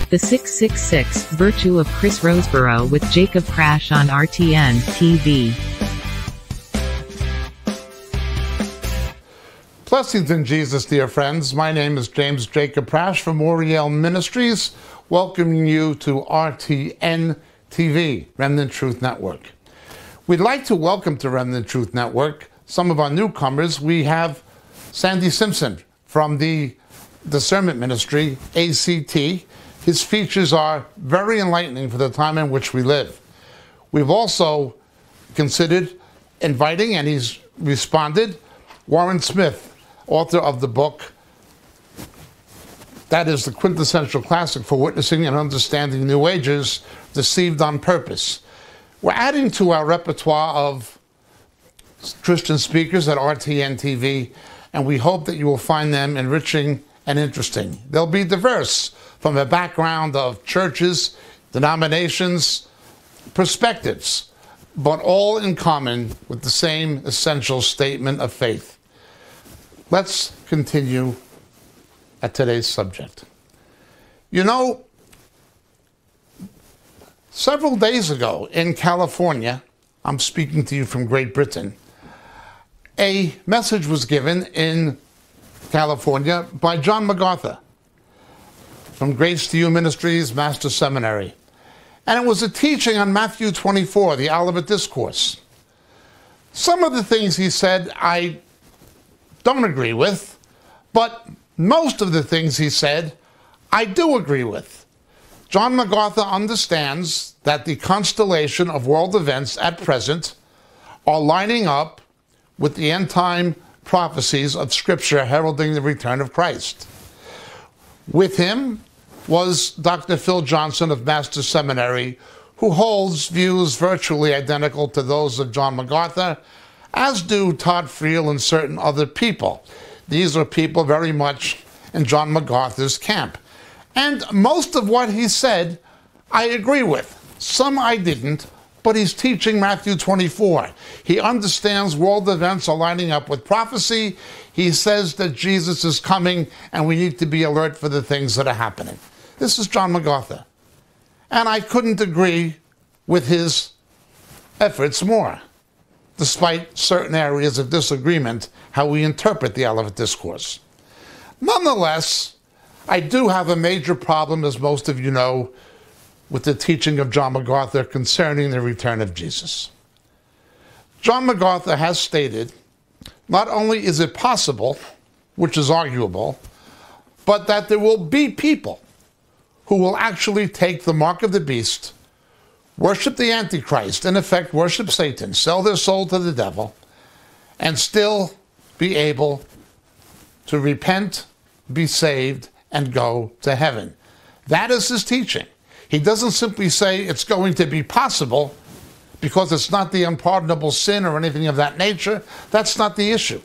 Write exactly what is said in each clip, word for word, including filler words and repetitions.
The six six six Virtue of Chris Rosebrough with Jacob Prasch on R T N T V. Blessings in Jesus, dear friends. My name is James Jacob Prasch from Moriel Ministries, welcoming you to R T N T V, Remnant Truth Network. We'd like to welcome to Remnant Truth Network some of our newcomers. We have Sandy Simpson from the Discernment Ministry, A C T. His features are very enlightening for the time in which we live. We've also considered inviting, and he's responded, Warren Smith, author of the book that is the quintessential classic for witnessing and understanding New Agers, Deceived on Purpose. We're adding to our repertoire of Christian speakers at R T N T V, and we hope that you will find them enriching and interesting. They'll be diverse from a background of churches, denominations, perspectives, but all in common with the same essential statement of faith. Let's continue at today's subject. You know, several days ago in California, I'm speaking to you from Great Britain, a message was given in California by John MacArthur from Grace to You Ministries, Master Seminary. And it was a teaching on Matthew twenty-four, the Olivet Discourse. Some of the things he said I don't agree with, but most of the things he said I do agree with. John MacArthur understands that the constellation of world events at present are lining up with the end-time prophecies of Scripture heralding the return of Christ. With him was Doctor Phil Johnson of Master Seminary, who holds views virtually identical to those of John MacArthur, as do Todd Friel and certain other people. These are people very much in John MacArthur's camp. And most of what he said, I agree with. Some I didn't, but he's teaching Matthew twenty-four. He understands world events are lining up with prophecy. He says that Jesus is coming and we need to be alert for the things that are happening. This is John MacArthur. And I couldn't agree with his efforts more, despite certain areas of disagreement, how we interpret the Olivet Discourse. Nonetheless, I do have a major problem, as most of you know, with the teaching of John MacArthur concerning the return of Jesus. John MacArthur has stated, not only is it possible, which is arguable, but that there will be people who will actually take the mark of the beast, worship the Antichrist, in effect worship Satan, sell their soul to the devil, and still be able to repent, be saved, and go to heaven. That is his teaching. He doesn't simply say it's going to be possible because it's not the unpardonable sin or anything of that nature. That's not the issue.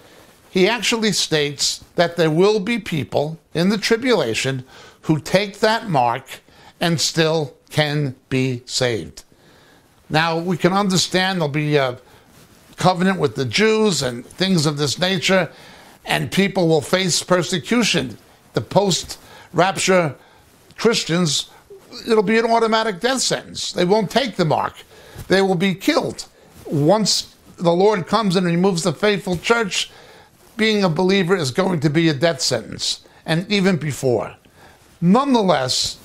He actually states that there will be people in the tribulation who take that mark and still can be saved. Now, we can understand there'll be a covenant with the Jews and things of this nature, and people will face persecution. The post-rapture Christians, it'll be an automatic death sentence. They won't take the mark. They will be killed. Once the Lord comes and removes the faithful church, being a believer is going to be a death sentence, and even before. Nonetheless,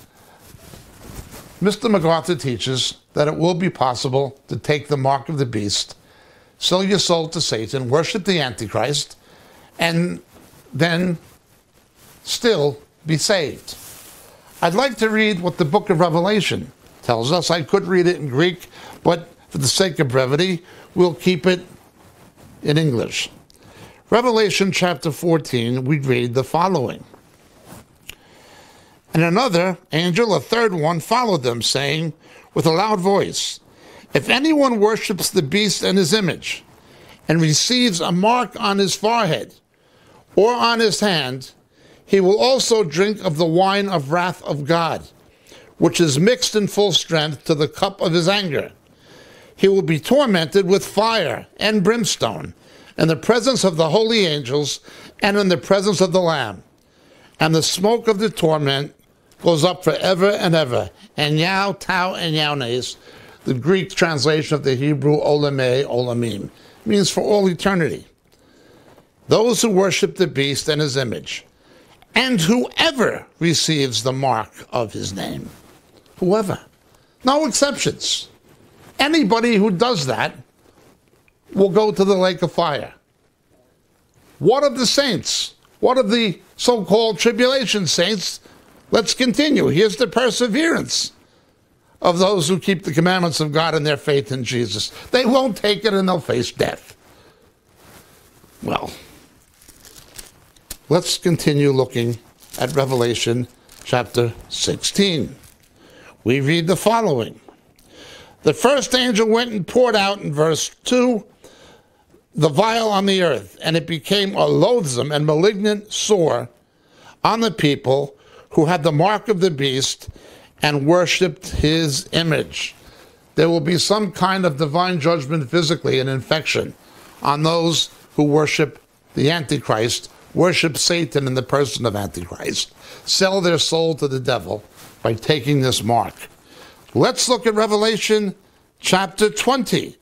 Mister MacArthur teaches that it will be possible to take the mark of the beast, sell your soul to Satan, worship the Antichrist, and then still be saved. I'd like to read what the book of Revelation tells us. I could read it in Greek, but for the sake of brevity, we'll keep it in English. Revelation chapter fourteen, we read the following. And another angel, a third one, followed them, saying with a loud voice, if anyone worships the beast and his image, and receives a mark on his forehead or on his hand, he will also drink of the wine of wrath of God, which is mixed in full strength to the cup of his anger. He will be tormented with fire and brimstone in the presence of the holy angels and in the presence of the Lamb. And the smoke of the torment goes up forever and ever. And Yao, Tau, and Yaunes, the Greek translation of the Hebrew Olameh, Olamim, means for all eternity. Those who worship the beast and his image, and whoever receives the mark of his name. Whoever. No exceptions. Anybody who does that will go to the lake of fire. What of the saints? What of the so-called tribulation saints? Let's continue. Here's the perseverance of those who keep the commandments of God and their faith in Jesus. They won't take it and they'll face death. Well, let's continue looking at Revelation chapter sixteen. We read the following. The first angel went and poured out, in verse two, the vial on the earth, and it became a loathsome and malignant sore on the people who had the mark of the beast and worshipped his image. There will be some kind of divine judgment physically, an infection, on those who worship the Antichrist, worship Satan in the person of Antichrist, sell their soul to the devil by taking this mark. Let's look at Revelation chapter twenty.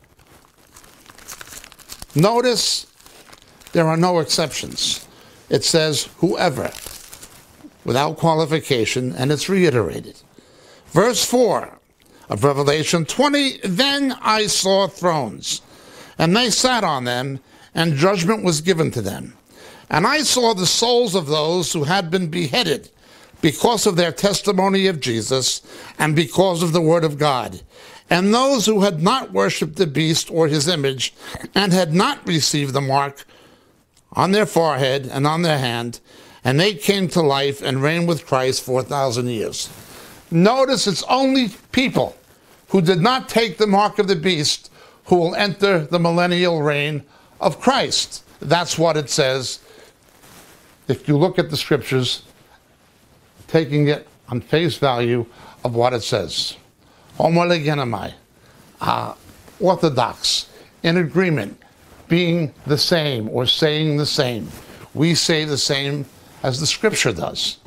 Notice there are no exceptions. It says whoever, without qualification, and it's reiterated. Verse four of Revelation twenty, then I saw thrones, and they sat on them, and judgment was given to them. And I saw the souls of those who had been beheaded because of their testimony of Jesus and because of the word of God, and those who had not worshipped the beast or his image and had not received the mark on their forehead and on their hand, and they came to life and reigned with Christ for a thousand years. Notice it's only people who did not take the mark of the beast who will enter the millennial reign of Christ. That's what it says. If you look at the scriptures, taking it on face value of what it says. Homolegenomai, uh, orthodox, in agreement, being the same or saying the same. We say the same as the scripture does.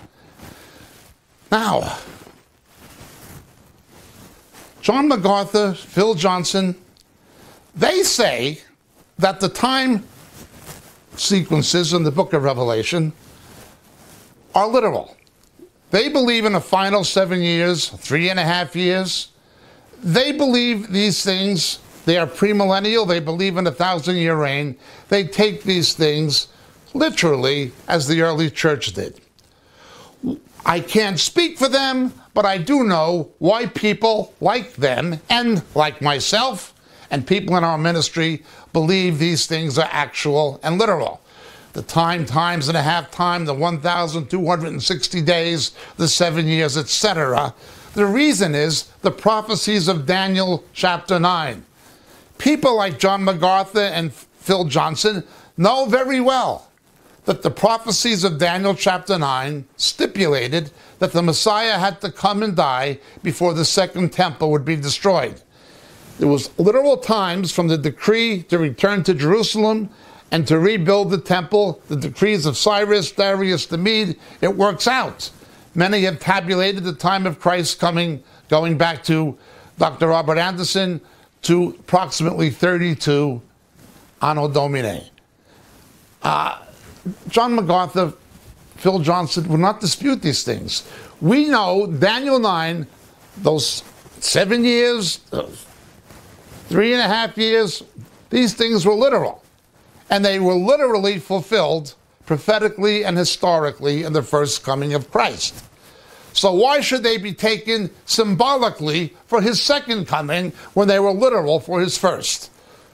Now, John MacArthur, Phil Johnson, they say that the time sequences in the book of Revelation are literal. They believe in a final seven years, three and a half years. They believe these things, they are premillennial, they believe in a thousand-year reign. They take these things literally as the early church did. I can't speak for them, but I do know why people like them and like myself and people in our ministry believe these things are actual and literal. The time, times and a half time, the one thousand two hundred sixty days, the seven years, et cetera. The reason is the prophecies of Daniel chapter nine. People like John MacArthur and Phil Johnson know very well that the prophecies of Daniel chapter nine stipulated that the Messiah had to come and die before the second temple would be destroyed. There was literal times from the decree to return to Jerusalem and to rebuild the temple, the decrees of Cyrus, Darius the Mede. It works out. Many have tabulated the time of Christ coming, going back to Doctor Robert Anderson, to approximately thirty-two Anno Domini. Uh, John MacArthur, Phil Johnson would not dispute these things. We know Daniel nine, those seven years, uh, three and a half years, these things were literal. And they were literally fulfilled prophetically and historically in the first coming of Christ. So why should they be taken symbolically for his second coming when they were literal for his first?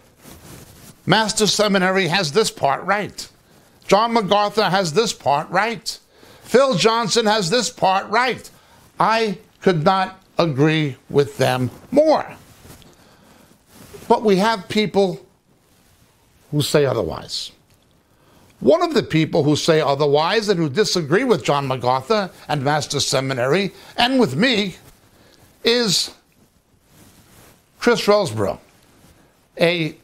Master Seminary has this part right. John MacArthur has this part right. Phil Johnson has this part right. I could not agree with them more. But we have people who say otherwise. One of the people who say otherwise and who disagree with John MacArthur and Master Seminary and with me is Chris Rosebrough, a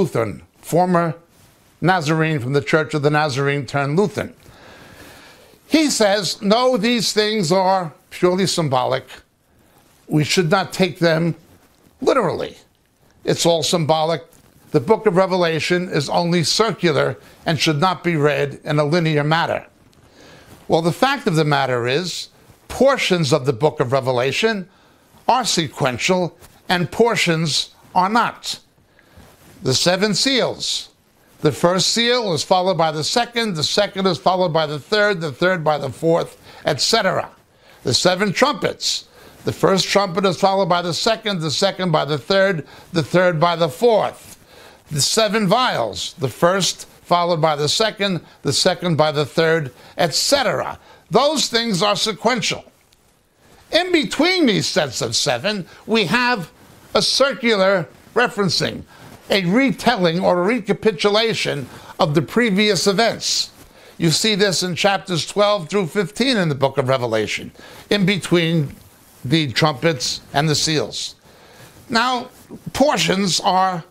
hyper-Lutheran, former Nazarene from the Church of the Nazarene turned Lutheran. He says, no, these things are purely symbolic. We should not take them literally. It's all symbolic. The book of Revelation is only circular and should not be read in a linear manner. Well, the fact of the matter is, portions of the book of Revelation are sequential and portions are not. The seven seals. The first seal is followed by the second, the second is followed by the third, the third by the fourth, et cetera. The seven trumpets. The first trumpet is followed by the second, the second by the third, the third by the fourth. The seven vials. The first followed by the second, the second by the third, et cetera. Those things are sequential. In between these sets of seven, we have a circular referencing, a retelling or a recapitulation of the previous events. You see this in chapters twelve through fifteen in the book of Revelation, in between the trumpets and the seals. Now, portions are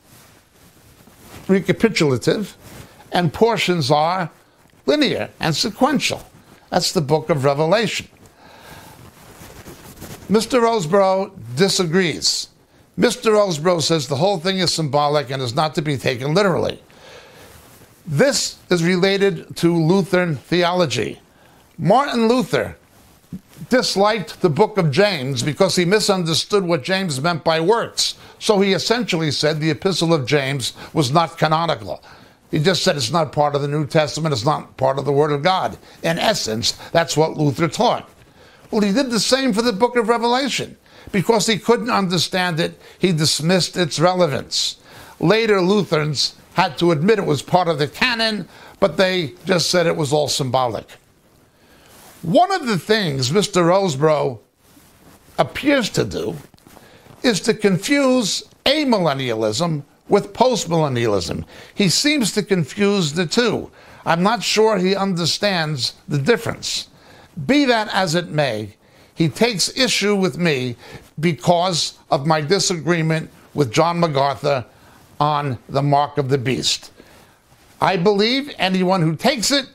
recapitulative, and portions are linear and sequential. That's the book of Revelation. Mister Rosebrough disagrees. Mister Rosebrough says the whole thing is symbolic and is not to be taken literally. This is related to Lutheran theology. Martin Luther disliked the book of James because he misunderstood what James meant by works. So he essentially said the epistle of James was not canonical. He just said it's not part of the New Testament, it's not part of the Word of God. In essence, that's what Luther taught. Well, he did the same for the book of Revelation. Because he couldn't understand it, he dismissed its relevance. Later, Lutherans had to admit it was part of the canon, but they just said it was all symbolic. One of the things Mister Rosebrough appears to do is to confuse amillennialism with postmillennialism. He seems to confuse the two. I'm not sure he understands the difference. Be that as it may, he takes issue with me because of my disagreement with John MacArthur on the mark of the beast. I believe anyone who takes it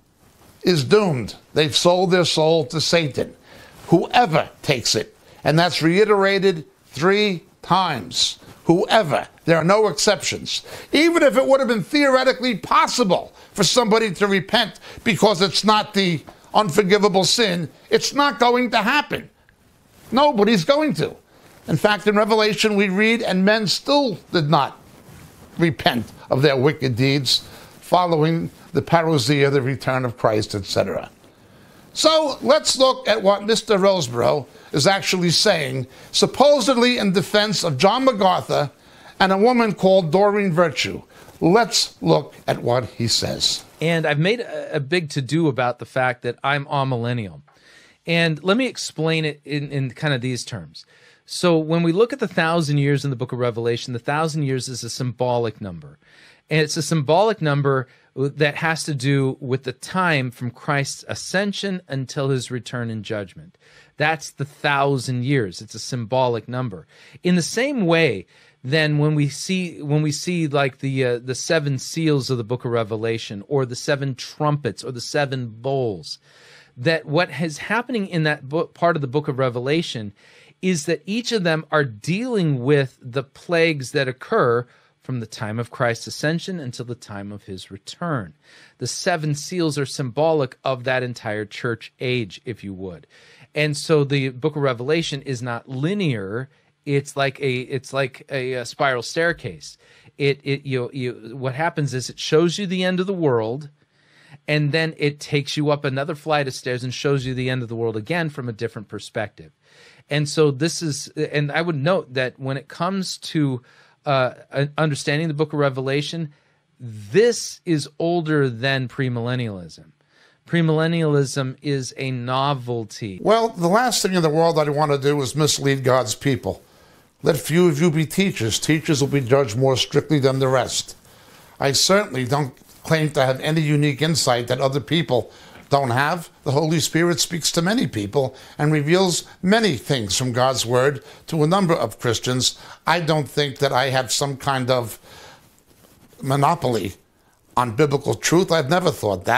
is doomed. They've sold their soul to Satan. Whoever takes it. And that's reiterated three times. Whoever. There are no exceptions. Even if it would have been theoretically possible for somebody to repent because it's not the unforgivable sin, it's not going to happen. Nobody's going to. In fact, in Revelation we read, and men still did not repent of their wicked deeds following the parousia, the return of Christ, et cetera. So let's look at what Mister Rosebrough is actually saying, supposedly in defense of John MacArthur and a woman called Doreen Virtue. Let's look at what he says. And I've made a, a big to-do about the fact that I'm amillennial. And let me explain it in, in kind of these terms. So when we look at the thousand years in the book of Revelation, the thousand years is a symbolic number. And it's a symbolic number that has to do with the time from Christ's ascension until his return in judgment. That's the thousand years. It's a symbolic number. In the same way, then when we see when we see like the uh, the seven seals of the book of Revelation, or the seven trumpets, or the seven bowls, that what is happening in that book, part of the book of Revelation, is that each of them are dealing with the plagues that occur from the time of Christ's ascension until the time of his return. The seven seals are symbolic of that entire church age, if you would. And so the book of Revelation is not linear. It's like a it's like a, a spiral staircase. It it you you what happens is it shows you the end of the world, and then it takes you up another flight of stairs and shows you the end of the world again from a different perspective. And so this is, and I would note that when it comes to uh, understanding the book of Revelation, this is older than premillennialism. Premillennialism is a novelty. Well, the last thing in the world I want to do is mislead God's people. Let few of you be teachers. Teachers will be judged more strictly than the rest. I certainly don't claim to have any unique insight that other people don't have. The Holy Spirit speaks to many people and reveals many things from God's Word to a number of Christians. I don't think that I have some kind of monopoly on biblical truth. I've never thought that.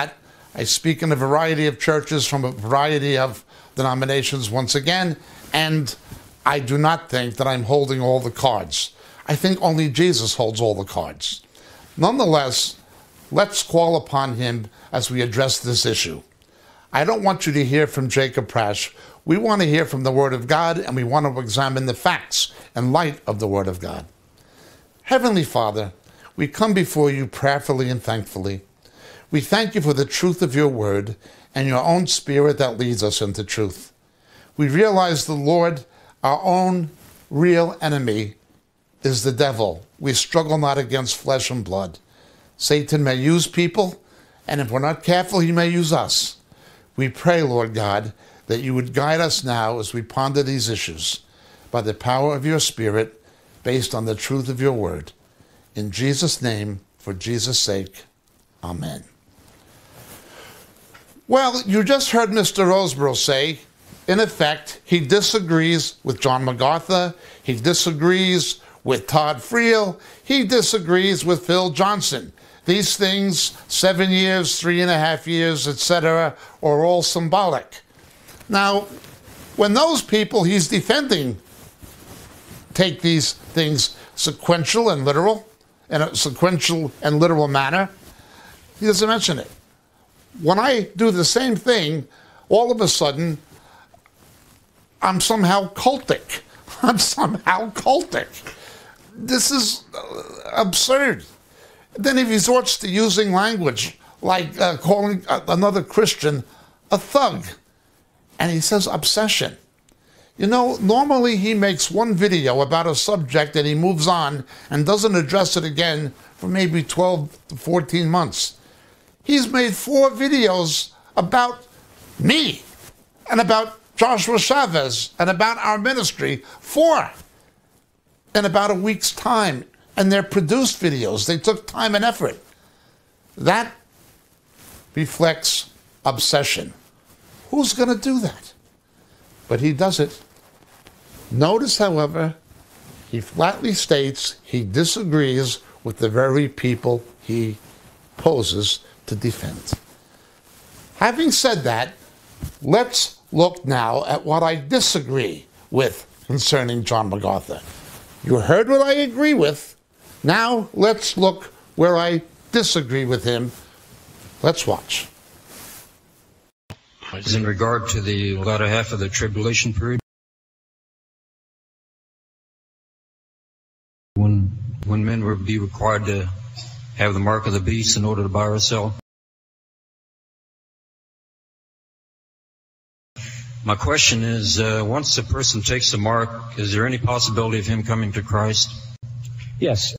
I speak in a variety of churches from a variety of denominations once again, and I do not think that I'm holding all the cards. I think only Jesus holds all the cards. Nonetheless, let's call upon him as we address this issue. I don't want you to hear from Jacob Prasch. We want to hear from the Word of God, and we want to examine the facts in light of the Word of God. Heavenly Father, we come before you prayerfully and thankfully. We thank you for the truth of your Word and your own Spirit that leads us into truth. We realize the Lord, our own real enemy, is the devil. We struggle not against flesh and blood. Satan may use people, and if we're not careful, he may use us. We pray, Lord God, that you would guide us now as we ponder these issues by the power of your Spirit, based on the truth of your Word. In Jesus' name, for Jesus' sake, amen. Well, you just heard Mister Rosebrough say, in effect, he disagrees with John MacArthur, he disagrees with Todd Friel, he disagrees with Phil Johnson. These things, seven years, three and a half years, et cetera, are all symbolic. Now, when those people he's defending take these things sequential and literal, in a sequential and literal manner, he doesn't mention it. When I do the same thing, all of a sudden, I'm somehow cultic. I'm somehow cultic. This is absurd. Then he resorts to using language like uh, calling another Christian a thug. And he says obsession. You know, normally he makes one video about a subject and he moves on and doesn't address it again for maybe twelve to fourteen months. He's made four videos about me and about Joshua Chavez and about our ministry. Four in about a week's time. And they're produced videos. They took time and effort. That reflects obsession. Who's going to do that? But he does it. Notice, however, he flatly states he disagrees with the very people he poses to defend. Having said that, let's look now at what I disagree with concerning John MacArthur. You heard what I agree with. Now let's look where I disagree with him. Let's watch. Is in regard to the latter half of the tribulation period, when when men would be required to have the mark of the beast in order to buy or sell. My question is, uh, once a person takes the mark, is there any possibility of him coming to Christ? Yes.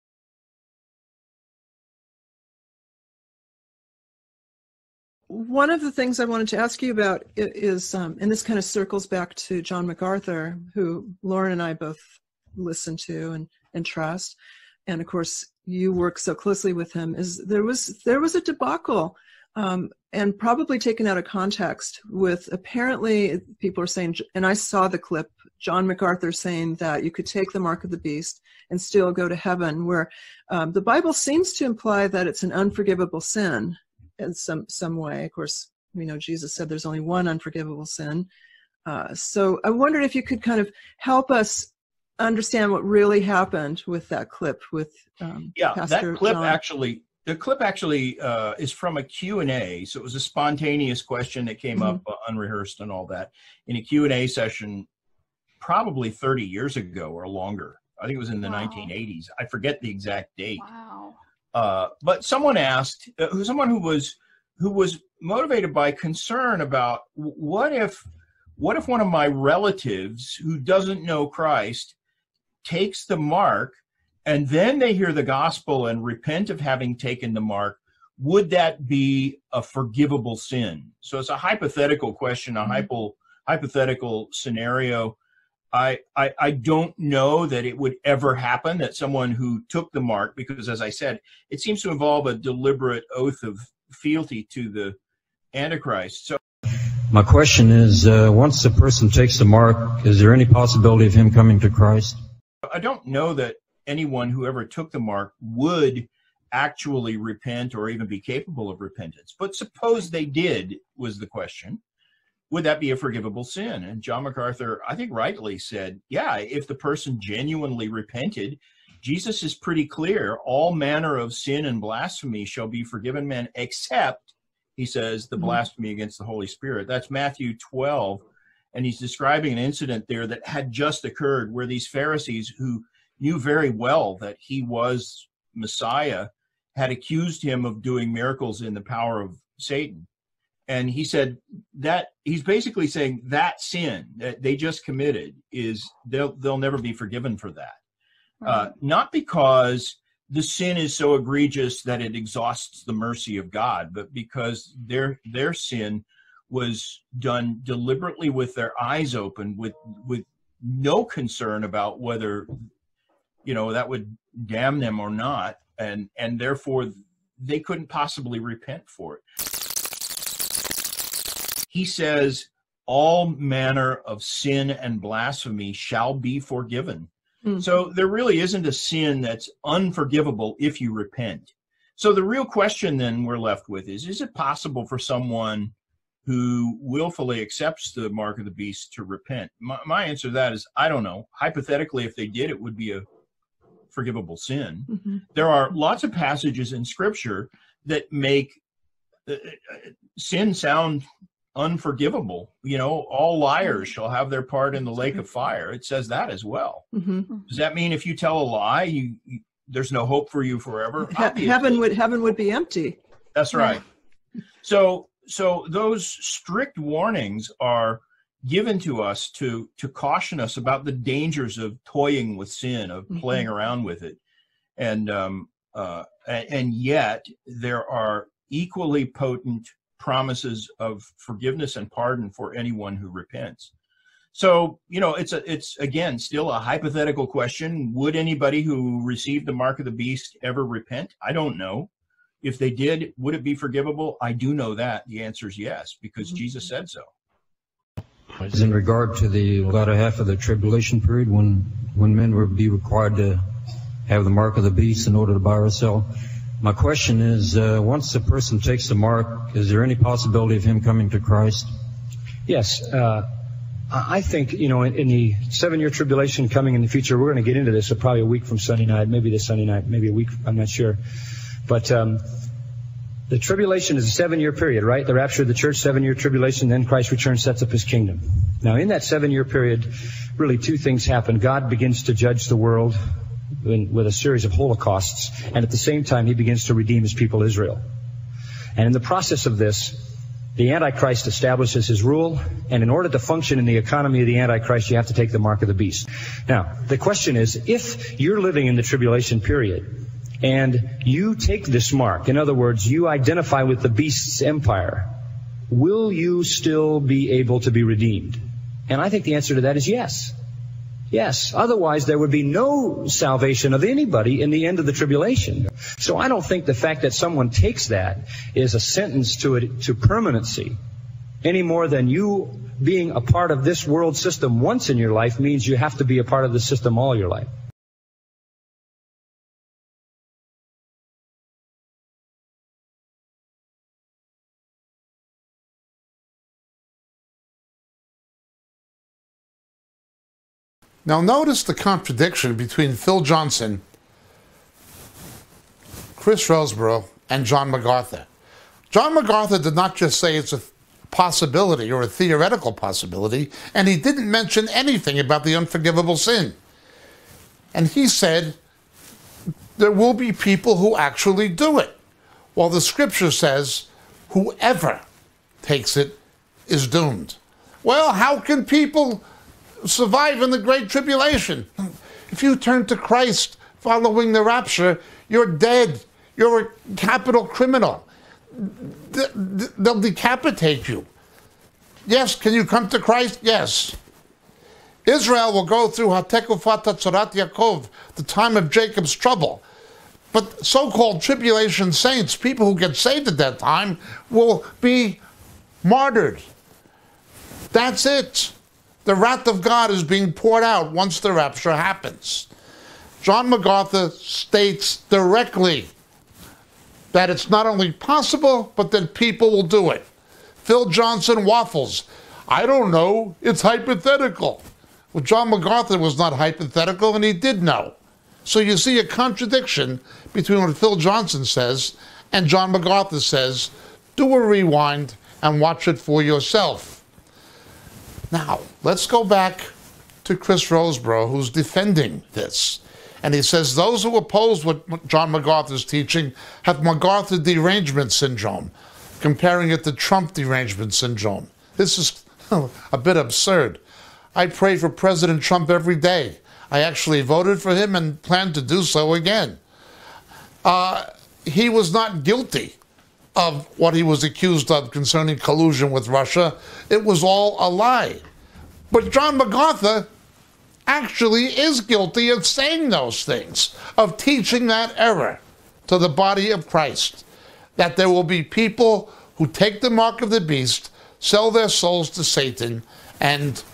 One of the things I wanted to ask you about is, um, and this kind of circles back to John MacArthur, who Lauren and I both listen to and, and trust, and of course you work so closely with him, is there was there was a debacle, um, and probably taken out of context, with apparently people are saying, and I saw the clip, John MacArthur saying that you could take the mark of the beast and still go to heaven, where um, the Bible seems to imply that it's an unforgivable sin in some some way. Of course, we know Jesus said there's only one unforgivable sin. Uh, so I wondered if you could kind of help us understand what really happened with that clip with um, yeah, Pastor that clip John. actually, the clip actually uh, is from a Q and A. So it was a spontaneous question that came Mm-hmm. up, uh, unrehearsed and all that, in a Q and A session probably thirty years ago or longer. I think it was in the Wow. nineteen eighties. I forget the exact date. Wow. Uh, but someone asked, uh, who someone who was who was motivated by concern about what if what if one of my relatives who doesn't know Christ takes the mark and then they hear the gospel and repent of having taken the mark, would that be a forgivable sin? So it's a hypothetical question, a Mm-hmm. hypo, hypothetical scenario. I, I I don't know that it would ever happen that someone who took the mark, because as I said, it seems to involve a deliberate oath of fealty to the Antichrist. So My question is, uh, once a person takes the mark, is there any possibility of him coming to Christ? I don't know that anyone who ever took the mark would actually repent or even be capable of repentance. But suppose they did, was the question. Would that be a forgivable sin? And John MacArthur, I think rightly said, yeah, if the person genuinely repented, Jesus is pretty clear. All manner of sin and blasphemy shall be forgiven men, except, he says, the blasphemy against the Holy Spirit. That's Matthew twelve. And he's describing an incident there that had just occurred where these Pharisees, who knew very well that he was Messiah, had accused him of doing miracles in the power of Satan. And he said that he's basically saying that sin that they just committed is they'll they'll never be forgiven for that. Uh, not because the sin is so egregious that it exhausts the mercy of God, but because their their sin was done deliberately with their eyes open, with with no concern about whether, you know, that would damn them or not, and and therefore they couldn't possibly repent for it. He says, all manner of sin and blasphemy shall be forgiven. Mm-hmm. So there really isn't a sin that's unforgivable if you repent. So the real question then we're left with is, is it possible for someone who willfully accepts the mark of the beast to repent? My, my answer to that is, I don't know. Hypothetically, if they did, it would be a forgivable sin. Mm-hmm. There are lots of passages in Scripture that make uh, sin sound unforgivable. You know, all liars shall have their part in the lake of fire. It says that as well. Mm-hmm. Does that mean if you tell a lie, you, you there's no hope for you forever? He- heaven would heaven would be empty. That's right. So so those strict warnings are given to us to to caution us about the dangers of toying with sin, of mm-hmm. playing around with it, and um uh and, and yet there are equally potent promises of forgiveness and pardon for anyone who repents. So, you know, it's a, it's again, still a hypothetical question. Would anybody who received the mark of the beast ever repent? I don't know. If they did, would it be forgivable? I do know that. The answer is yes, because mm-hmm. Jesus said so. In regard to the latter half of the tribulation period, when, when men will be required to have the mark of the beast in order to buy or sell, my question is, uh, once a person takes the mark, is there any possibility of him coming to Christ? Yes. Uh, I think, you know, in, in the seven-year tribulation coming in the future, we're going to get into this uh, probably a week from Sunday night, maybe this Sunday night, maybe a week, I'm not sure. But um, the tribulation is a seven-year period, right? The rapture of the church, seven-year tribulation, then Christ returns, sets up his kingdom. Now, in that seven-year period, really two things happen. God begins to judge the world In, with a series of holocausts, and at the same time he begins to redeem his people Israel. And in the process of this, the Antichrist establishes his rule, and in order to function in the economy of the Antichrist, you have to take the mark of the beast. Now, the question is, if you're living in the tribulation period, and you take this mark, in other words, you identify with the beast's empire, will you still be able to be redeemed? And I think the answer to that is yes. Yes, otherwise there would be no salvation of anybody in the end of the tribulation. So I don't think the fact that someone takes that is a sentence to it, to permanency, any more than you being a part of this world system once in your life means you have to be a part of the system all your life. Now notice the contradiction between Phil Johnson, Chris Rosebrough, and John MacArthur. John MacArthur did not just say it's a possibility or a theoretical possibility, and he didn't mention anything about the unforgivable sin. And he said there will be people who actually do it, while the scripture says whoever takes it is doomed. Well, how can people survive in the Great Tribulation? If you turn to Christ following the rapture, you're dead. You're a capital criminal. They'll decapitate you. Yes, can you come to Christ? Yes. Israel will go through Hatekufat Tzarat Yaakov, the time of Jacob's trouble. But so-called tribulation saints, people who get saved at that time, will be martyred. That's it. The wrath of God is being poured out once the rapture happens. John MacArthur states directly that it's not only possible, but that people will do it. Phil Johnson waffles. I don't know, it's hypothetical. Well, John MacArthur was not hypothetical, and he did know. So you see a contradiction between what Phil Johnson says and John MacArthur says. Do a rewind and watch it for yourself. Now, let's go back to Chris Rosebrough, who's defending this. And he says those who oppose what John MacArthur's teaching have MacArthur derangement syndrome, comparing it to Trump derangement syndrome. This is a bit absurd. I pray for President Trump every day. I actually voted for him and plan to do so again. Uh, he was not guilty of what he was accused of concerning collusion with Russia. It was all a lie. But John MacArthur actually is guilty of saying those things, of teaching that error to the body of Christ, that there will be people who take the mark of the beast, sell their souls to Satan, and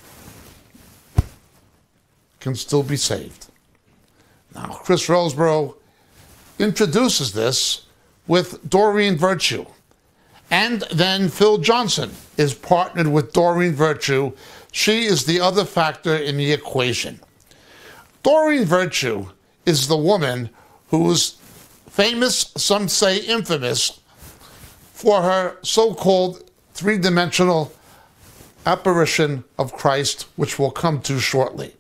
can still be saved. Now, Chris Rosebrough introduces this with Doreen Virtue. And then Phil Johnson is partnered with Doreen Virtue. She is the other factor in the equation. Doreen Virtue is the woman who is famous, some say infamous, for her so-called three-dimensional apparition of Christ, which we'll come to shortly.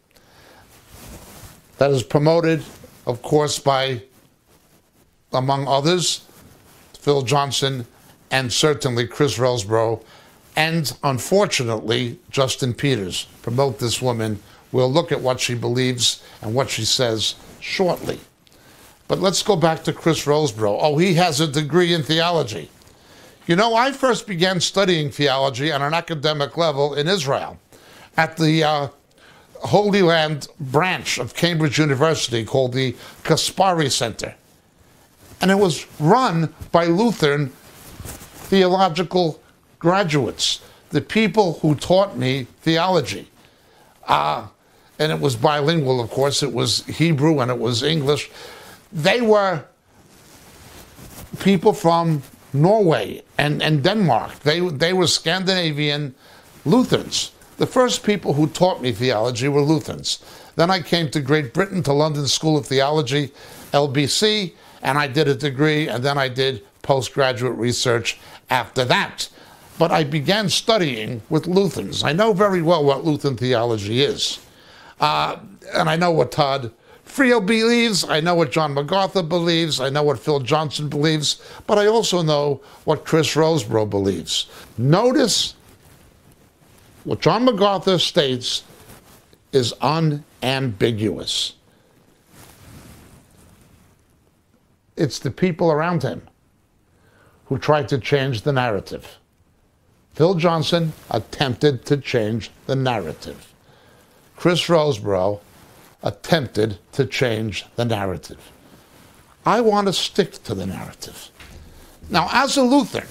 That is promoted, of course, by, among others, Phil Johnson and certainly Chris Rosebrough, and unfortunately, Justin Peters promote this woman. We'll look at what she believes and what she says shortly. But let's go back to Chris Rosebrough. Oh, he has a degree in theology. You know, I first began studying theology on an academic level in Israel at the uh, Holy Land branch of Cambridge University called the Kaspari Center. And it was run by Lutheran theological graduates, the people who taught me theology. Uh, and it was bilingual, of course. It was Hebrew and it was English. They were people from Norway and, and Denmark. They, they were Scandinavian Lutherans. The first people who taught me theology were Lutherans. Then I came to Great Britain, to London School of Theology, L B C, and I did a degree, and then I did postgraduate research after that. But I began studying with Lutherans. I know very well what Lutheran theology is. Uh, and I know what Todd Friel believes, I know what John MacArthur believes, I know what Phil Johnson believes, but I also know what Chris Rosebrough believes. Notice what John MacArthur states is unambiguous. It's the people around him who tried to change the narrative. Phil Johnson attempted to change the narrative. Chris Rosebrough attempted to change the narrative. I want to stick to the narrative. Now, as a Lutheran,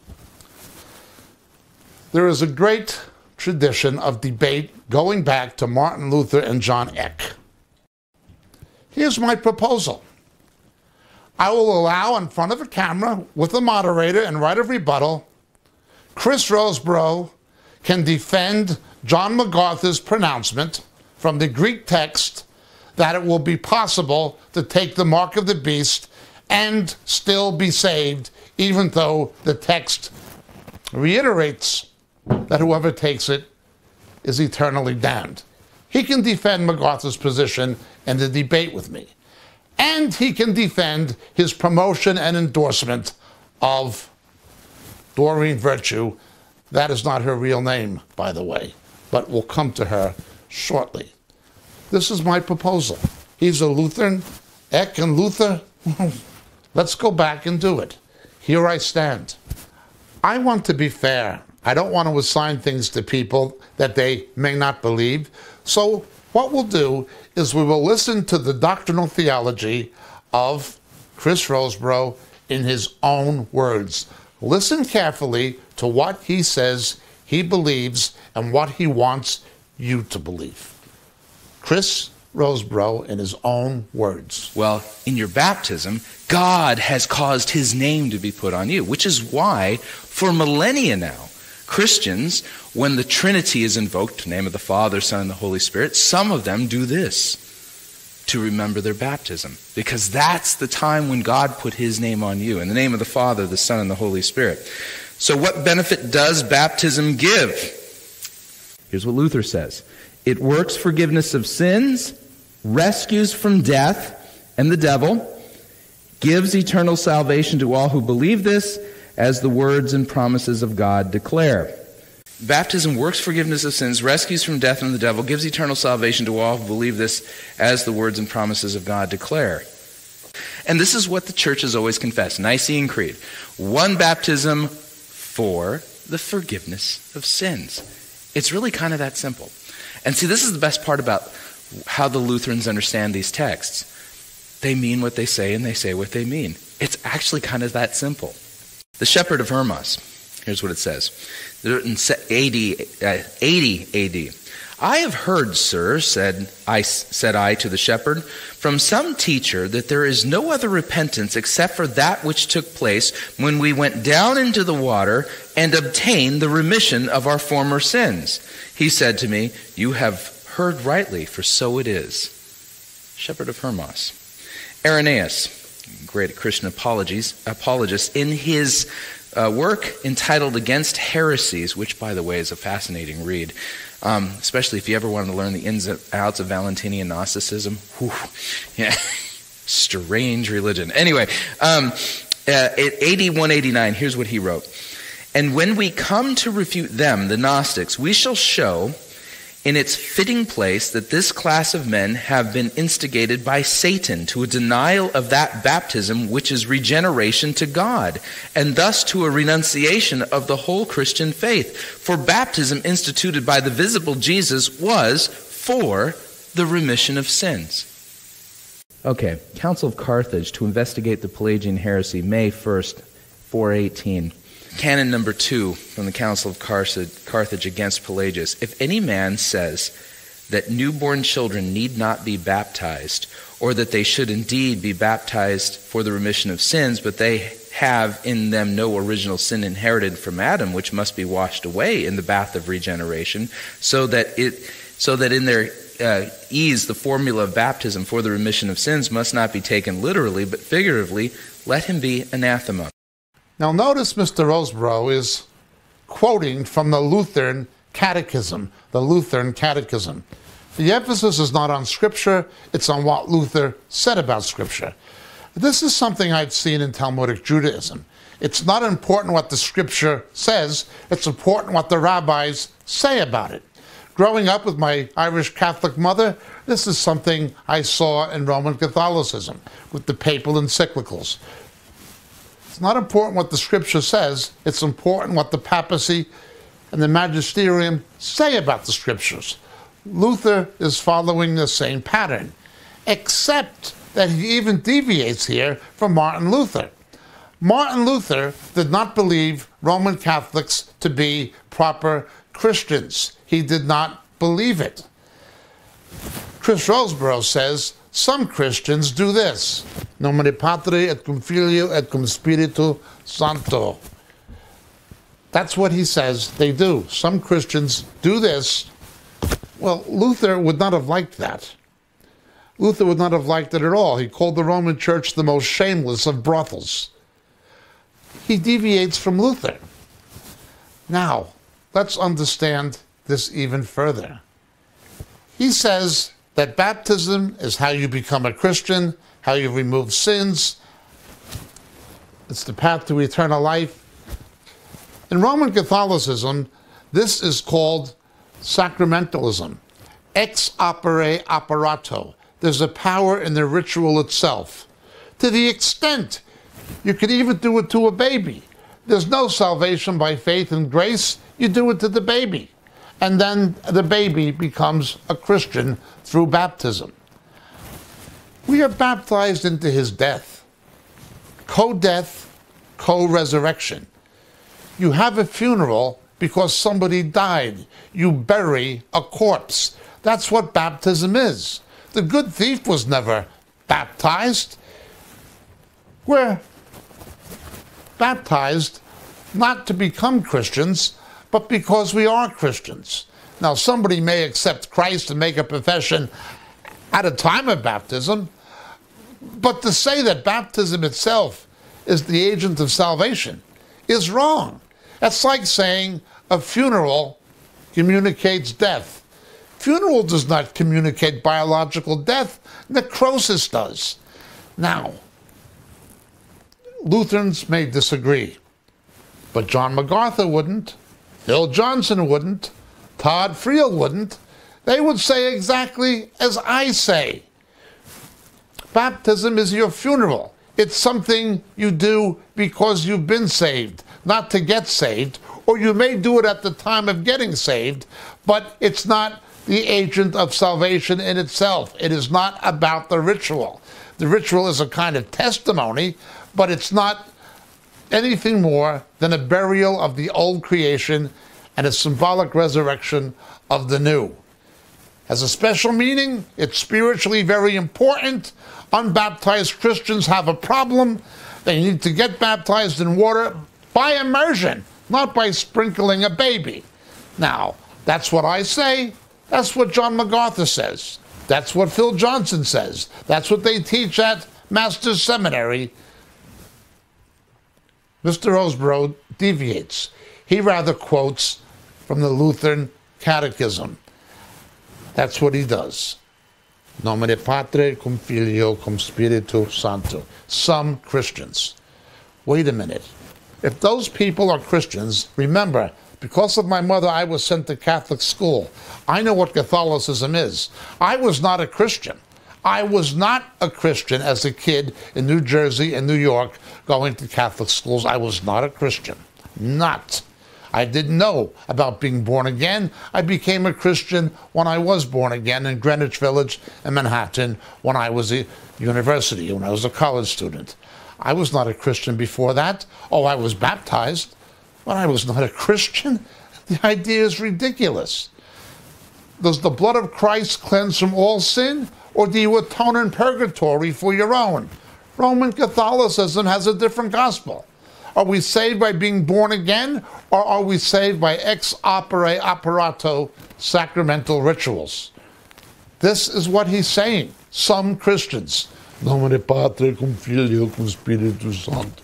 there is a great tradition of debate going back to Martin Luther and John Eck. Here's my proposal. I will allow in front of a camera with a moderator and right of rebuttal, Chris Rosebrough can defend John MacArthur's pronouncement from the Greek text that it will be possible to take the mark of the beast and still be saved, even though the text reiterates that whoever takes it is eternally damned. He can defend MacArthur's position in the debate with me. And he can defend his promotion and endorsement of Doreen Virtue. That is not her real name, by the way, but we'll come to her shortly. This is my proposal. He's a Lutheran, Eck and Luther. Let's go back and do it. Here I stand. I want to be fair. I don't want to assign things to people that they may not believe. So what we'll do is we will listen to the doctrinal theology of Chris Rosebrough in his own words. Listen carefully to what he says he believes and what he wants you to believe. Chris, Rosebrough in his own words. Well, in your baptism, God has caused his name to be put on you, which is why for millennia now, Christians, when the Trinity is invoked, the name of the Father, Son, and the Holy Spirit, some of them do this to remember their baptism, because that's the time when God put his name on you, in the name of the Father, the Son, and the Holy Spirit. So what benefit does baptism give? Here's what Luther says. It works forgiveness of sins, rescues from death and the devil, gives eternal salvation to all who believe this, as the words and promises of God declare. Baptism works forgiveness of sins, rescues from death and the devil, gives eternal salvation to all who believe this, as the words and promises of God declare. And this is what the church has always confessed, Nicene Creed. One baptism for the forgiveness of sins. It's really kind of that simple. And see, this is the best part about how the Lutherans understand these texts. They mean what they say and they say what they mean. It's actually kind of that simple. The Shepherd of Hermas, here's what it says. In eighty A D, I have heard, sir, said I, said I to the shepherd, from some teacher that there is no other repentance except for that which took place when we went down into the water and obtained the remission of our former sins. He said to me, you have heard rightly, for so it is. Shepherd of Hermas. Irenaeus, great Christian apologies, apologist, in his uh, work entitled Against Heresies, which, by the way, is a fascinating read, um, especially if you ever wanted to learn the ins and outs of Valentinian Gnosticism. Whew, yeah, strange religion. Anyway, um, uh, A D one eighty-nine, here's what he wrote. And when we come to refute them, the Gnostics, we shall show in its fitting place that this class of men have been instigated by Satan to a denial of that baptism which is regeneration to God, and thus to a renunciation of the whole Christian faith. For baptism instituted by the visible Jesus was for the remission of sins. Okay, Council of Carthage to investigate the Pelagian heresy, May first, four eighteen. Canon number two from the Council of Carthage against Pelagius. If any man says that newborn children need not be baptized, or that they should indeed be baptized for the remission of sins, but they have in them no original sin inherited from Adam, which must be washed away in the bath of regeneration, so that it, so that in their uh, ease the formula of baptism for the remission of sins must not be taken literally, but figuratively, let him be anathema. Now notice Mister Rosebrough is quoting from the Lutheran Catechism, the Lutheran Catechism. The emphasis is not on Scripture, it's on what Luther said about Scripture. This is something I'd seen in Talmudic Judaism. It's not important what the Scripture says, it's important what the rabbis say about it. Growing up with my Irish Catholic mother, this is something I saw in Roman Catholicism with the papal encyclicals. It's not important what the Scripture says, it's important what the papacy and the magisterium say about the Scriptures. Luther is following the same pattern, except that he even deviates here from Martin Luther. Martin Luther did not believe Roman Catholics to be proper Christians. He did not believe it. Chris Rosebrough says, some Christians do this. Nomine Patri et cum Filio et cum Spiritu Sancto. That's what he says they do. Some Christians do this. Well, Luther would not have liked that. Luther would not have liked it at all. He called the Roman Church the most shameless of brothels. He deviates from Luther. Now, let's understand this even further. He says that baptism is how you become a Christian, how you remove sins. It's the path to eternal life. In Roman Catholicism, this is called sacramentalism. Ex opere operato. There's a power in the ritual itself. To the extent you can even do it to a baby. There's no salvation by faith and grace. You do it to the baby. And then the baby becomes a Christian through baptism. We are baptized into his death. Co-death, co-resurrection. You have a funeral because somebody died. You bury a corpse. That's what baptism is. The good thief was never baptized. We're baptized not to become Christians, but because we are Christians. Now, somebody may accept Christ and make a profession at a time of baptism, but to say that baptism itself is the agent of salvation is wrong. That's like saying a funeral communicates death. Funeral does not communicate biological death. Necrosis does. Now, Lutherans may disagree, but John MacArthur wouldn't, Phil Johnson wouldn't, Todd Friel wouldn't. They would say exactly as I say. Baptism is your funeral. It's something you do because you've been saved, not to get saved, or you may do it at the time of getting saved, but it's not the agent of salvation in itself. It is not about the ritual. The ritual is a kind of testimony, but it's not anything more than a burial of the old creation and a symbolic resurrection of the new. Has a special meaning. It's spiritually very important. Unbaptized Christians have a problem. They need to get baptized in water by immersion, not by sprinkling a baby. Now, that's what I say. That's what John MacArthur says. That's what Phil Johnson says. That's what they teach at Master's Seminary. Mister Rosebrough deviates. He rather quotes from the Lutheran Catechism. That's what he does. Nomine Patri, cum Filio, cum Spiritu Sancto. Some Christians. Wait a minute. If those people are Christians, remember, because of my mother, I was sent to Catholic school. I know what Catholicism is. I was not a Christian. I was not a Christian as a kid in New Jersey and New York going to Catholic schools. I was not a Christian. Not. I didn't know about being born again. I became a Christian when I was born again in Greenwich Village in Manhattan when I was a university, when I was a college student. I was not a Christian before that. Oh, I was baptized, but I was not a Christian. The idea is ridiculous. Does the blood of Christ cleanse from all sin, or do you atone in purgatory for your own? Roman Catholicism has a different gospel. Are we saved by being born again, or are we saved by ex opere operato sacramental rituals? This is what he's saying. Some Christians. Nomine Patri, cum Filio, cum Spiritus Sancto.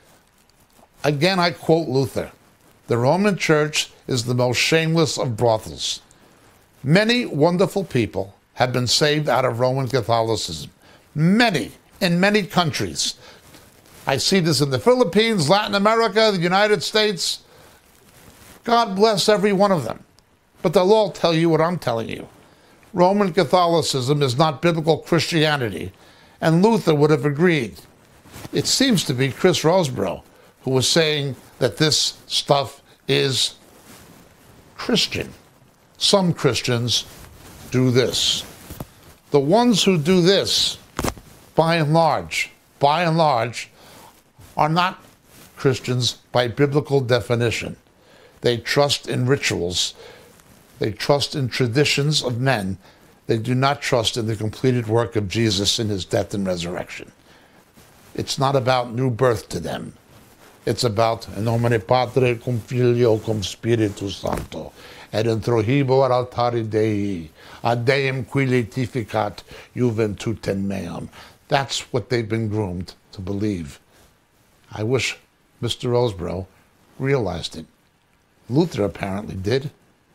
Again, I quote Luther. The Roman Church is the most shameless of brothels. Many wonderful people have been saved out of Roman Catholicism. Many, in many countries. I see this in the Philippines, Latin America, the United States. God bless every one of them. But they'll all tell you what I'm telling you. Roman Catholicism is not biblical Christianity, and Luther would have agreed. It seems to be Chris Rosebrough who was saying that this stuff is Christian. Some Christians do this. The ones who do this, by and large, by and large, are not Christians by biblical definition. They trust in rituals. They trust in traditions of men. They do not trust in the completed work of Jesus in his death and resurrection. It's not about new birth to them. It's about in nomine Patri, cum Filio, cum Spiritus Sancto, et introhibo ad altare Dei, ad Deum qui laetificat juventutem meam. That's what they've been groomed to believe. I wish Mister Rosebrough realized it. Luther apparently did.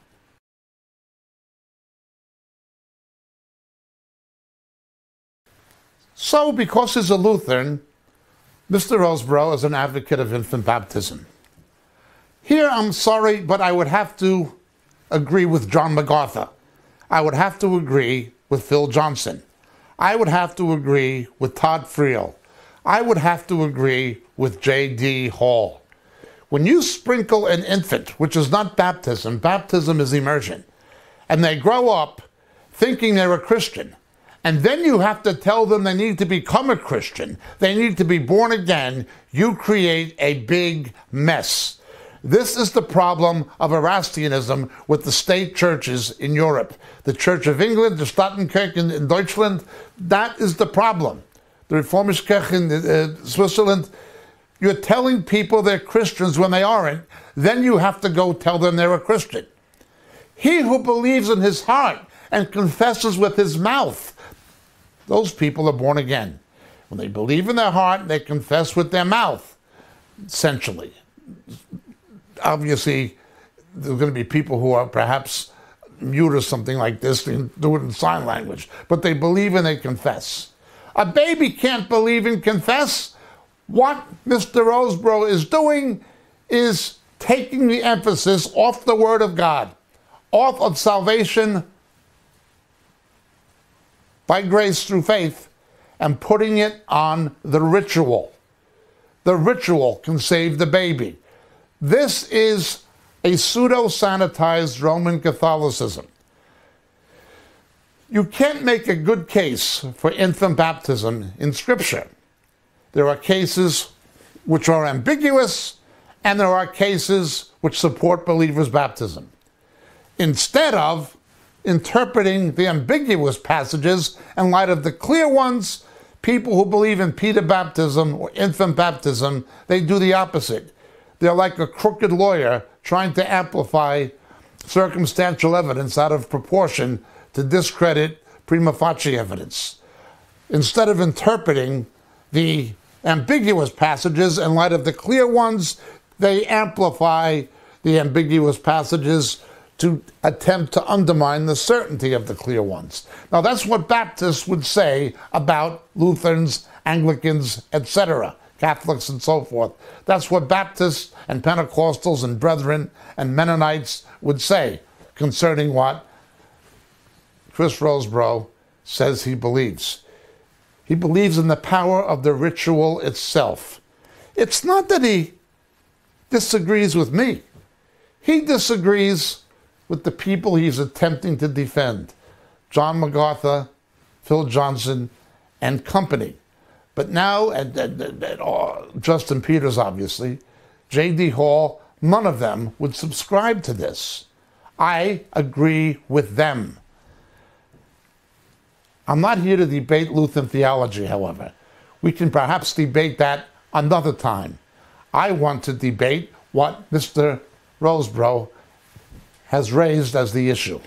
So, because he's a Lutheran, Mister Rosebrough is an advocate of infant baptism. Here, I'm sorry, but I would have to agree with John MacArthur. I would have to agree with Phil Johnson. I would have to agree with Todd Friel. I would have to agree with J D Hall. When you sprinkle an infant, which is not baptism, baptism is immersion, and they grow up thinking they're a Christian, and then you have to tell them they need to become a Christian, they need to be born again, you create a big mess. This is the problem of Erastianism with the state churches in Europe. The Church of England, the Stadtkirche in, in Deutschland, that is the problem. The Reformische Kirche in uh, Switzerland, you're telling people they're Christians when they aren't, then you have to go tell them they're a Christian. He who believes in his heart and confesses with his mouth, those people are born again. When they believe in their heart, they confess with their mouth, essentially. Obviously, there's going to be people who are perhaps mute or something like this and do it in sign language, but they believe and they confess. A baby can't believe and confess. What Mister Rosebrough is doing is taking the emphasis off the Word of God, off of salvation by grace through faith, and putting it on the ritual. The ritual can save the baby. This is a pseudo-sanitized Roman Catholicism. You can't make a good case for infant baptism in Scripture. There are cases which are ambiguous, and there are cases which support believers' baptism. Instead of interpreting the ambiguous passages in light of the clear ones, people who believe in Peter baptism or infant baptism, they do the opposite. They're like a crooked lawyer trying to amplify circumstantial evidence out of proportion to discredit prima facie evidence. Instead of interpreting the ambiguous passages in light of the clear ones, they amplify the ambiguous passages to attempt to undermine the certainty of the clear ones. Now, that's what Baptists would say about Lutherans, Anglicans, et cetera, Catholics and so forth. That's what Baptists and Pentecostals and Brethren and Mennonites would say concerning what Chris Rosebrough says he believes. He believes in the power of the ritual itself. It's not that he disagrees with me. He disagrees with the people he's attempting to defend. John MacArthur, Phil Johnson, and company. But now, and, and, and, uh, Justin Peters, obviously, J D Hall, none of them would subscribe to this. I agree with them. I'm not here to debate Lutheran theology, however. We can perhaps debate that another time. I want to debate what Mister Rosebrough has raised as the issue.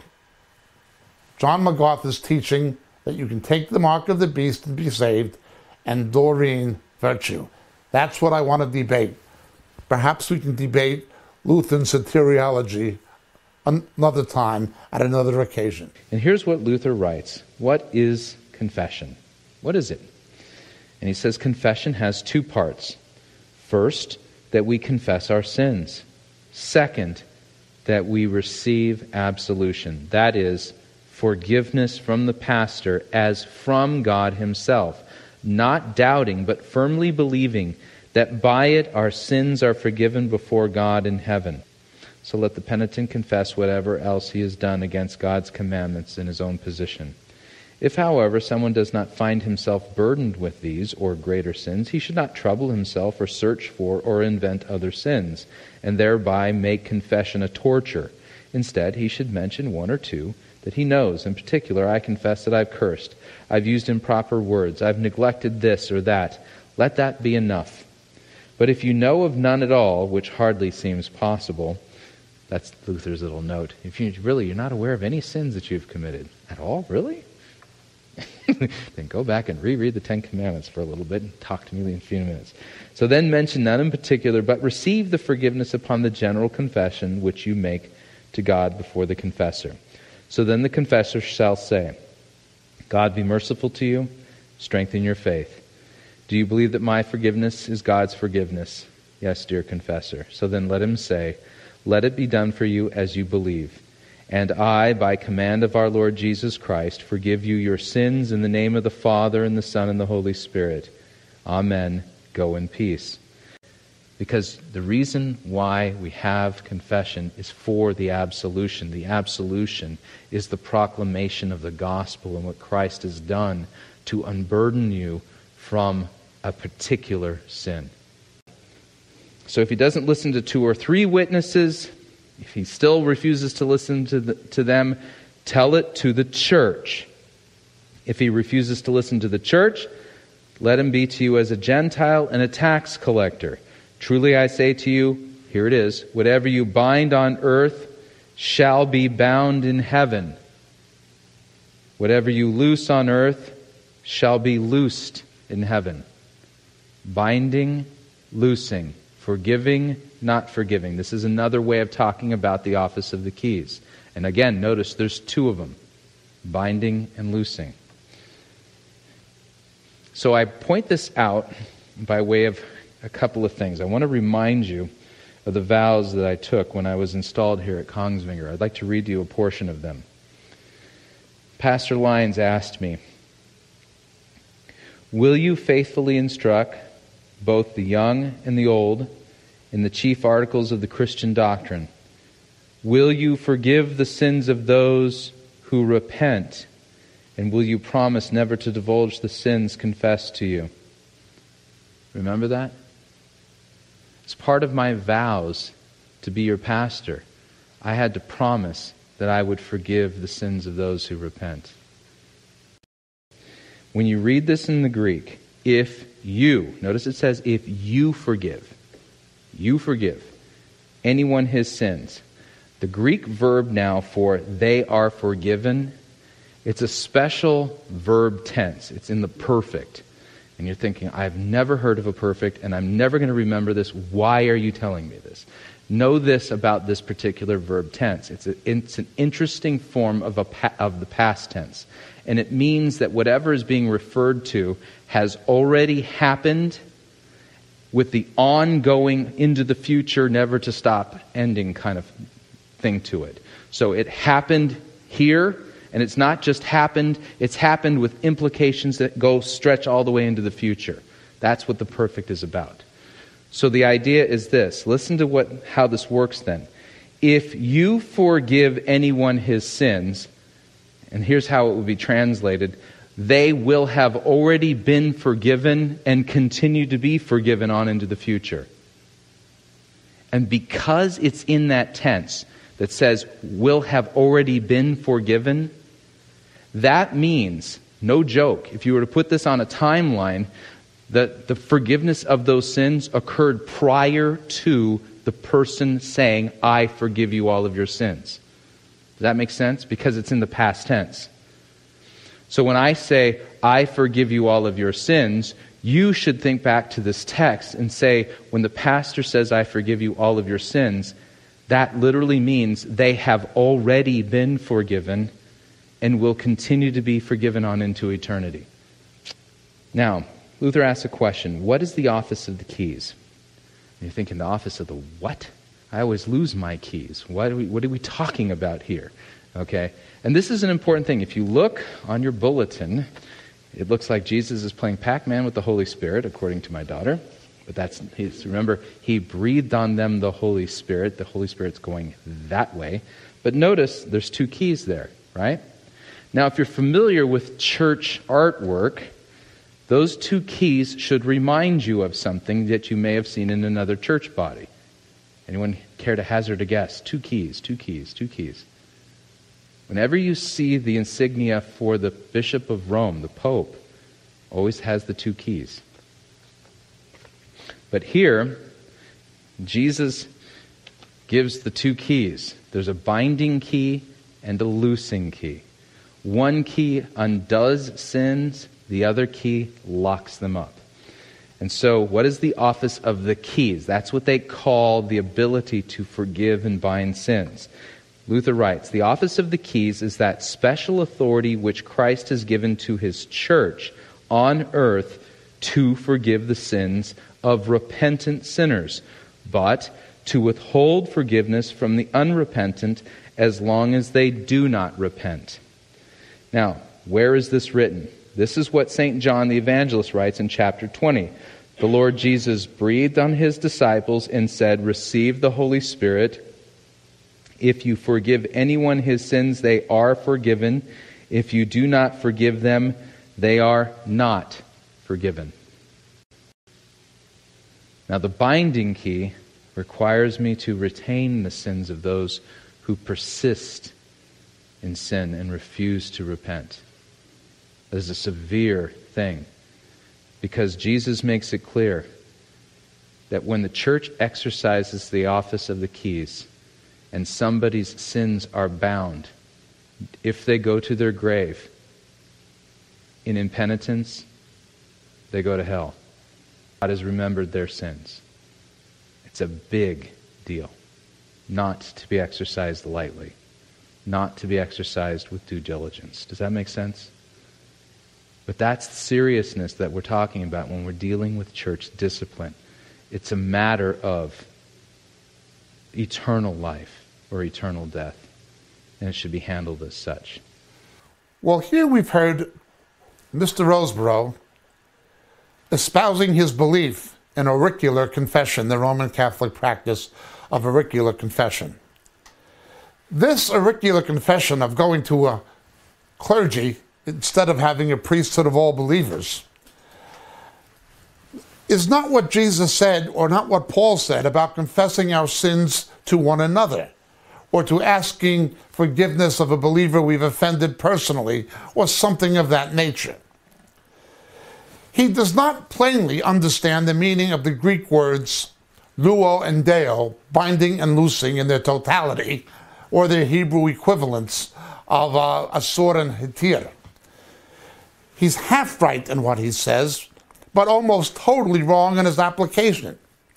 John MacArthur's teaching that you can take the mark of the beast and be saved, and Doreen virtue. That's what I want to debate. Perhaps we can debate Lutheran soteriology another time at another occasion. And here's what Luther writes. What is confession? What is it? And he says confession has two parts. First, that we confess our sins. Second, that we receive absolution. That is, forgiveness from the pastor as from God himself. Not doubting, but firmly believing that by it our sins are forgiven before God in heaven. So let the penitent confess whatever else he has done against God's commandments in his own position. If, however, someone does not find himself burdened with these or greater sins, he should not trouble himself or search for or invent other sins, and thereby make confession a torture. Instead, he should mention one or two that he knows. In particular, I confess that I've cursed, I've used improper words, I've neglected this or that. Let that be enough. But if you know of none at all, which hardly seems possible, that's Luther's little note. If you really, you're not aware of any sins that you've committed at all, really? Then go back and reread the Ten Commandments for a little bit and talk to me in a few minutes. So then mention none in particular, but receive the forgiveness upon the general confession which you make to God before the confessor. So then the confessor shall say, God be merciful to you, strengthen your faith. Do you believe that my forgiveness is God's forgiveness? Yes, dear confessor. So then let him say, let it be done for you as you believe. And I, by command of our Lord Jesus Christ, forgive you your sins in the name of the Father, and the Son, and the Holy Spirit. Amen. Go in peace. Because the reason why we have confession is for the absolution. The absolution is the proclamation of the gospel and what Christ has done to unburden you from a particular sin. So if he doesn't listen to two or three witnesses, if he still refuses to listen to, the, to them, tell it to the church. If he refuses to listen to the church, let him be to you as a Gentile and a tax collector. Truly I say to you, here it is, whatever you bind on earth shall be bound in heaven. Whatever you loose on earth shall be loosed in heaven. Binding, loosing, forgiving, not forgiving. This is another way of talking about the office of the keys. And again, notice there's two of them, binding and loosing. So I point this out by way of a couple of things. I want to remind you of the vows that I took when I was installed here at Kongsvinger. I'd like to read you a portion of them. Pastor Lyons asked me, will you faithfully instruct both the young and the old in the chief articles of the Christian doctrine? Will you forgive the sins of those who repent? And will you promise never to divulge the sins confessed to you? Remember that? It's part of my vows to be your pastor. I had to promise that I would forgive the sins of those who repent. When you read this in the Greek, if you, notice it says if you forgive, you forgive anyone his sins. The Greek verb now for they are forgiven, it's a special verb tense. It's in the perfect. And you're thinking, I've never heard of a perfect, and I'm never going to remember this. Why are you telling me this? Know this about this particular verb tense. It's, a, it's an interesting form of, a, of the past tense. And it means that whatever is being referred to has already happened with the ongoing into the future, never to stop ending kind of thing to it. So it happened here, and it's not just happened, it's happened with implications that go stretch all the way into the future. That's what the perfect is about. So the idea is this. Listen to what how this works then. If you forgive anyone his sins, and here's how it would be translated, they will have already been forgiven and continue to be forgiven on into the future. And because it's in that tense that says, will have already been forgiven, that means, no joke, if you were to put this on a timeline, that the forgiveness of those sins occurred prior to the person saying, I forgive you all of your sins. Does that make sense? Because it's in the past tense. So when I say, I forgive you all of your sins, you should think back to this text and say, when the pastor says, I forgive you all of your sins, that literally means they have already been forgiven and will continue to be forgiven on into eternity. Now, Luther asks a question. What is the office of the keys? And you're thinking, the office of the what? I always lose my keys. What are we, what are we talking about here? Okay? And this is an important thing. If you look on your bulletin, it looks like Jesus is playing Pac-Man with the Holy Spirit, according to my daughter. But that's, he's, remember, he breathed on them the Holy Spirit. The Holy Spirit's going that way. But notice there's two keys there, right? Now, if you're familiar with church artwork, those two keys should remind you of something that you may have seen in another church body. Anyone care to hazard a guess? Two keys, two keys, two keys. Whenever you see the insignia for the Bishop of Rome, the Pope, always has the two keys. But here, Jesus gives the two keys. There's a binding key and a loosing key. One key undoes sins, the other key locks them up. And so, what is the office of the keys? That's what they call the ability to forgive and bind sins. Luther writes, the office of the keys is that special authority which Christ has given to his church on earth to forgive the sins of repentant sinners, but to withhold forgiveness from the unrepentant as long as they do not repent. Now, where is this written? This is what Saint John the Evangelist writes in chapter twenty. The Lord Jesus breathed on his disciples and said, receive the Holy Spirit. If you forgive anyone his sins, they are forgiven. If you do not forgive them, they are not forgiven. Now, the binding key requires me to retain the sins of those who persist in sin and refuse to repent. That is a severe thing, because Jesus makes it clear that when the church exercises the office of the keys and somebody's sins are bound, if they go to their grave in impenitence, they go to hell. God has remembered their sins. It's a big deal, not to be exercised lightly, not to be exercised with due diligence. Does that make sense? But that's the seriousness that we're talking about when we're dealing with church discipline. It's a matter of eternal life or eternal death, and it should be handled as such. Well, here we've heard Mister Rosebrough espousing his belief in auricular confession, the Roman Catholic practice of auricular confession. This auricular confession of going to a clergy instead of having a priesthood of all believers is not what Jesus said or not what Paul said about confessing our sins to one another or to asking forgiveness of a believer we've offended personally or something of that nature. He does not plainly understand the meaning of the Greek words luo and deo, binding and loosing in their totality, or their Hebrew equivalents of uh, asur and hetir. He's half right in what he says, but almost totally wrong in his application.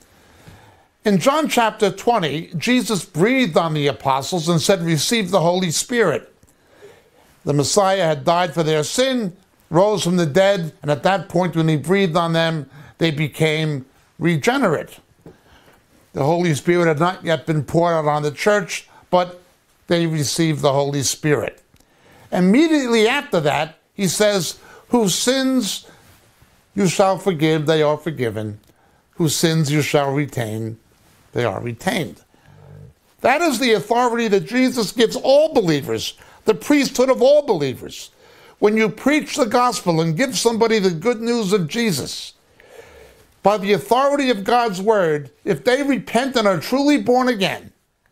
In John chapter twenty, Jesus breathed on the apostles and said, "Receive the Holy Spirit." The Messiah had died for their sin, rose from the dead, and at that point when he breathed on them, they became regenerate. The Holy Spirit had not yet been poured out on the church, but they received the Holy Spirit. Immediately after that, he says, "Whose sins you shall forgive, they are forgiven. Whose sins you shall retain, they are retained." That is the authority that Jesus gives all believers, the priesthood of all believers. When you preach the gospel and give somebody the good news of Jesus, by the authority of God's word, if they repent and are truly born again,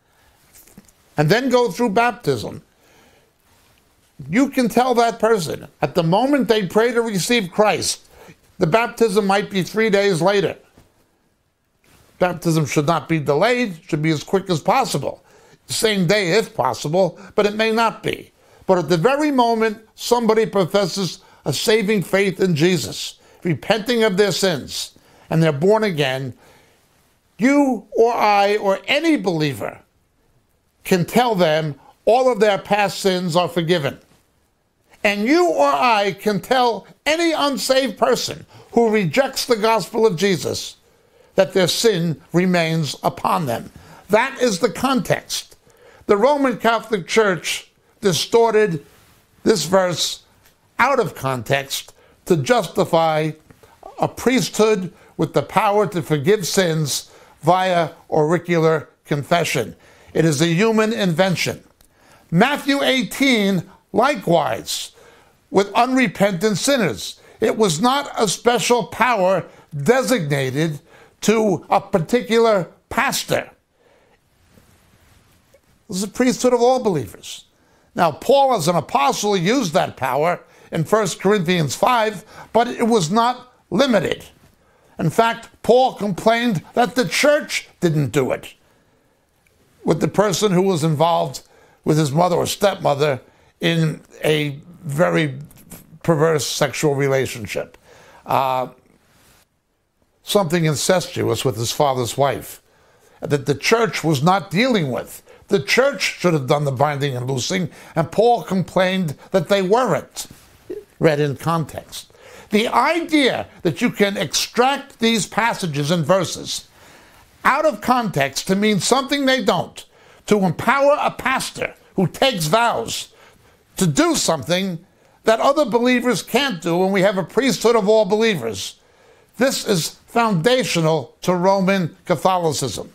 and then go through baptism, you can tell that person, at the moment they pray to receive Christ, the baptism might be three days later. Baptism should not be delayed, should be as quick as possible. Same day if possible, but it may not be. But at the very moment somebody professes a saving faith in Jesus, repenting of their sins, and they're born again, you or I or any believer can tell them all of their past sins are forgiven. And you or I can tell any unsaved person who rejects the gospel of Jesus that their sin remains upon them. That is the context. The Roman Catholic Church distorted this verse out of context to justify a priesthood with the power to forgive sins via auricular confession. It is a human invention. Matthew eighteen, likewise, with unrepentant sinners. It was not a special power designated to a particular pastor. It was a priesthood of all believers. Now, Paul as an apostle used that power in First Corinthians five, but it was not limited. In fact, Paul complained that the church didn't do it with the person who was involved with his mother or stepmother in a very perverse sexual relationship. Uh, something incestuous with his father's wife that the church was not dealing with. The church should have done the binding and loosing, and Paul complained that they weren't, read in context. The idea that you can extract these passages and verses out of context to mean something they don't, to empower a pastor who takes vows to do something that other believers can't do when we have a priesthood of all believers, this is foundational to Roman Catholicism.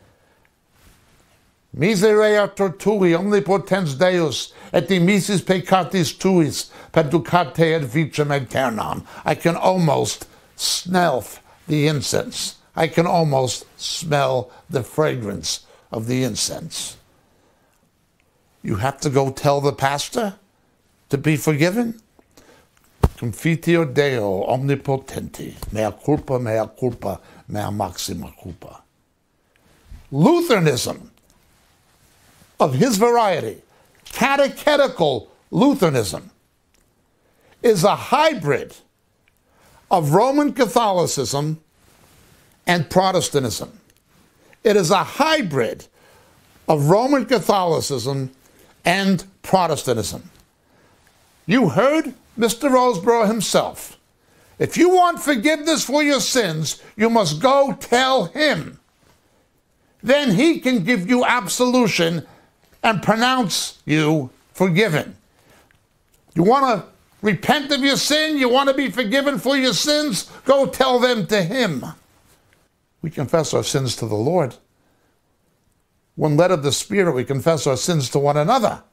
Miserea tortui omnipotens Deus, et dimisis peccatis tuis, perducate ad vicem aeternam. I can almost smell the incense I can almost smell the fragrance of the incense. You have to go tell the pastor to be forgiven? Confitio Deo omnipotenti, mea culpa, mea culpa, mea maxima culpa. Lutheranism of his variety, catechetical Lutheranism, is a hybrid of Roman Catholicism and Protestantism. It is a hybrid of Roman Catholicism and Protestantism. You heard Mister Rosebrough himself. If you want forgiveness for your sins, you must go tell him. Then he can give you absolution and pronounce you forgiven. You want to repent of your sin? You want to be forgiven for your sins? Go tell them to him. We confess our sins to the Lord. When led of the Spirit, we confess our sins to one another.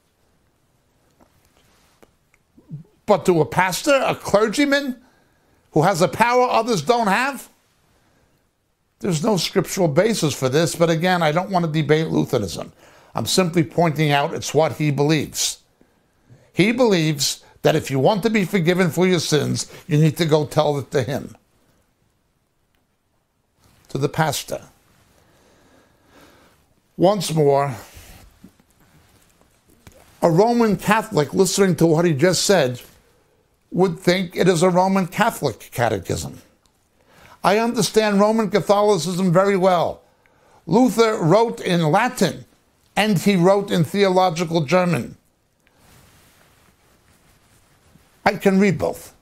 But to a pastor, a clergyman, who has a power others don't have? There's no scriptural basis for this, but again, I don't want to debate Lutheranism. I'm simply pointing out it's what he believes. He believes that if you want to be forgiven for your sins, you need to go tell it to him, to the pastor. Once more, a Roman Catholic listening to what he just said would think it is a Roman Catholic catechism. I understand Roman Catholicism very well. Luther wrote in Latin, and he wrote in theological German. I can read both.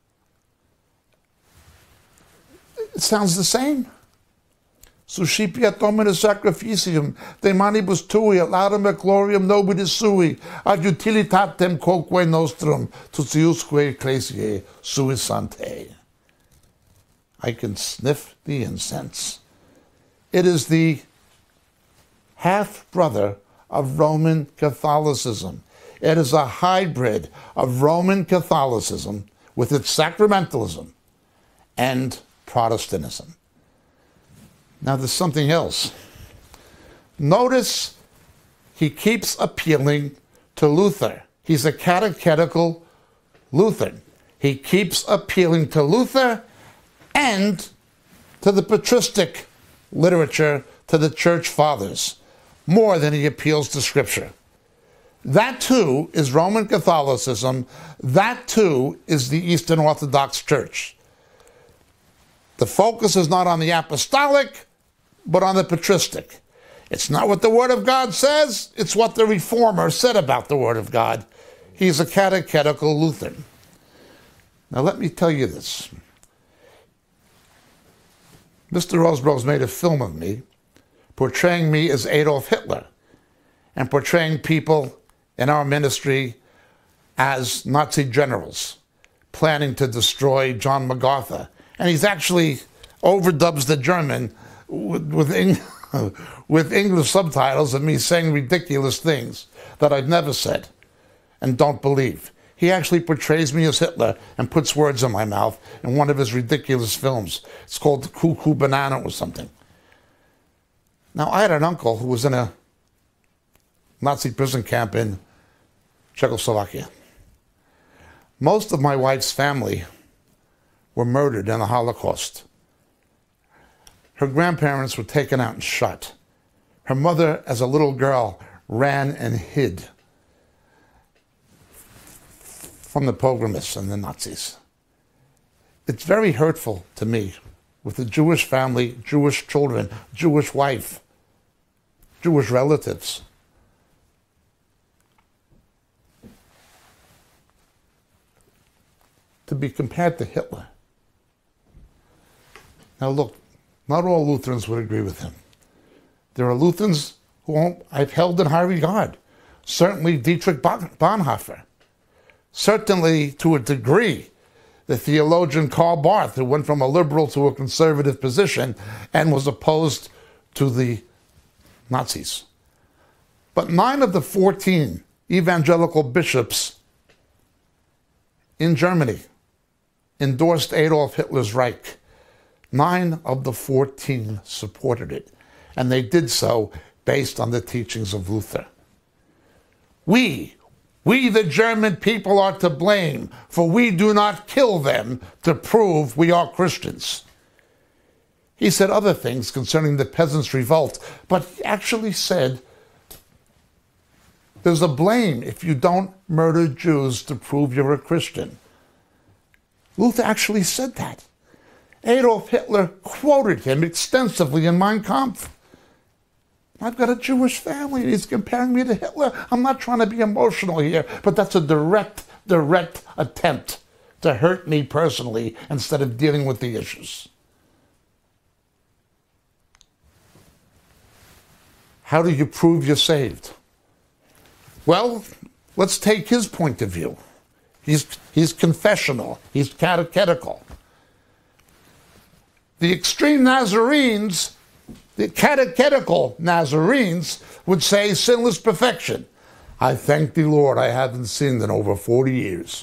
It sounds the same. Suscipiat Dominus sacrificium, de manibus tui, et laudem et gloriam nobis sui, ad utilitatem quoque nostrum, tutiusque ecclesiae suis sanctae. I can sniff the incense. It is the half-brother of Roman Catholicism. It is a hybrid of Roman Catholicism with its sacramentalism and Protestantism. Now there's something else. Notice he keeps appealing to Luther. He's a catechetical Lutheran. He keeps appealing to Luther and to the patristic literature, to the church fathers, more than he appeals to Scripture. That too is Roman Catholicism. That too is the Eastern Orthodox Church. The focus is not on the apostolic, but on the patristic. It's not what the Word of God says, it's what the Reformer said about the Word of God. He's a catechetical Lutheran. Now let me tell you this. Mister Rosebrough's made a film of me, portraying me as Adolf Hitler, and portraying people in our ministry as Nazi generals, planning to destroy John MacArthur. And he's actually overdubs the German with, with, Eng with English subtitles of me saying ridiculous things that I've never said and don't believe. He actually portrays me as Hitler and puts words in my mouth in one of his ridiculous films. It's called The Cuckoo Banana or something. Now, I had an uncle who was in a Nazi prison camp in Czechoslovakia. Most of my wife's family were murdered in the Holocaust. Her grandparents were taken out and shot. Her mother, as a little girl, ran and hid from the pogromists and the Nazis. It's very hurtful to me, with a Jewish family, Jewish children, Jewish wife, Jewish relatives. To be compared to Hitler. Now look, not all Lutherans would agree with him. There are Lutherans who I've held in high regard. Certainly Dietrich Bonhoeffer. Certainly, to a degree, the theologian Karl Barth, who went from a liberal to a conservative position and was opposed to the Nazis. But nine of the fourteen evangelical bishops in Germany endorsed Adolf Hitler's Reich. Nine of the fourteen supported it, and they did so based on the teachings of Luther. We, we the German people are to blame, for we do not kill them to prove we are Christians. He said other things concerning the peasants' revolt, but he actually said there's a blame if you don't murder Jews to prove you're a Christian. Luther actually said that. Adolf Hitler quoted him extensively in Mein Kampf. I've got a Jewish family, and he's comparing me to Hitler. I'm not trying to be emotional here, but that's a direct, direct attempt to hurt me personally instead of dealing with the issues. How do you prove you're saved? Well, let's take his point of view. He's, he's confessional. He's catechetical. The extreme Nazarenes, the catechetical Nazarenes, would say sinless perfection. I thank thee, Lord, I haven't sinned in over forty years.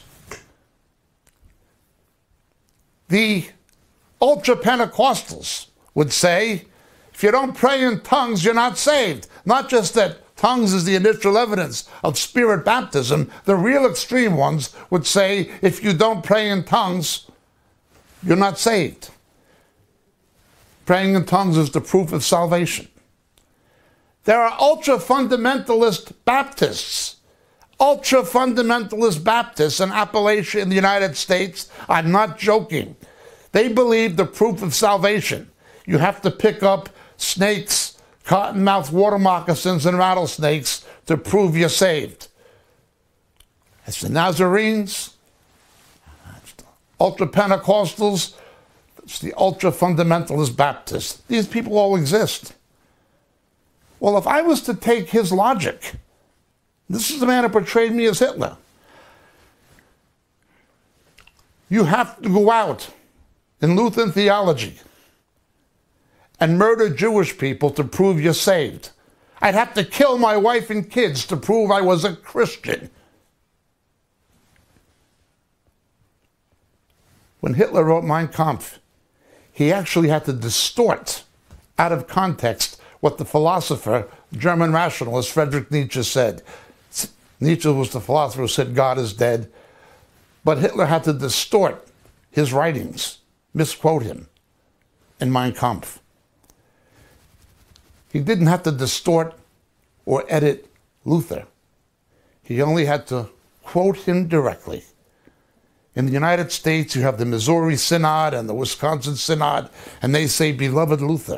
The ultra-Pentecostals would say, if you don't pray in tongues, you're not saved. Not just that tongues is the initial evidence of spirit baptism. The real extreme ones would say, if you don't pray in tongues, you're not saved. Praying in tongues is the proof of salvation. There are ultra-fundamentalist Baptists. Ultra-fundamentalist Baptists in Appalachia in the United States. I'm not joking. They believe the proof of salvation. You have to pick up snakes, cottonmouth water moccasins, and rattlesnakes to prove you're saved. It's the Nazarenes, ultra-Pentecostals, it's the ultra-fundamentalist Baptists. These people all exist. Well, if I was to take his logic, this is the man who portrayed me as Hitler. You have to go out in Lutheran theology and murder Jewish people to prove you're saved. I'd have to kill my wife and kids to prove I was a Christian. When Hitler wrote Mein Kampf, he actually had to distort out of context what the philosopher, German rationalist Friedrich Nietzsche said. Nietzsche was the philosopher who said God is dead, but Hitler had to distort his writings, misquote him in Mein Kampf. He didn't have to distort or edit Luther. He only had to quote him directly. In the United States, you have the Missouri Synod and the Wisconsin Synod, and they say, beloved Luther.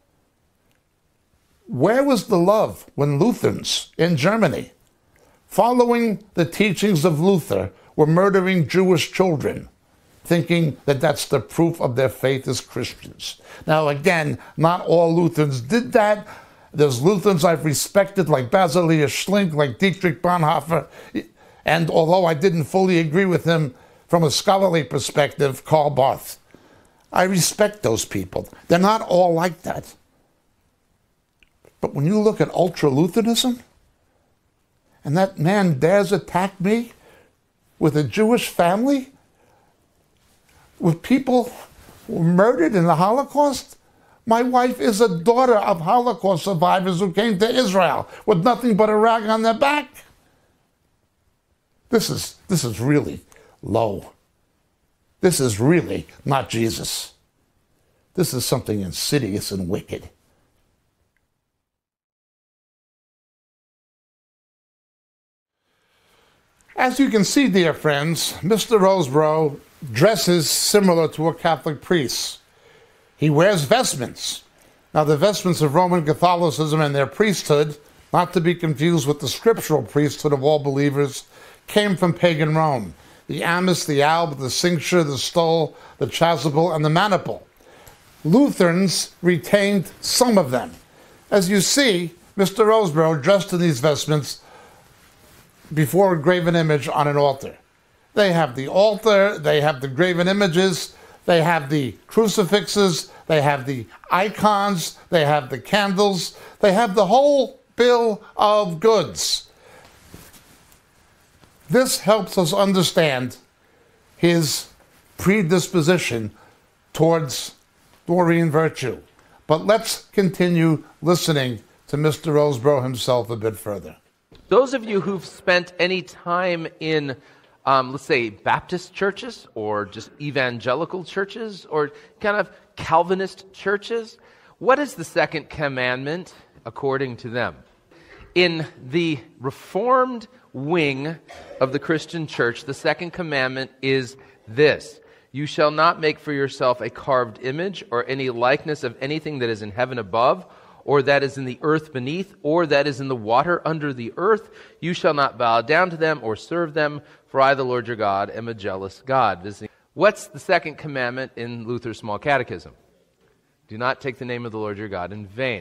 Where was the love when Lutherans in Germany, following the teachings of Luther, were murdering Jewish children, thinking that that's the proof of their faith as Christians? Now, again, not all Lutherans did that. There's Lutherans I've respected, like Basilius Schlink, like Dietrich Bonhoeffer, and although I didn't fully agree with him from a scholarly perspective, Karl Barth. I respect those people. They're not all like that. But when you look at ultra-Lutheranism, and that man dares attack me with a Jewish family, with people who were murdered in the Holocaust. My wife is a daughter of Holocaust survivors who came to Israel with nothing but a rag on their back. This is, this is really low. This is really not Jesus. This is something insidious and wicked. As you can see, dear friends, Mister Rosebrough dresses similar to a Catholic priest. He wears vestments. Now, the vestments of Roman Catholicism and their priesthood, not to be confused with the scriptural priesthood of all believers, came from pagan Rome. The amice, the alb, the cincture, the stole, the chasuble, and the maniple. Lutherans retained some of them. As you see, Mister Rosebrough dressed in these vestments before a graven image on an altar. They have the altar, they have the graven images, they have the crucifixes, they have the icons, they have the candles, they have the whole bill of goods. This helps us understand his predisposition towards Doreen Virtue. But let's continue listening to Mister Rosebrough himself a bit further. Those of you who've spent any time in, um, let's say, Baptist churches or just evangelical churches or kind of Calvinist churches, what is the second commandment according to them? In the Reformed wing of the Christian church, the second commandment is this: you shall not make for yourself a carved image or any likeness of anything that is in heaven above, or that is in the earth beneath, or that is in the water under the earth. You shall not bow down to them or serve them, for I, the Lord your God, am a jealous God. What's the second commandment in Luther's Small Catechism? Do not take the name of the Lord your God in vain.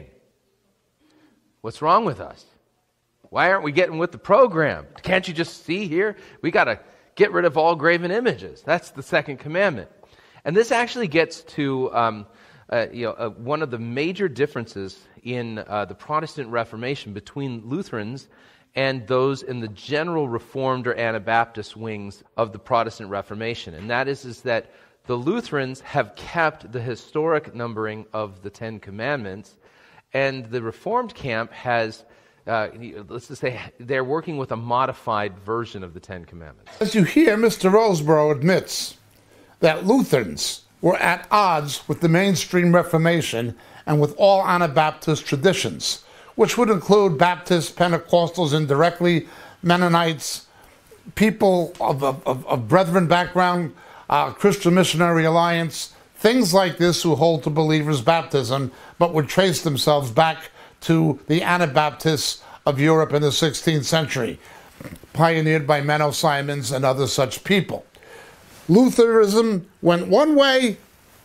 What's wrong with us? Why aren't we getting with the program? Can't you just see here? We got to get rid of all graven images. That's the second commandment. And this actually gets to um, uh, you know, uh, one of the major differences in uh, the Protestant Reformation between Lutherans and those in the general Reformed or Anabaptist wings of the Protestant Reformation. And that is, is that the Lutherans have kept the historic numbering of the Ten Commandments, and the Reformed camp has Uh, let's just say they're working with a modified version of the Ten Commandments. As you hear, Mister Rosebrough admits that Lutherans were at odds with the mainstream Reformation and with all Anabaptist traditions, which would include Baptists, Pentecostals indirectly, Mennonites, people of, of, of Brethren background, uh, Christian Missionary Alliance, things like this, who hold to believers' baptism, but would trace themselves back to the Anabaptists of Europe in the sixteenth century, pioneered by Menno Simons and other such people. Lutheranism went one way,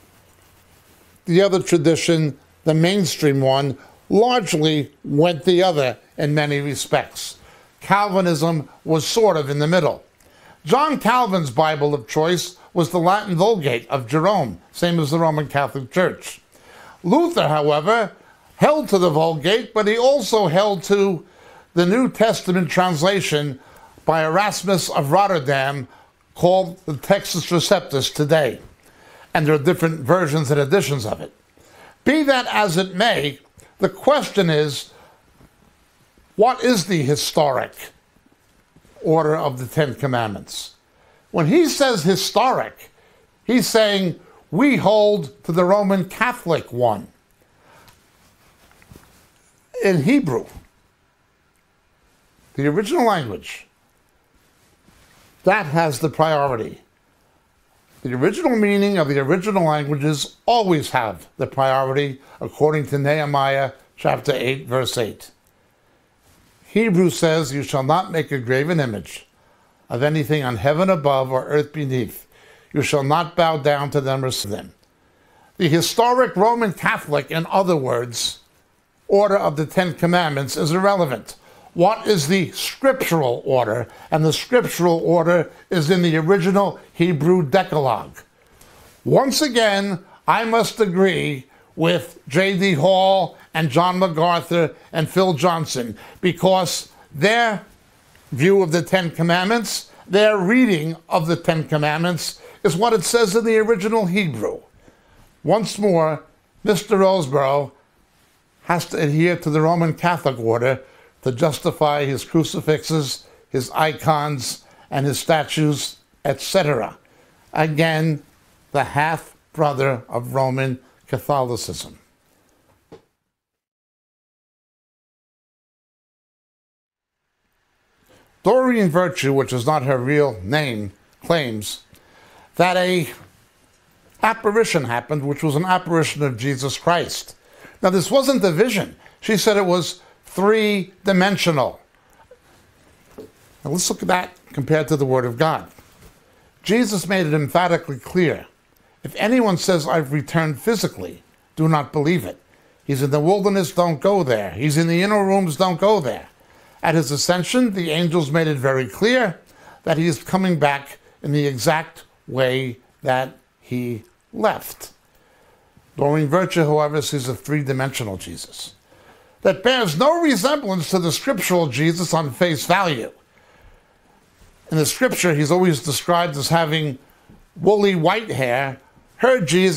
the other tradition, the mainstream one, largely went the other in many respects. Calvinism was sort of in the middle. John Calvin's Bible of choice was the Latin Vulgate of Jerome, same as the Roman Catholic Church. Luther, however, held to the Vulgate, but he also held to the New Testament translation by Erasmus of Rotterdam called the Textus Receptus today. And there are different versions and editions of it. Be that as it may, the question is, what is the historic order of the Ten Commandments? When he says historic, he's saying we hold to the Roman Catholic one. In Hebrew, the original language, that has the priority. The original meaning of the original languages always have the priority, according to Nehemiah chapter eight, verse eight. Hebrew says, you shall not make a graven image of anything on heaven above or earth beneath. You shall not bow down to them or serve them. The historic Roman Catholic, in other words, order of the Ten Commandments is irrelevant. What is the scriptural order? And the scriptural order is in the original Hebrew Decalogue. Once again, I must agree with J D Hall and John MacArthur and Phil Johnson, because their view of the Ten Commandments, their reading of the Ten Commandments, is what it says in the original Hebrew. Once more, Mister Rosebrough has to adhere to the Roman Catholic order to justify his crucifixes, his icons, and his statues, et cetera. Again, the half-brother of Roman Catholicism. Doreen Virtue, which is not her real name, claims that a apparition happened, which was an apparition of Jesus Christ. Now, this wasn't a vision. She said it was three-dimensional. Now, let's look at that compared to the Word of God. Jesus made it emphatically clear. If anyone says, I've returned physically, do not believe it. He's in the wilderness, don't go there. He's in the inner rooms, don't go there. At his ascension, the angels made it very clear that he is coming back in the exact way that he left. Doreen Virtue, however, sees a three-dimensional Jesus that bears no resemblance to the scriptural Jesus on face value. In the scripture, he's always described as having woolly white hair. Her Jesus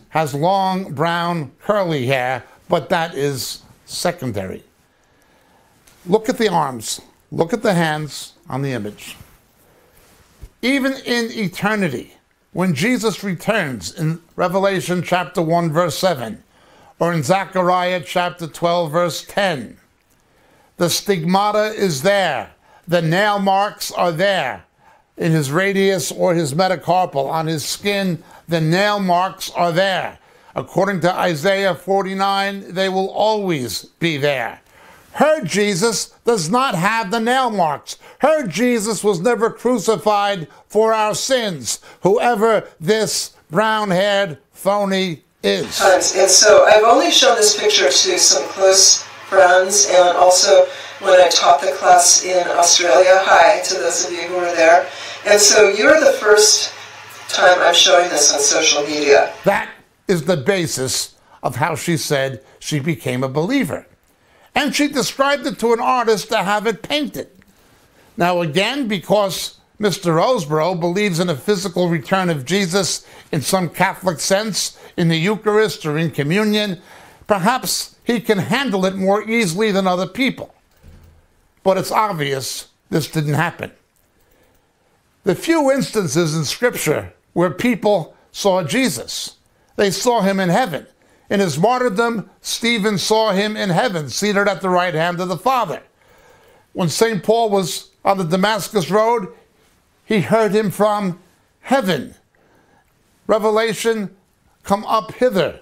has long, brown, curly hair, but that is secondary. Look at the arms. Look at the hands on the image. Even in eternity, when Jesus returns in Revelation chapter one, verse seven, or in Zechariah chapter twelve, verse ten, the stigmata is there. The nail marks are there. In his radius or his metacarpal, on his skin, the nail marks are there. According to Isaiah forty-nine, they will always be there. Her Jesus does not have the nail marks. Her Jesus was never crucified for our sins, whoever this brown-haired phony is. Times. And so I've only shown this picture to some close friends, and also when I taught the class in Australia. Hi to those of you who were there. And so you're the first time I'm showing this on social media. That is the basis of how she said she became a believer. And she described it to an artist to have it painted. Now again, because Mister Rosebrough believes in a physical return of Jesus in some Catholic sense, in the Eucharist or in communion, perhaps he can handle it more easily than other people. But it's obvious this didn't happen. The few instances in Scripture where people saw Jesus, they saw him in heaven. In his martyrdom, Stephen saw him in heaven, seated at the right hand of the Father. When Saint Paul was on the Damascus Road, he heard him from heaven. Revelation, come up hither.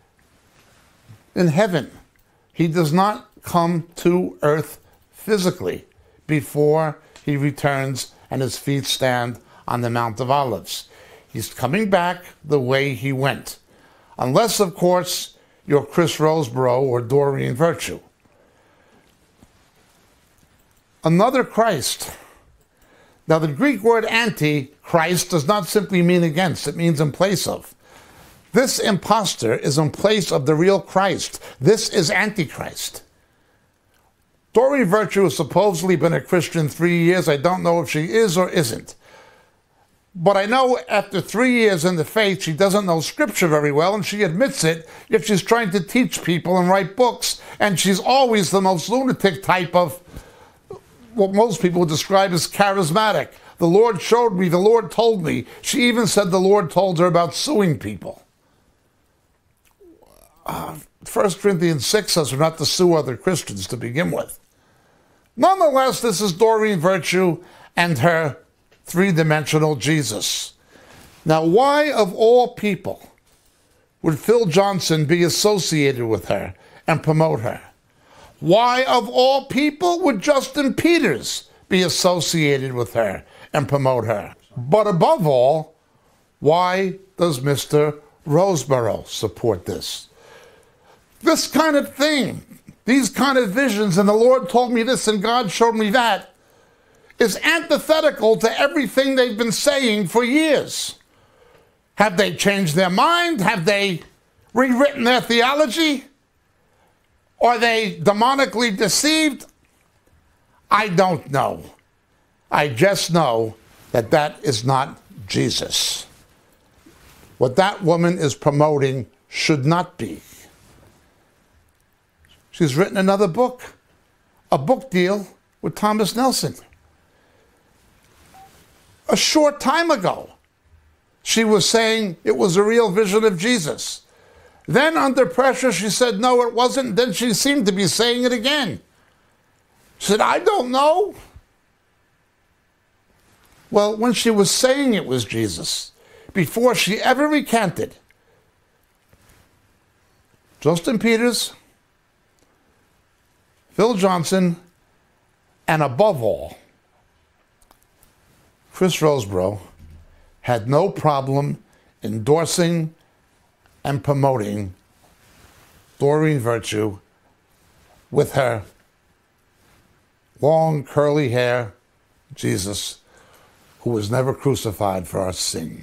In heaven. He does not come to earth physically before he returns and his feet stand on the Mount of Olives. He's coming back the way he went. Unless, of course, you're Chris Rosebrough or Doreen Virtue. Another Christ. Now, the Greek word anti-Christ does not simply mean against. It means in place of. This impostor is in place of the real Christ. This is Antichrist. Doreen Virtue has supposedly been a Christian three years. I don't know if she is or isn't. But I know after three years in the faith, she doesn't know Scripture very well, and she admits it if she's trying to teach people and write books. And she's always the most lunatic type of what most people would describe as charismatic. The Lord showed me, the Lord told me. She even said the Lord told her about suing people. Uh, First Corinthians six says we're not to sue other Christians to begin with. Nonetheless, this is Doreen Virtue and her three-dimensional Jesus. Now, why of all people would Phil Johnson be associated with her and promote her? Why of all people would Justin Peters be associated with her and promote her? But above all, why does Mister Rosebrough support this? This kind of thing, these kind of visions, and the Lord told me this and God showed me that, is antithetical to everything they've been saying for years. Have they changed their mind? Have they rewritten their theology? Are they demonically deceived? I don't know. I just know that that is not Jesus. What that woman is promoting should not be. She's written another book, a book deal with Thomas Nelson. A short time ago, she was saying it was a real vision of Jesus. Then under pressure, she said, no, it wasn't. Then she seemed to be saying it again. She said, I don't know. Well, when she was saying it was Jesus, before she ever recanted, Justin Peters, Phil Johnson, and above all, Chris Rosebrough had no problem endorsing and promoting Doreen Virtue with her long curly hair Jesus, who was never crucified for our sin.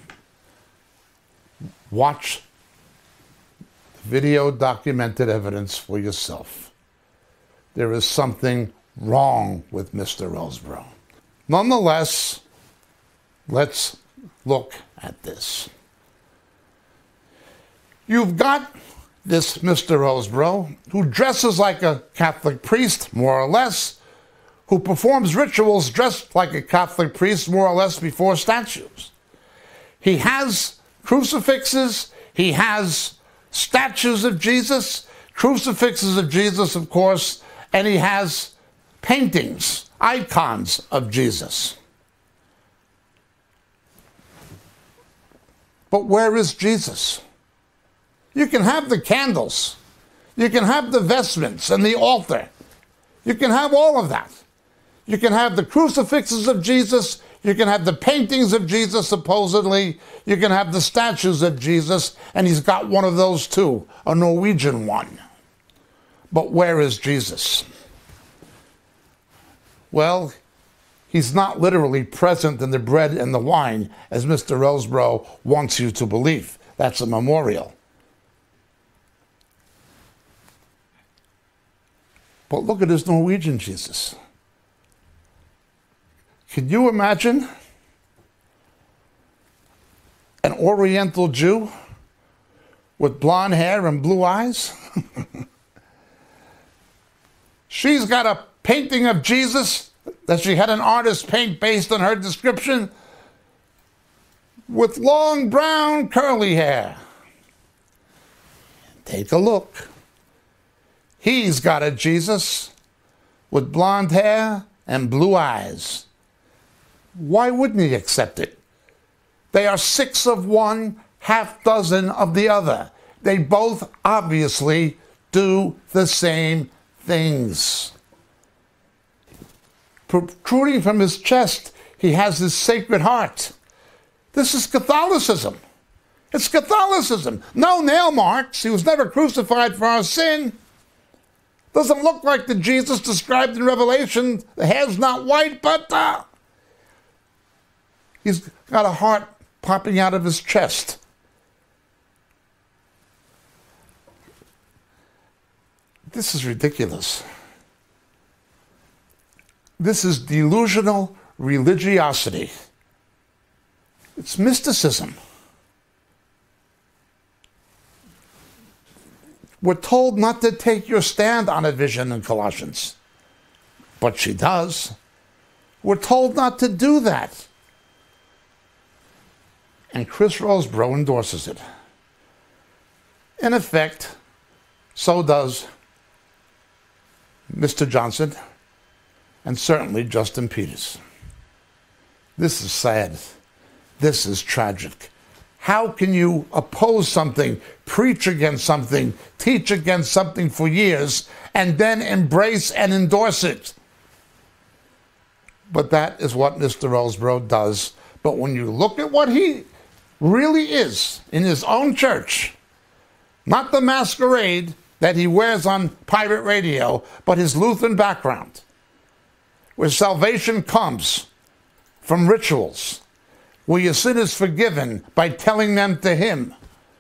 Watch video documented evidence for yourself. There is something wrong with Mister Rosebrough. Nonetheless, let's look at this. You've got this Mister Rosebrough, who dresses like a Catholic priest, more or less, who performs rituals dressed like a Catholic priest, more or less, before statues. He has crucifixes, he has statues of Jesus, crucifixes of Jesus, of course, and he has paintings, icons of Jesus. But where is Jesus? You can have the candles. You can have the vestments and the altar. You can have all of that. You can have the crucifixes of Jesus. You can have the paintings of Jesus, supposedly. You can have the statues of Jesus, and he's got one of those too, a Norwegian one. But where is Jesus? Well, he's not literally present in the bread and the wine, as Mister Rosebrough wants you to believe. That's a memorial. But look at his Norwegian Jesus. Can you imagine an Oriental Jew with blonde hair and blue eyes? She's got a painting of Jesus that she had an artist paint based on her description, with long brown curly hair. Take a look. He's got a Jesus with blonde hair and blue eyes. Why wouldn't he accept it? They are six of one, half dozen of the other. They both obviously do the same things. Protruding from his chest, he has his Sacred Heart. This is Catholicism. It's Catholicism. No nail marks. He was never crucified for our sin. Doesn't look like the Jesus described in Revelation. The hair's not white, but uh, he's got a heart popping out of his chest. This is ridiculous. This is delusional religiosity. It's mysticism. We're told not to take your stand on a vision in Colossians, but she does. We're told not to do that. And Chris Rosebrough endorses it. In effect, so does Mister Johnson, and certainly Justin Peters. This is sad. This is tragic. How can you oppose something, preach against something, teach against something for years, and then embrace and endorse it? But that is what Mister Rosebrough does. But when you look at what he really is in his own church, not the masquerade that he wears on pirate radio, but his Lutheran background, where salvation comes from rituals, where your sin is forgiven by telling them to him,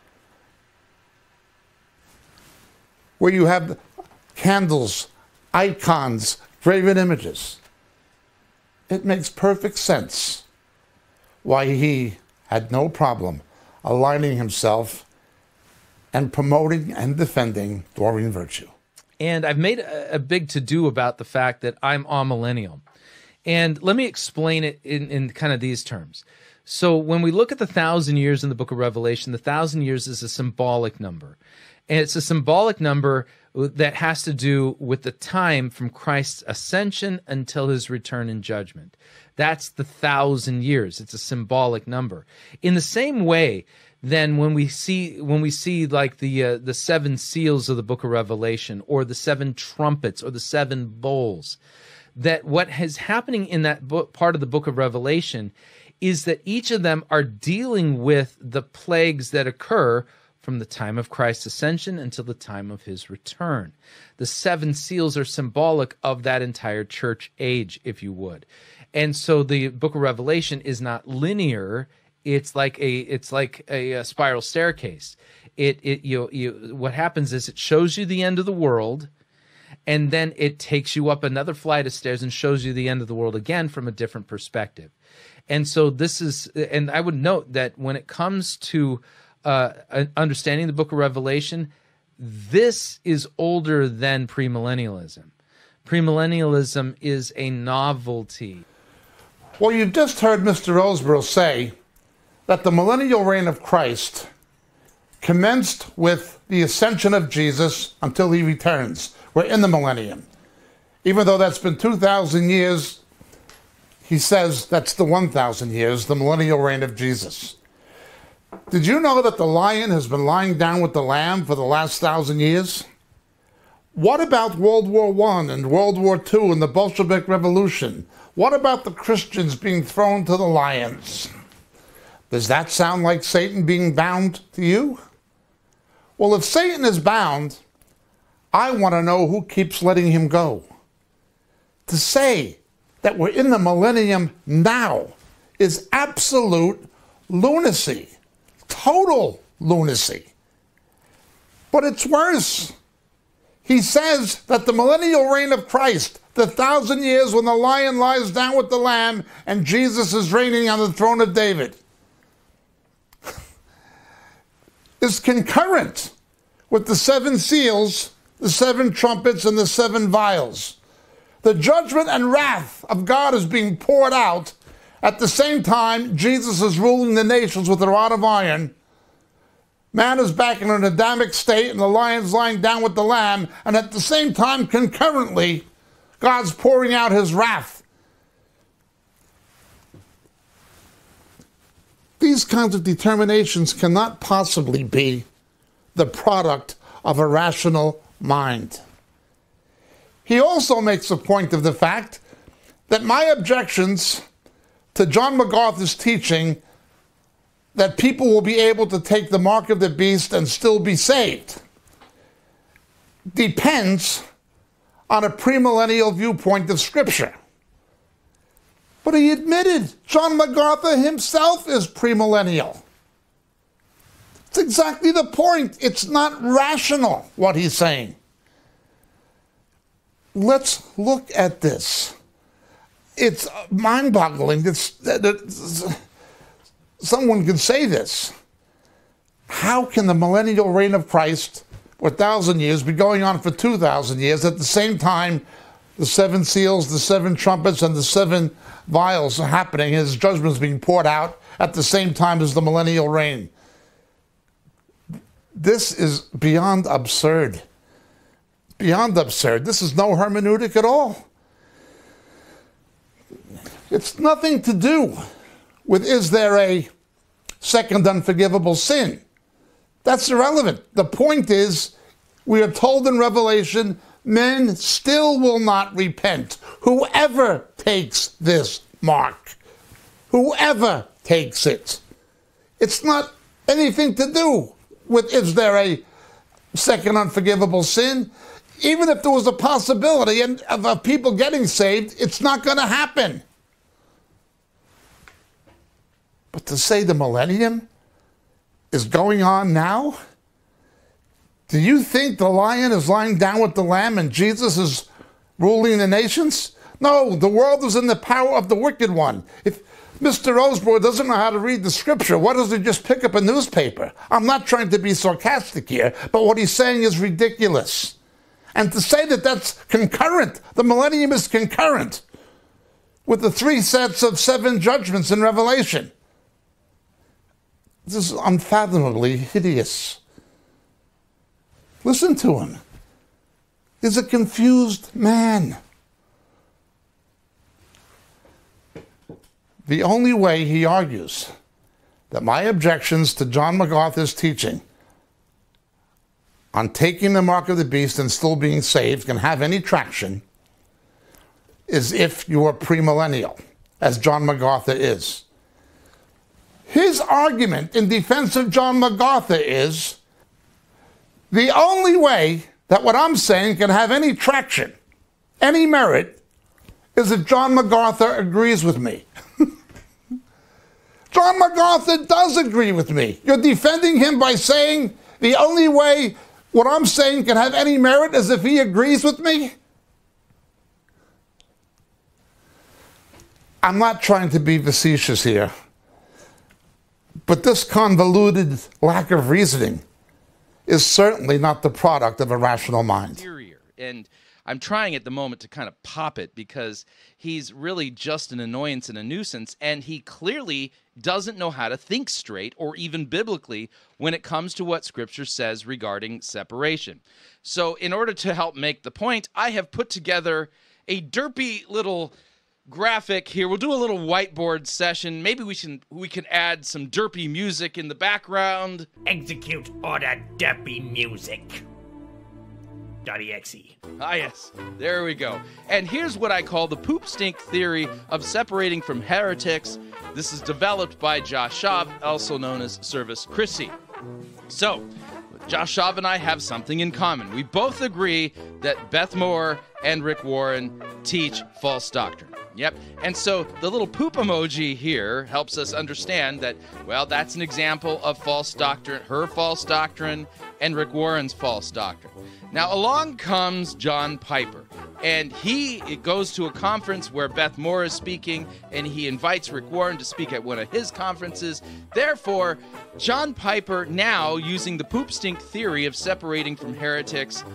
where you have candles, icons, graven images. It makes perfect sense why he had no problem aligning himself and promoting and defending Doreen Virtue. And I've made a, a big to-do about the fact that I'm amillennial. And let me explain it in, in kind of these terms. So when we look at the thousand years in the book of Revelation, the thousand years is a symbolic number. And it's a symbolic number that has to do with the time from Christ's ascension until his return in judgment. That's the thousand years. It's a symbolic number. In the same way, then when we see when we see like the uh, the seven seals of the book of Revelation, or the seven trumpets, or the seven bowls, that what is happening in that book, part of the book of Revelation, is that each of them are dealing with the plagues that occur from the time of Christ's ascension until the time of his return. The seven seals are symbolic of that entire church age, if you would. And so the book of Revelation is not linear. It's like a it's like a, a spiral staircase. It it you you what happens is it shows you the end of the world, and then it takes you up another flight of stairs and shows you the end of the world again from a different perspective. And so this is, and I would note that when it comes to uh, understanding the book of Revelation, this is older than premillennialism. Premillennialism is a novelty. Well, you've just heard Mister Rosebrough say that the millennial reign of Christ commenced with the ascension of Jesus until he returns. We're in the millennium. Even though that's been two thousand years, he says that's the one thousand years, the millennial reign of Jesus. Did you know that the lion has been lying down with the lamb for the last thousand years? What about World War One and World War Two and the Bolshevik Revolution? What about the Christians being thrown to the lions? Does that sound like Satan being bound to you? Well, if Satan is bound, I want to know who keeps letting him go. To say that we're in the millennium now is absolute lunacy. Total lunacy. But it's worse. He says that the millennial reign of Christ, the thousand years when the lion lies down with the lamb and Jesus is reigning on the throne of David, is concurrent with the seven seals, the seven trumpets, and the seven vials. The judgment and wrath of God is being poured out. At the same time, Jesus is ruling the nations with a rod of iron. Man is back in an Adamic state, and the lion's lying down with the lamb. And at the same time, concurrently, God's pouring out his wrath. These kinds of determinations cannot possibly be the product of a rational mind. He also makes a point of the fact that my objections to John MacArthur's teaching that people will be able to take the mark of the beast and still be saved depends on a premillennial viewpoint of Scripture. But he admitted John MacArthur himself is premillennial. It's exactly the point. It's not rational, what he's saying. Let's look at this. It's mind-boggling that someone can say this. How can the millennial reign of Christ for a thousand years be going on for two thousand years? At the same time, the seven seals, the seven trumpets, and the seven vials are happening. His judgment is being poured out at the same time as the millennial reign. This is beyond absurd. Beyond absurd. This is no hermeneutic at all. It's nothing to do with is there a second unforgivable sin. That's irrelevant. The point is, we are told in Revelation, men still will not repent. Whoever takes this mark, whoever takes it. It's not anything to do with is there a second unforgivable sin. Even if there was a possibility of people getting saved, it's not going to happen. But to say the millennium is going on now? Do you think the lion is lying down with the lamb and Jesus is ruling the nations? No, the world is in the power of the wicked one. If Mister Rosebrough doesn't know how to read the Scripture, why does he just pick up a newspaper? I'm not trying to be sarcastic here, but what he's saying is ridiculous. And to say that that's concurrent, the millennium is concurrent with the three sets of seven judgments in Revelation. This is unfathomably hideous. Listen to him. He's a confused man. The only way, he argues, that my objections to John MacArthur's teaching on taking the mark of the beast and still being saved can have any traction is if you are premillennial, as John MacArthur is. His argument in defense of John MacArthur is the only way that what I'm saying can have any traction, any merit, is if John MacArthur agrees with me. John MacArthur does agree with me. You're defending him by saying the only way what I'm saying can have any merit is if he agrees with me? I'm not trying to be facetious here, But this convoluted lack of reasoning is certainly not the product of a rational mind. And I'm trying at the moment to kind of pop it because he's really just an annoyance and a nuisance, and he clearly doesn't know how to think straight or even biblically when it comes to what Scripture says regarding separation. So in order to help make the point, I have put together a derpy little graphic here. We'll do a little whiteboard session. Maybe we can we can add some derpy music in the background. Execute order derpy music. .exe. Ah, yes. There we go. And here's what I call the poop stink theory of separating from heretics. This is developed by Josh Schaub, also known as Service Chrissy. So, Josh Schaub and I have something in common. We both agree that Beth Moore and Rick Warren teach false doctrine. Yep. And so the little poop emoji here helps us understand that, well, that's an example of false doctrine, her false doctrine, and Rick Warren's false doctrine. Now, along comes John Piper, and he it goes to a conference where Beth Moore is speaking, and he invites Rick Warren to speak at one of his conferences. Therefore, John Piper, now using the poop stink theory of separating from heretics,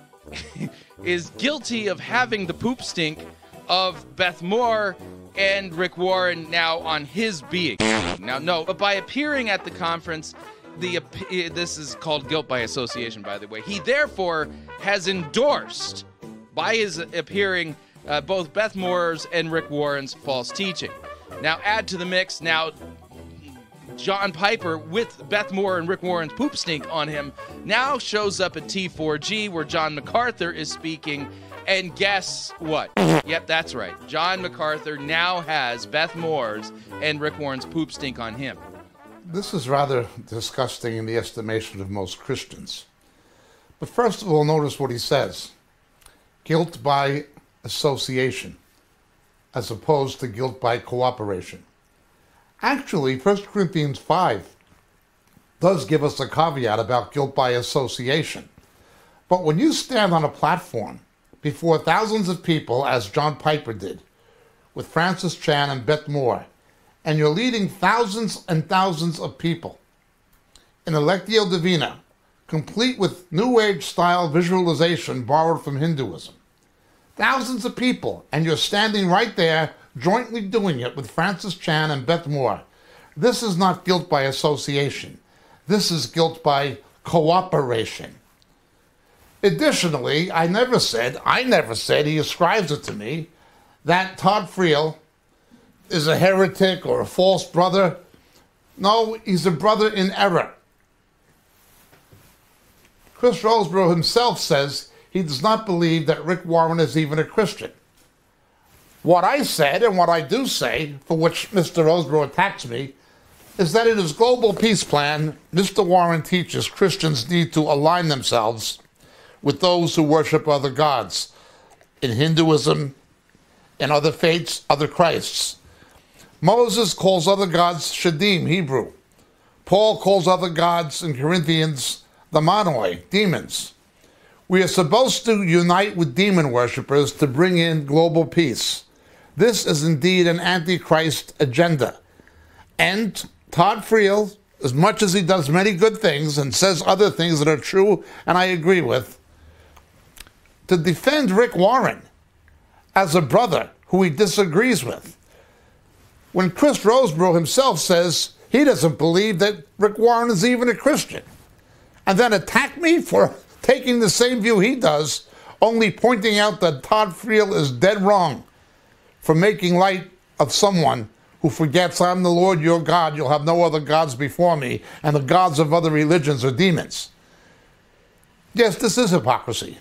is guilty of having the poop stink of Beth Moore and Rick Warren now on his being. Now, no, but by appearing at the conference, the this is called guilt by association, by the way. He therefore has endorsed, by his appearing, uh, both Beth Moore's and Rick Warren's false teaching. Now, add to the mix, now, John Piper, with Beth Moore and Rick Warren's poop stink on him, now shows up at T four G where John MacArthur is speaking. And guess what? Yep, that's right. John MacArthur now has Beth Moore's and Rick Warren's poop stink on him. This is rather disgusting in the estimation of most Christians. But first of all, notice what he says. Guilt by association, as opposed to guilt by cooperation. Actually, First Corinthians five does give us a caveat about guilt by association. But when you stand on a platform before thousands of people, as John Piper did, with Francis Chan and Beth Moore, and you're leading thousands and thousands of people in Lectio Divina, complete with New Age-style visualization borrowed from Hinduism. Thousands of people, and you're standing right there, jointly doing it with Francis Chan and Beth Moore. This is not guilt by association. This is guilt by cooperation. Additionally, I never said, I never said, he ascribes it to me, that Todd Friel is a heretic or a false brother. No, he's a brother in error. Chris Rosebrough himself says he does not believe that Rick Warren is even a Christian. What I said, and what I do say, for which Mister Rosebrough attacks me, is that in his global peace plan, Mister Warren teaches Christians need to align themselves with those who worship other gods. In Hinduism and other faiths, other Christs. Moses calls other gods Shadim, Hebrew. Paul calls other gods in Corinthians the Monoi, demons. We are supposed to unite with demon worshippers to bring in global peace. This is indeed an antichrist agenda. And Todd Friel, as much as he does many good things and says other things that are true and I agree with, to defend Rick Warren as a brother who he disagrees with, when Chris Rosebrough himself says he doesn't believe that Rick Warren is even a Christian, and then attack me for taking the same view he does, only pointing out that Todd Friel is dead wrong for making light of someone who forgets, I'm the Lord your God, you'll have no other gods before me, and the gods of other religions are demons. Yes, this is hypocrisy.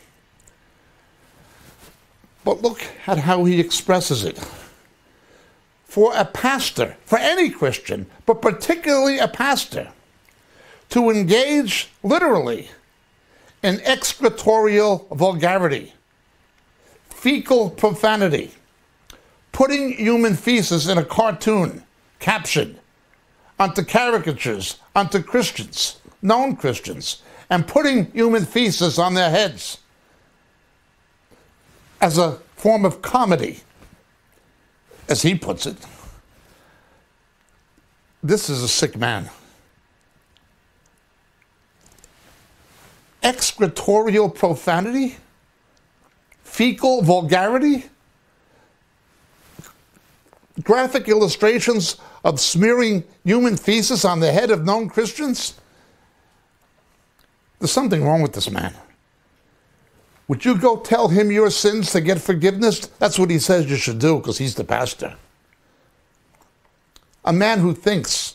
But look at how he expresses it. For a pastor, for any Christian, but particularly a pastor, to engage literally in extraterritorial vulgarity, fecal profanity, putting human feces in a cartoon caption onto caricatures, onto Christians, known Christians, and putting human feces on their heads as a form of comedy, as he puts it. This is a sick man. excretorial profanity, fecal vulgarity, graphic illustrations of smearing human feces on the head of known Christians? There's something wrong with this man. Would you go tell him your sins to get forgiveness? That's what he says you should do because he's the pastor. A man who thinks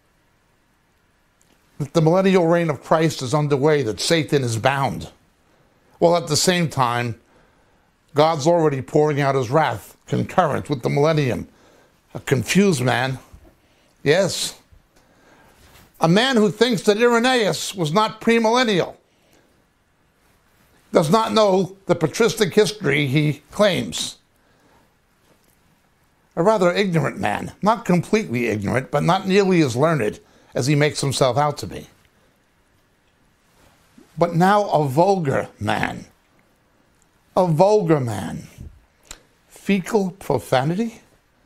that the millennial reign of Christ is underway, that Satan is bound. Well, at the same time, God's already pouring out his wrath concurrent with the millennium. A confused man. Yes. A man who thinks that Irenaeus was not premillennial. Does not know the patristic history he claims. A rather ignorant man. Not completely ignorant, but not nearly as learned as he makes himself out to be. But now a vulgar man. A vulgar man. Fecal profanity?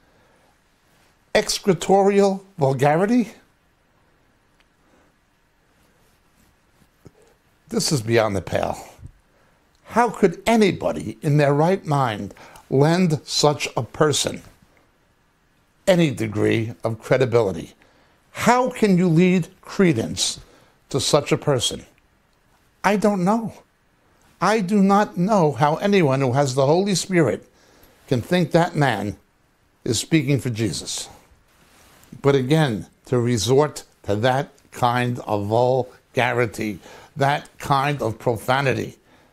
Excretorial vulgarity? This is beyond the pale. How could anybody in their right mind lend such a person any degree of credibility? How can you lead credence to such a person? I don't know. I do not know how anyone who has the Holy Spirit can think that man is speaking for Jesus. But again, to resort to that kind of vulgarity, that kind of profanity.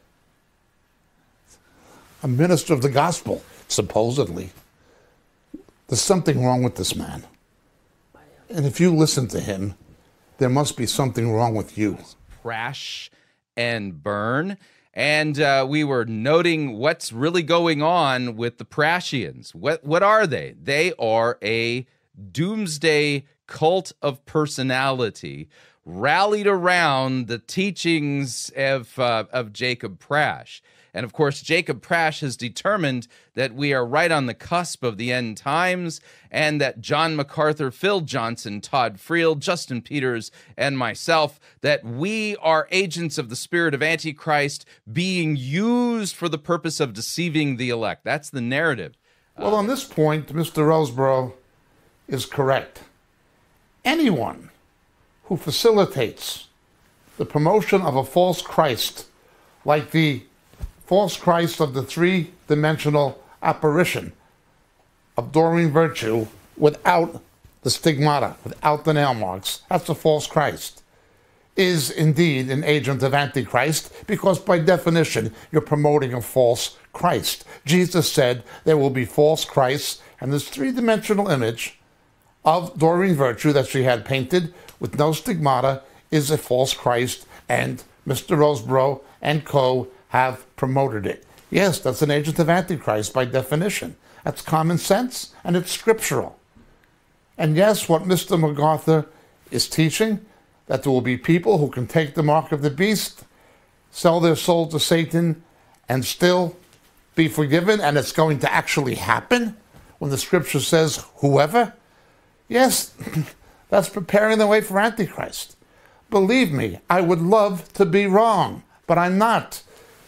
A minister of the gospel, supposedly. There's something wrong with this man. And if you listen to him, there must be something wrong with you. Crash and burn. And uh, we were noting what's really going on with the Prashians. What, what are they? They are a doomsday cult of personality rallied around the teachings of, uh, of Jacob Prasch. And of course, Jacob Prasch has determined that we are right on the cusp of the end times, and that John MacArthur, Phil Johnson, Todd Friel, Justin Peters, and myself, that we are agents of the spirit of Antichrist being used for the purpose of deceiving the elect. That's the narrative. Well, on this point, Mister Rosebrough is correct. Anyone who facilitates the promotion of a false Christ, like the false Christ of the three-dimensional apparition of Doreen Virtue without the stigmata, without the nail marks, that's a false Christ, is indeed an agent of Antichrist, because by definition, you're promoting a false Christ. Jesus said there will be false Christs, and this three-dimensional image of Doreen Virtue that she had painted with no stigmata is a false Christ, and Mister Rosebrough and co. have promoted it. Yes, that's an agent of Antichrist by definition. That's common sense, and it's scriptural. And yes, what Mister MacArthur is teaching, that there will be people who can take the mark of the beast, sell their soul to Satan, and still be forgiven, and it's going to actually happen when the scripture says whoever. Yes, that's preparing the way for Antichrist. Believe me, I would love to be wrong, but I'm not.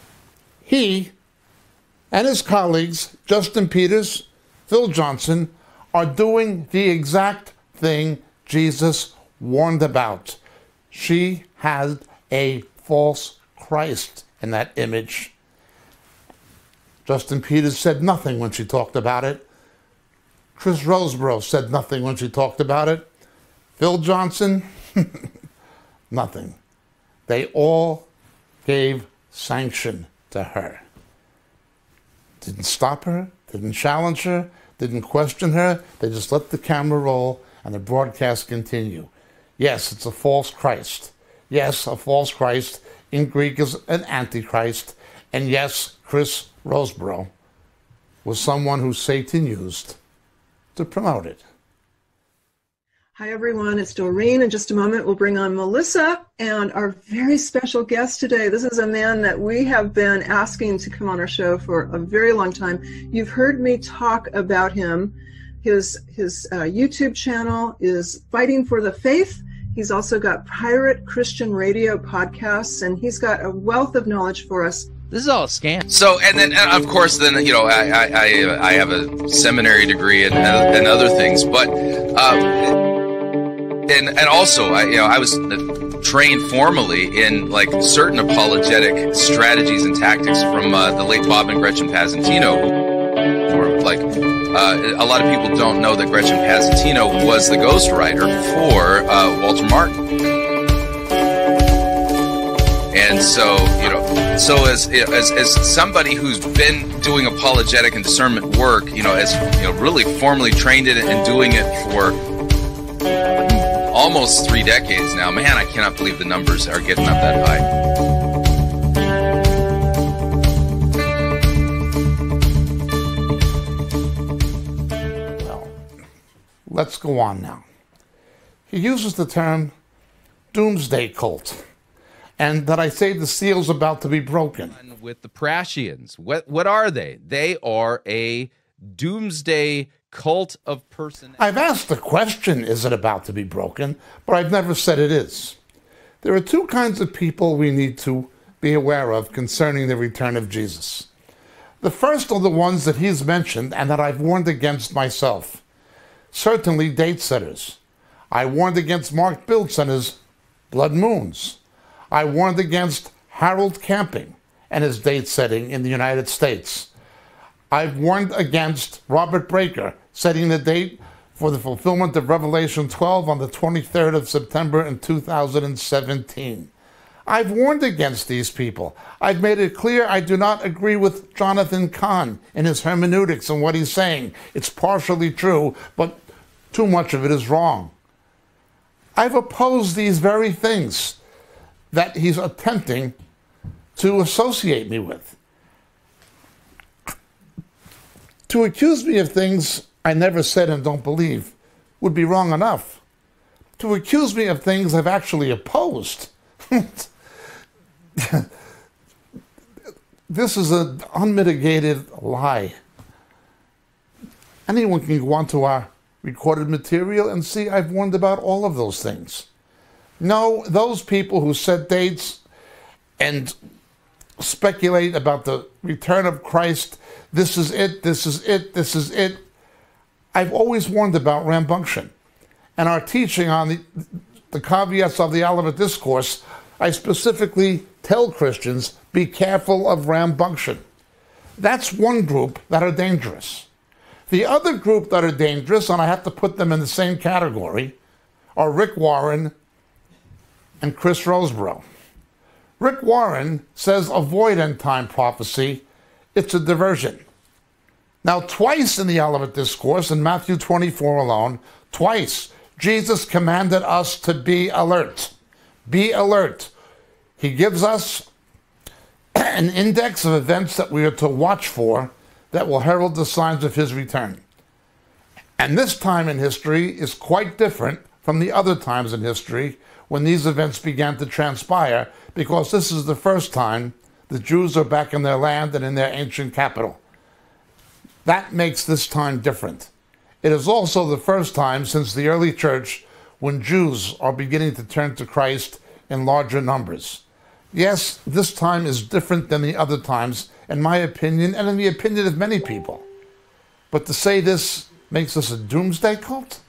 He and his colleagues, Justin Peters, Phil Johnson, are doing the exact thing Jesus warned about. She had a false Christ in that image. Justin Peters said nothing when she talked about it. Chris Rosebrough said nothing when she talked about it. Phil Johnson, nothing. They all gave sanction to her. Didn't stop her, didn't challenge her, didn't question her. They just let the camera roll and the broadcast continue. Yes, it's a false Christ. Yes, a false Christ in Greek is an antichrist. And yes, Chris Rosebrough was someone who Satan used to promote it. Hi, everyone. It's Doreen. In just a moment, we'll bring on Melissa and our very special guest today. This is a man that we have been asking to come on our show for a very long time. You've heard me talk about him. His, his uh, YouTube channel is Fighting for the Faith. He's also got Pirate Christian Radio podcasts, and he's got a wealth of knowledge for us. This is all a scam. So, and then, uh, of course, then, you know, I I, I, I have a seminary degree and, and, and other things, but, um, and and also, I, you know, I was trained formally in, like, certain apologetic strategies and tactics from uh, the late Bob and Gretchen Pasentino, who were, like, uh, a lot of people don't know that Gretchen Pasentino was the ghostwriter for uh, Walter Martin. And so, you know, so as, as as somebody who's been doing apologetic and discernment work, you know, as you know, really formally trained in it and doing it for almost three decades now, man, I cannot believe the numbers are getting up that high. Well, let's go on now. He uses the term doomsday cult, and that I say the seal's about to be broken. With the Prashians, what what are they? They are a doomsday cult of personality. I've asked the question, is it about to be broken? But I've never said it is. There are two kinds of people we need to be aware of concerning the return of Jesus. The first are the ones that he's mentioned and that I've warned against myself. Certainly date setters. I warned against Mark Biltz and his blood moons. I warned against Harold Camping and his date setting in the United States. I've warned against Robert Breaker setting the date for the fulfillment of Revelation twelve on the twenty-third of September in two thousand seventeen. I've warned against these people. I've made it clear I do not agree with Jonathan Cahn in his hermeneutics and what he's saying. It's partially true, but too much of it is wrong. I've opposed these very things that he's attempting to associate me with. To accuse me of things I never said and don't believe would be wrong enough. To accuse me of things I've actually opposed. This is an unmitigated lie. Anyone can go onto our recorded material and see I've warned about all of those things. No, those people who set dates and speculate about the return of Christ, this is it, this is it, this is it. I've always warned about rambunctious. And our teaching on the, the caveats of the Olivet Discourse, I specifically tell Christians, be careful of rambunctious. That's one group that are dangerous. The other group that are dangerous, and I have to put them in the same category, are Rick Warren and Chris Rosebrough. Rick Warren says avoid end-time prophecy. It's a diversion. Now, twice in the Olivet Discourse, in Matthew twenty-four alone, twice, Jesus commanded us to be alert. Be alert. He gives us an index of events that we are to watch for that will herald the signs of his return. And this time in history is quite different from the other times in history when these events began to transpire, because this is the first time the Jews are back in their land and in their ancient capital. That makes this time different. It is also the first time since the early church when Jews are beginning to turn to Christ in larger numbers. Yes, this time is different than the other times, in my opinion, and in the opinion of many people. But to say this makes us a doomsday cult?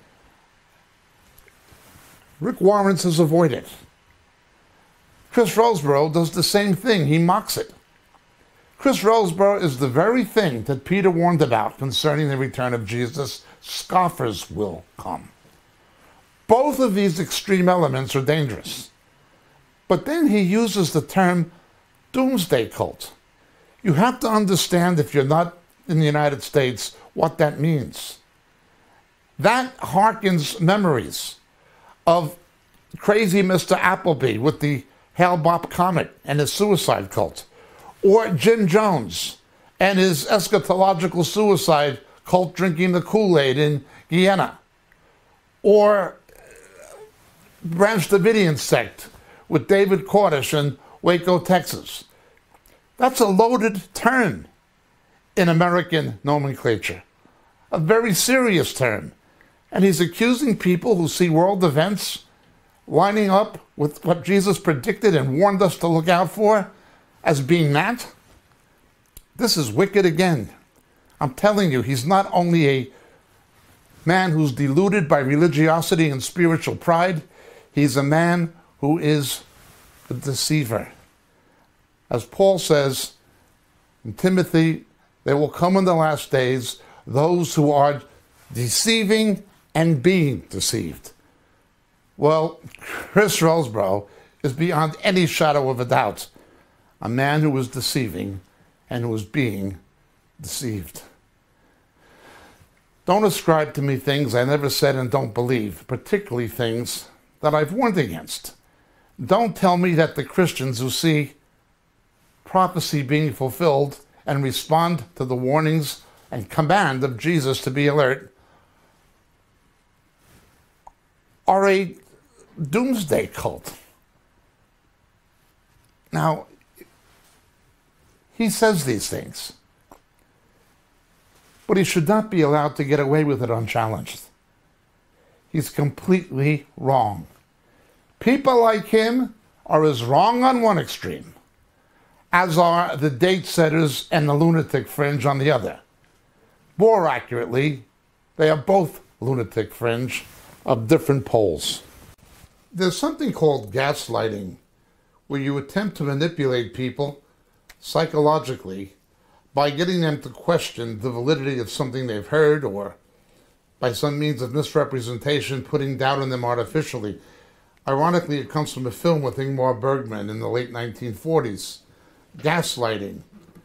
Rick Warren says avoid it. Chris Rosebrough does the same thing. He mocks it. Chris Rosebrough is the very thing that Peter warned about concerning the return of Jesus. Scoffers will come. Both of these extreme elements are dangerous. But then he uses the term doomsday cult. You have to understand, if you're not in the United States, what that means. That harkens memories of crazy Mister Appleby with the Hale-Bopp comet and his suicide cult, or Jim Jones and his eschatological suicide cult drinking the Kool-Aid in Guyana, or Branch Davidian sect with David Cordish in Waco, Texas. That's a loaded term in American nomenclature, a very serious term. And he's accusing people who see world events lining up with what Jesus predicted and warned us to look out for as being that? This is wicked again. I'm telling you, he's not only a man who's deluded by religiosity and spiritual pride, he's a man who is a deceiver. As Paul says in Timothy, there will come in the last days those who are deceiving and being deceived. Well, Chris Rosebrough is beyond any shadow of a doubt a man who was deceiving and who was being deceived. Don't ascribe to me things I never said and don't believe, particularly things that I've warned against. Don't tell me that the Christians who see prophecy being fulfilled and respond to the warnings and command of Jesus to be alert are a doomsday cult. Now, he says these things, but he should not be allowed to get away with it unchallenged. He's completely wrong. People like him are as wrong on one extreme as are the date setters and the lunatic fringe on the other. More accurately, they are both lunatic fringe of different poles. There's something called gaslighting, where you attempt to manipulate people psychologically by getting them to question the validity of something they've heard, or by some means of misrepresentation, putting doubt in them artificially. Ironically, it comes from a film with Ingmar Bergman in the late nineteen forties, Gaslighting.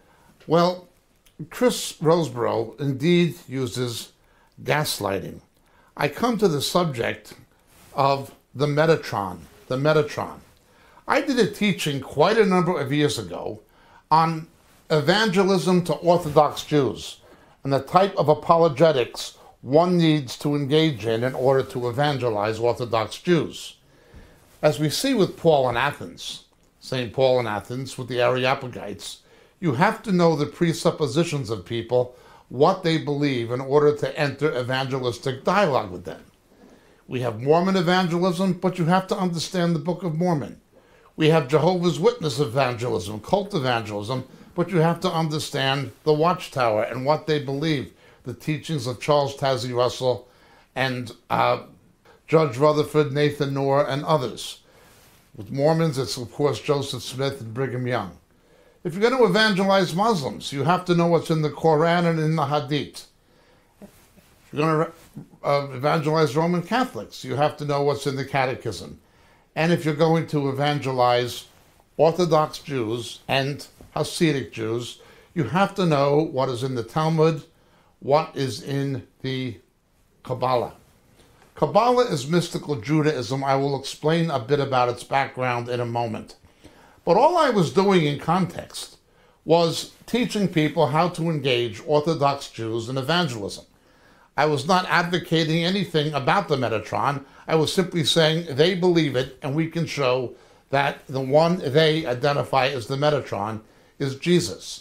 Well, Chris Rosebrough indeed uses gaslighting. I come to the subject of the Metatron, the Metatron. I did a teaching quite a number of years ago on evangelism to Orthodox Jews and the type of apologetics one needs to engage in in order to evangelize Orthodox Jews. As we see with Paul in Athens, Saint Paul in Athens with the Areopagites, you have to know the presuppositions of people, what they believe, in order to enter evangelistic dialogue with them. We have Mormon evangelism, but you have to understand the Book of Mormon. We have Jehovah's Witness evangelism, cult evangelism, but you have to understand the Watchtower and what they believe, the teachings of Charles Taze Russell and uh, Judge Rutherford, Nathan Noor, and others. With Mormons, it's of course Joseph Smith and Brigham Young. If you're going to evangelize Muslims, you have to know what's in the Quran and in the Hadith. If you're going to uh, evangelize Roman Catholics, you have to know what's in the Catechism. And if you're going to evangelize Orthodox Jews and Hasidic Jews, you have to know what is in the Talmud, what is in the Kabbalah. Kabbalah is mystical Judaism. I will explain a bit about its background in a moment. But all I was doing in context was teaching people how to engage Orthodox Jews in evangelism. I was not advocating anything about the Metatron. I was simply saying they believe it, and we can show that the one they identify as the Metatron is Jesus.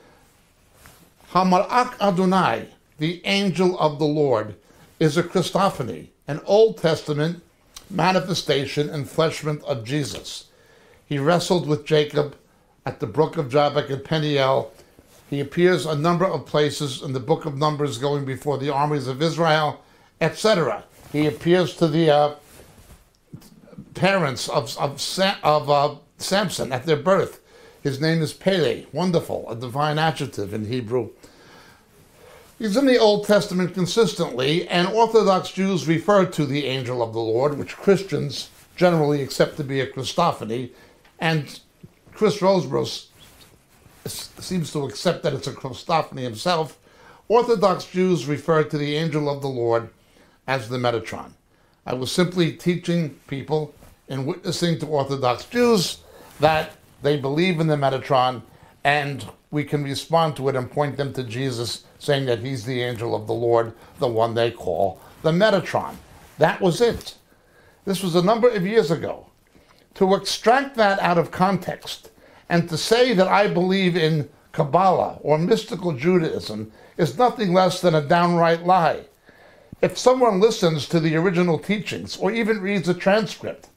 Hamalach Adonai, the angel of the Lord, is a Christophany, an Old Testament manifestation and fleshment of Jesus. He wrestled with Jacob at the brook of Jabbok at Peniel. He appears a number of places in the book of Numbers going before the armies of Israel, et cetera. He appears to the uh, parents of, of, Sam, of uh, Samson at their birth. His name is Pele, wonderful, a divine adjective in Hebrew. He's in the Old Testament consistently, and Orthodox Jews refer to the angel of the Lord, which Christians generally accept to be a Christophany, and Chris Rosebrough seems to accept that it's a Christophany himself. Orthodox Jews refer to the angel of the Lord as the Metatron. I was simply teaching people and witnessing to Orthodox Jews that they believe in the Metatron, and we can respond to it and point them to Jesus, saying that he's the angel of the Lord, the one they call the Metatron. That was it. This was a number of years ago. To extract that out of context and to say that I believe in Kabbalah or mystical Judaism is nothing less than a downright lie. If someone listens to the original teachings or even reads a transcript,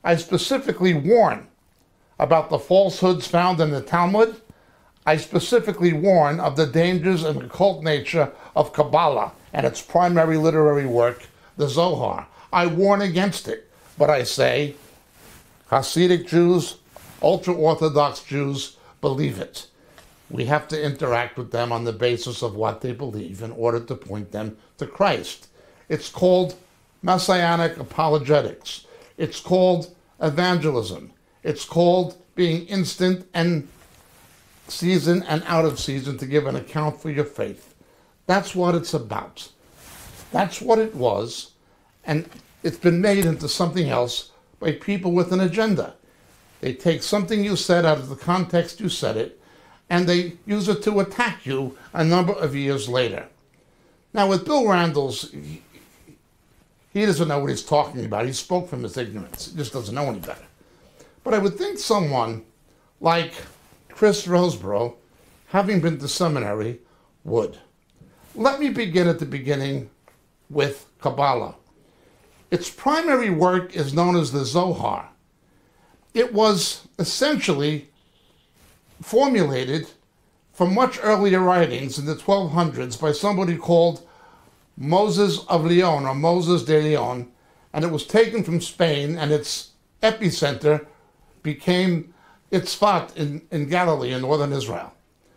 I specifically warn about the falsehoods found in the Talmud. I specifically warn of the dangers and occult nature of Kabbalah and its primary literary work, the Zohar. I warn against it, but I say Hasidic Jews, ultra-Orthodox Jews believe it. We have to interact with them on the basis of what they believe in order to point them to Christ. It's called messianic apologetics. It's called evangelism. It's called being instant and season and out of season to give an account for your faith. That's what it's about. That's what it was, and it's been made into something else by people with an agenda. They take something you said out of the context you said it, and they use it to attack you a number of years later. Now with Bill Randall's, he, he doesn't know what he's talking about. He spoke from his ignorance. He just doesn't know any better. But I would think someone like Chris Rosebrough, having been to seminary, would. Let me begin at the beginning with Kabbalah. Its primary work is known as the Zohar. It was essentially formulated from much earlier writings in the twelve hundreds by somebody called Moses of Leon, or Moses de Leon, and it was taken from Spain, and its epicenter became Itzfat in, in Galilee, in northern Israel.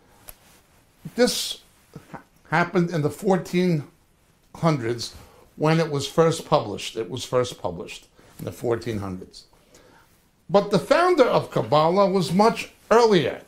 This happened in the fourteen hundreds when it was first published. It was first published in the fourteen hundreds. But the founder of Kabbalah was much earlier.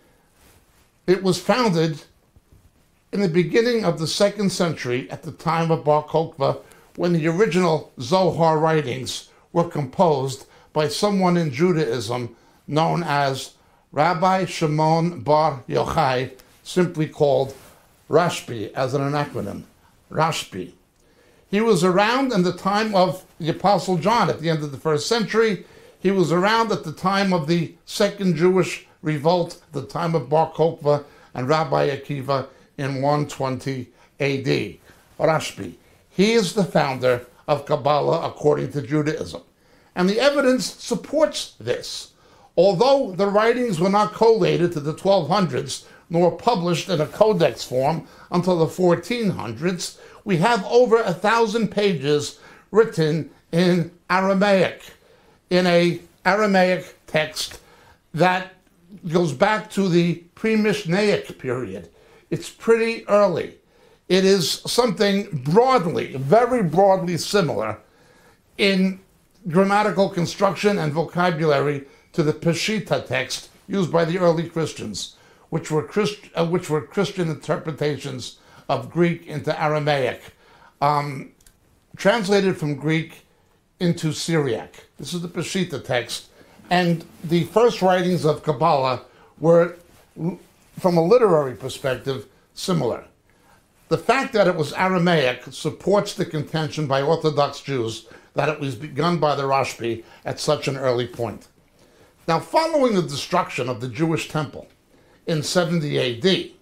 It was founded in the beginning of the second century at the time of Bar Kokhba, when the original Zohar writings were composed by someone in Judaism known as Rabbi Shimon Bar Yochai, simply called Rashbi as an acronym, Rashbi. He was around in the time of the Apostle John at the end of the first century. He was around at the time of the Second Jewish Revolt, the time of Bar Kokhba and Rabbi Akiva in one twenty A D. Rashbi. He is the founder of Kabbalah according to Judaism. And the evidence supports this. Although the writings were not collated to the twelve hundreds, nor published in a codex form until the fourteen hundreds, we have over a thousand pages written in Aramaic, in a Aramaic text that goes back to the pre-Mishnaic period. It's pretty early. It is something broadly, very broadly similar in grammatical construction and vocabulary to the Peshitta text used by the early Christians, which were, Christ, uh, which were Christian interpretations of Greek into Aramaic, um, translated from Greek into Syriac. This is the Peshitta text. And the first writings of Kabbalah were, from a literary perspective, similar. The fact that it was Aramaic supports the contention by Orthodox Jews that it was begun by the Rashbi at such an early point. Now, following the destruction of the Jewish temple in seventy A D,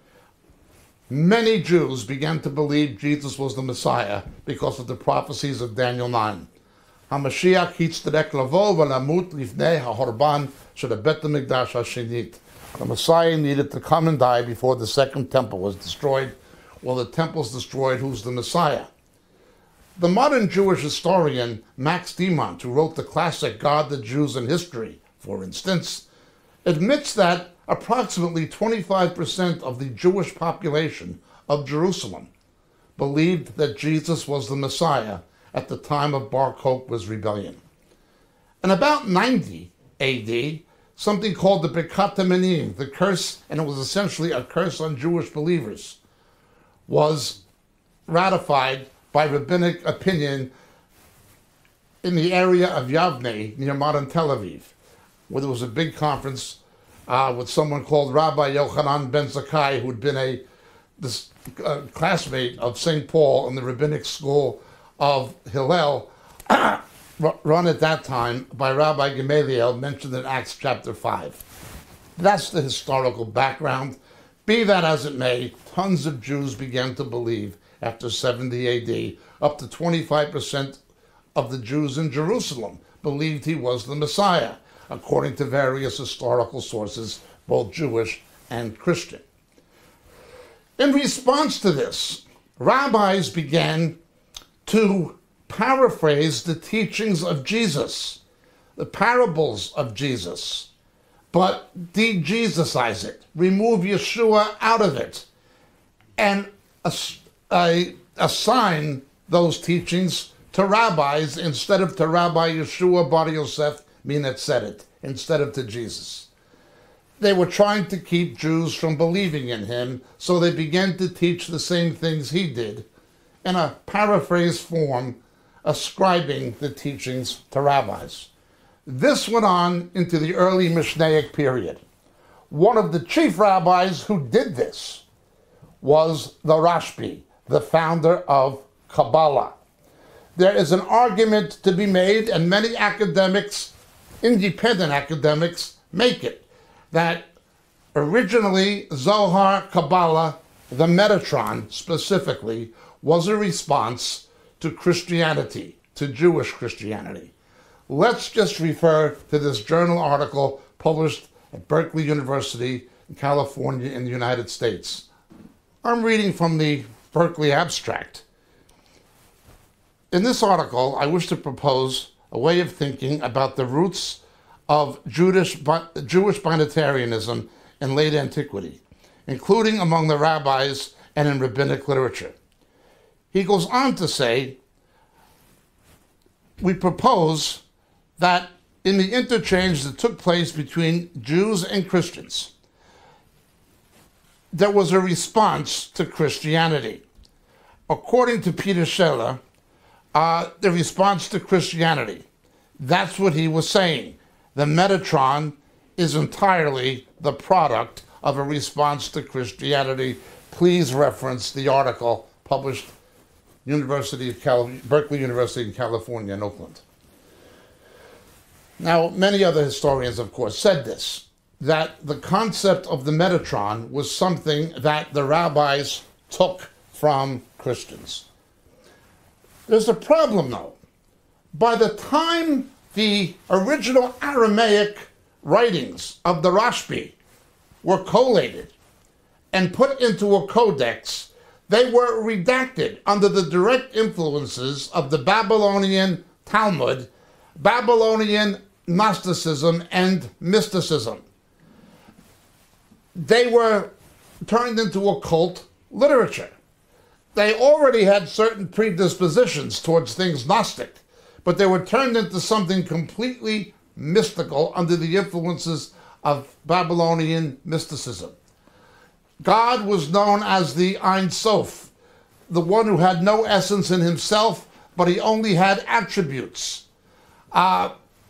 many Jews began to believe Jesus was the Messiah because of the prophecies of Daniel nine. HaMashiach yitzterek lavo v'lamut lifnei ha'horban shel bet hamikdash hashenit. The Messiah needed to come and die before the second temple was destroyed. Well, the temple's destroyed, who's the Messiah? The modern Jewish historian Max Diamant, who wrote the classic God, the Jews, and History, for instance, admits that approximately twenty-five percent of the Jewish population of Jerusalem believed that Jesus was the Messiah at the time of Bar Kokhba's rebellion. In about ninety A D, something called the Birkat HaMinim, the curse, and it was essentially a curse on Jewish believers, was ratified by rabbinic opinion in the area of Yavne, near modern Tel Aviv, where there was a big conference uh, with someone called Rabbi Yochanan ben Zakkai, who had been a this, uh, classmate of Saint Paul in the rabbinic school of Hillel, run at that time by Rabbi Gamaliel, mentioned in Acts chapter five. That's the historical background. Be that as it may, tons of Jews began to believe after seventy A D. Up to twenty-five percent of the Jews in Jerusalem believed he was the Messiah, according to various historical sources, both Jewish and Christian. In response to this, rabbis began to paraphrase the teachings of Jesus, the parables of Jesus, but de-Jesusize it, remove Yeshua out of it, and ass- uh, assign those teachings to rabbis instead of to Rabbi Yeshua Bar Yosef Minet Sedet, instead of to Jesus. They were trying to keep Jews from believing in him, so they began to teach the same things he did in a paraphrased form, ascribing the teachings to rabbis. This went on into the early Mishnaic period. One of the chief rabbis who did this was the Rashbi, the founder of Kabbalah. There is an argument to be made, and many academics, independent academics, make it, that originally Zohar, Kabbalah, the Metatron specifically, was a response to Christianity, to Jewish Christianity. Let's just refer to this journal article published at Berkeley University in California in the United States. I'm reading from the Berkeley abstract. In this article, I wish to propose a way of thinking about the roots of Jewish, Jewish binitarianism in late antiquity, including among the rabbis and in rabbinic literature. He goes on to say, we propose that in the interchange that took place between Jews and Christians, there was a response to Christianity. According to Peter Scheller, uh, the response to Christianity, that's what he was saying. The Metatron is entirely the product of a response to Christianity. Please reference the article published University of Cal- Berkeley University in California in Oakland. Now, many other historians, of course, said this, that the concept of the Metatron was something that the rabbis took from Christians. There's a problem, though. By the time the original Aramaic writings of the Rashbi were collated and put into a codex, they were redacted under the direct influences of the Babylonian Talmud, Babylonian Gnosticism, and mysticism. They were turned into occult literature. They already had certain predispositions towards things Gnostic, but they were turned into something completely mystical under the influences of Babylonian mysticism. God was known as the Ein Sof, the one who had no essence in himself, but he only had attributes. Uh,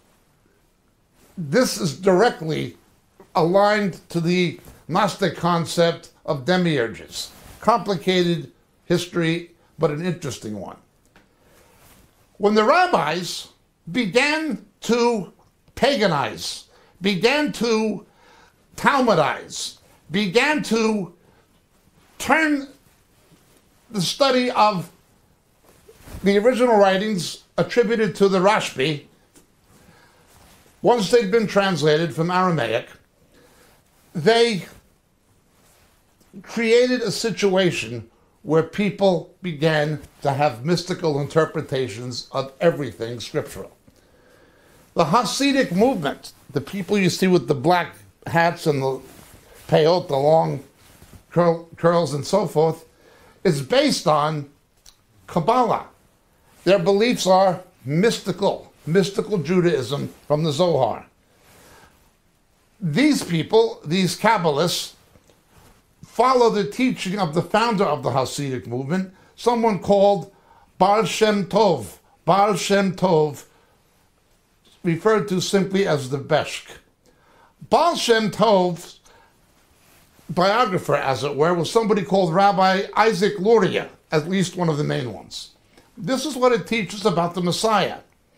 this is directly aligned to the Gnostic concept of demiurges. Complicated history, but an interesting one. When the rabbis began to paganize, began to Talmudize, began to turn the study of the original writings attributed to the Rashbi, once they'd been translated from Aramaic, they created a situation where people began to have mystical interpretations of everything scriptural. The Hasidic movement, the people you see with the black hats and the peyot, the long curl, curls and so forth, is based on Kabbalah. Their beliefs are mystical, mystical Judaism from the Zohar. These people, these Kabbalists, follow the teaching of the founder of the Hasidic movement, someone called Baal Shem Tov. Baal Shem Tov, referred to simply as the Beshk. Baal Shem Tov's biographer, as it were, was somebody called Rabbi Isaac Luria, at least one of the main ones. This is what it teaches about the Messiah.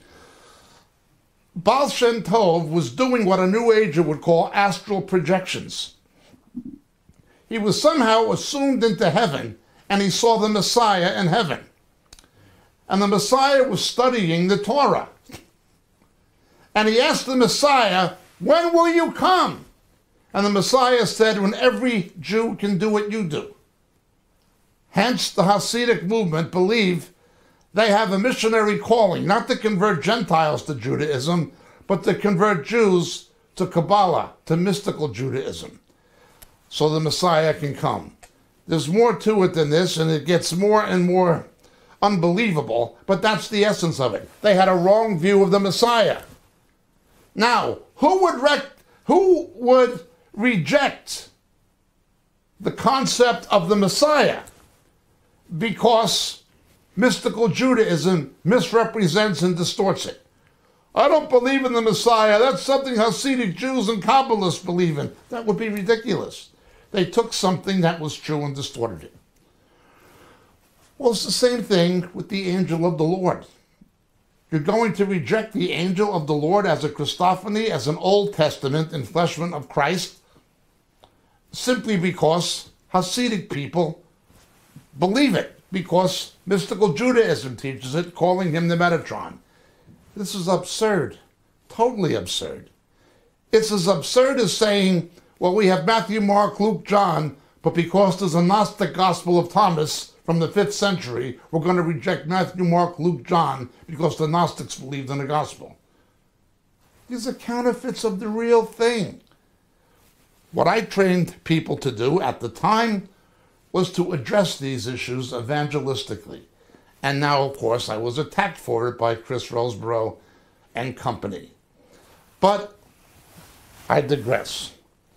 Baal Shem Tov was doing what a New Ager would call astral projections. He was somehow assumed into heaven, and he saw the Messiah in heaven. and the Messiah was studying the Torah. And he asked the Messiah, when will you come? And the Messiah said, when every Jew can do what you do. Hence, the Hasidic movement believe they have a missionary calling, not to convert Gentiles to Judaism, but to convert Jews to Kabbalah, to mystical Judaism, so the Messiah can come. There's more to it than this, and it gets more and more unbelievable, but that's the essence of it. They had a wrong view of the Messiah. Now, who would rec- who would reject the concept of the Messiah because mystical Judaism misrepresents and distorts it? I don't believe in the Messiah. That's something Hasidic Jews and Kabbalists believe in. That would be ridiculous. They took something that was true and distorted it. Well, it's the same thing with the angel of the Lord. You're going to reject the angel of the Lord as a Christophany, as an Old Testament enfleshment of Christ, simply because Hasidic people believe it, because mystical Judaism teaches it, calling him the Metatron. This is absurd, totally absurd. It's as absurd as saying, well, we have Matthew, Mark, Luke, John, but because there's a Gnostic Gospel of Thomas from the fifth century, we're going to reject Matthew, Mark, Luke, John, because the Gnostics believed in the Gospel. These are counterfeits of the real thing. What I trained people to do at the time was to address these issues evangelistically. And now, of course, I was attacked for it by Chris Rosebrough and company. But I digress.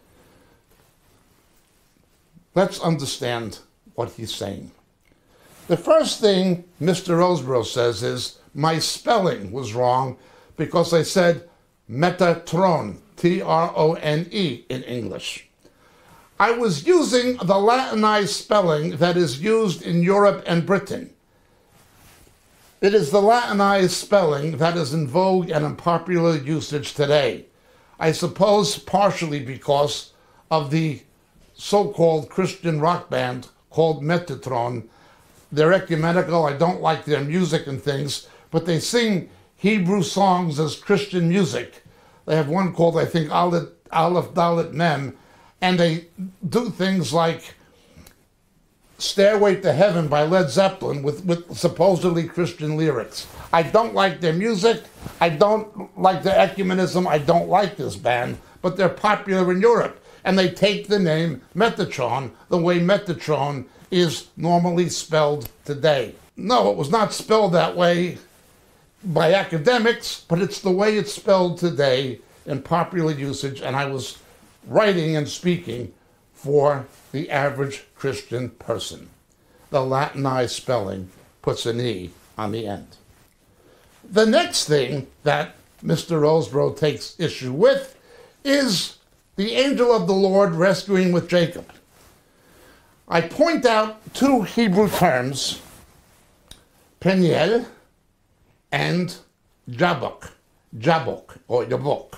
Let's understand what he's saying. The first thing Mister Rosebrough says is, my spelling was wrong because I said Metatron, T R O N E in English. I was using the Latinized spelling that is used in Europe and Britain. It is the Latinized spelling that is in vogue and in popular usage today. I suppose partially because of the so-called Christian rock band called Metatron. They're ecumenical. I don't like their music and things, but they sing Hebrew songs as Christian music. They have one called, I think, Aleph, Aleph Dalet Mem, and they do things like Stairway to Heaven by Led Zeppelin with, with supposedly Christian lyrics. I don't like their music. I don't like their ecumenism. I don't like this band, but they're popular in Europe. And they take the name Metatron the way Metatron is normally spelled today. No, it was not spelled that way by academics, but it's the way it's spelled today in popular usage, and I was writing and speaking for the average Christian person. The Latinized spelling puts an E on the end. The next thing that Mister Rosebrough takes issue with is the angel of the Lord rescuing with Jacob. I point out two Hebrew terms, Peniel and Jabok, Jabok or Yabok,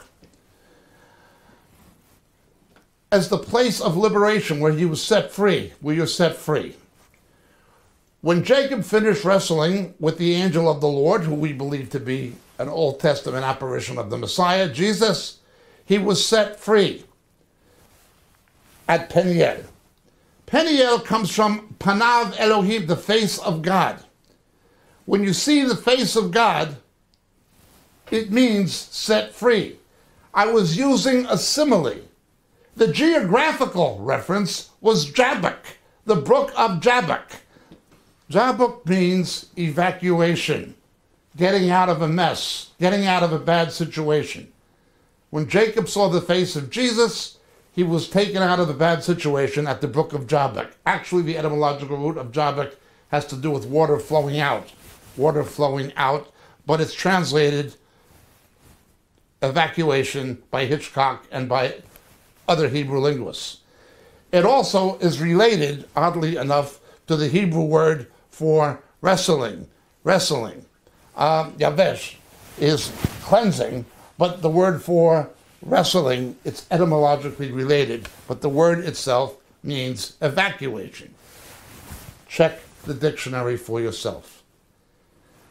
as the place of liberation where he was set free, where you're set free. When Jacob finished wrestling with the angel of the Lord, who we believe to be an Old Testament apparition of the Messiah, Jesus, he was set free at Peniel. Peniel comes from Panav Elohim, the face of God. When you see the face of God, it means set free. I was using a simile. The geographical reference was Jabbok, the brook of Jabbok. Jabbok means evacuation, getting out of a mess, getting out of a bad situation. When Jacob saw the face of Jesus, he was taken out of a bad situation at the brook of Jabbok. Actually, the etymological root of Jabbok has to do with water flowing out, water flowing out, but it's translated evacuation by Hitchcock and by other Hebrew linguists. It also is related, oddly enough, to the Hebrew word for wrestling. Wrestling. Um, Yavesh is cleansing, but the word for wrestling, it's etymologically related, but the word itself means evacuation. Check the dictionary for yourself.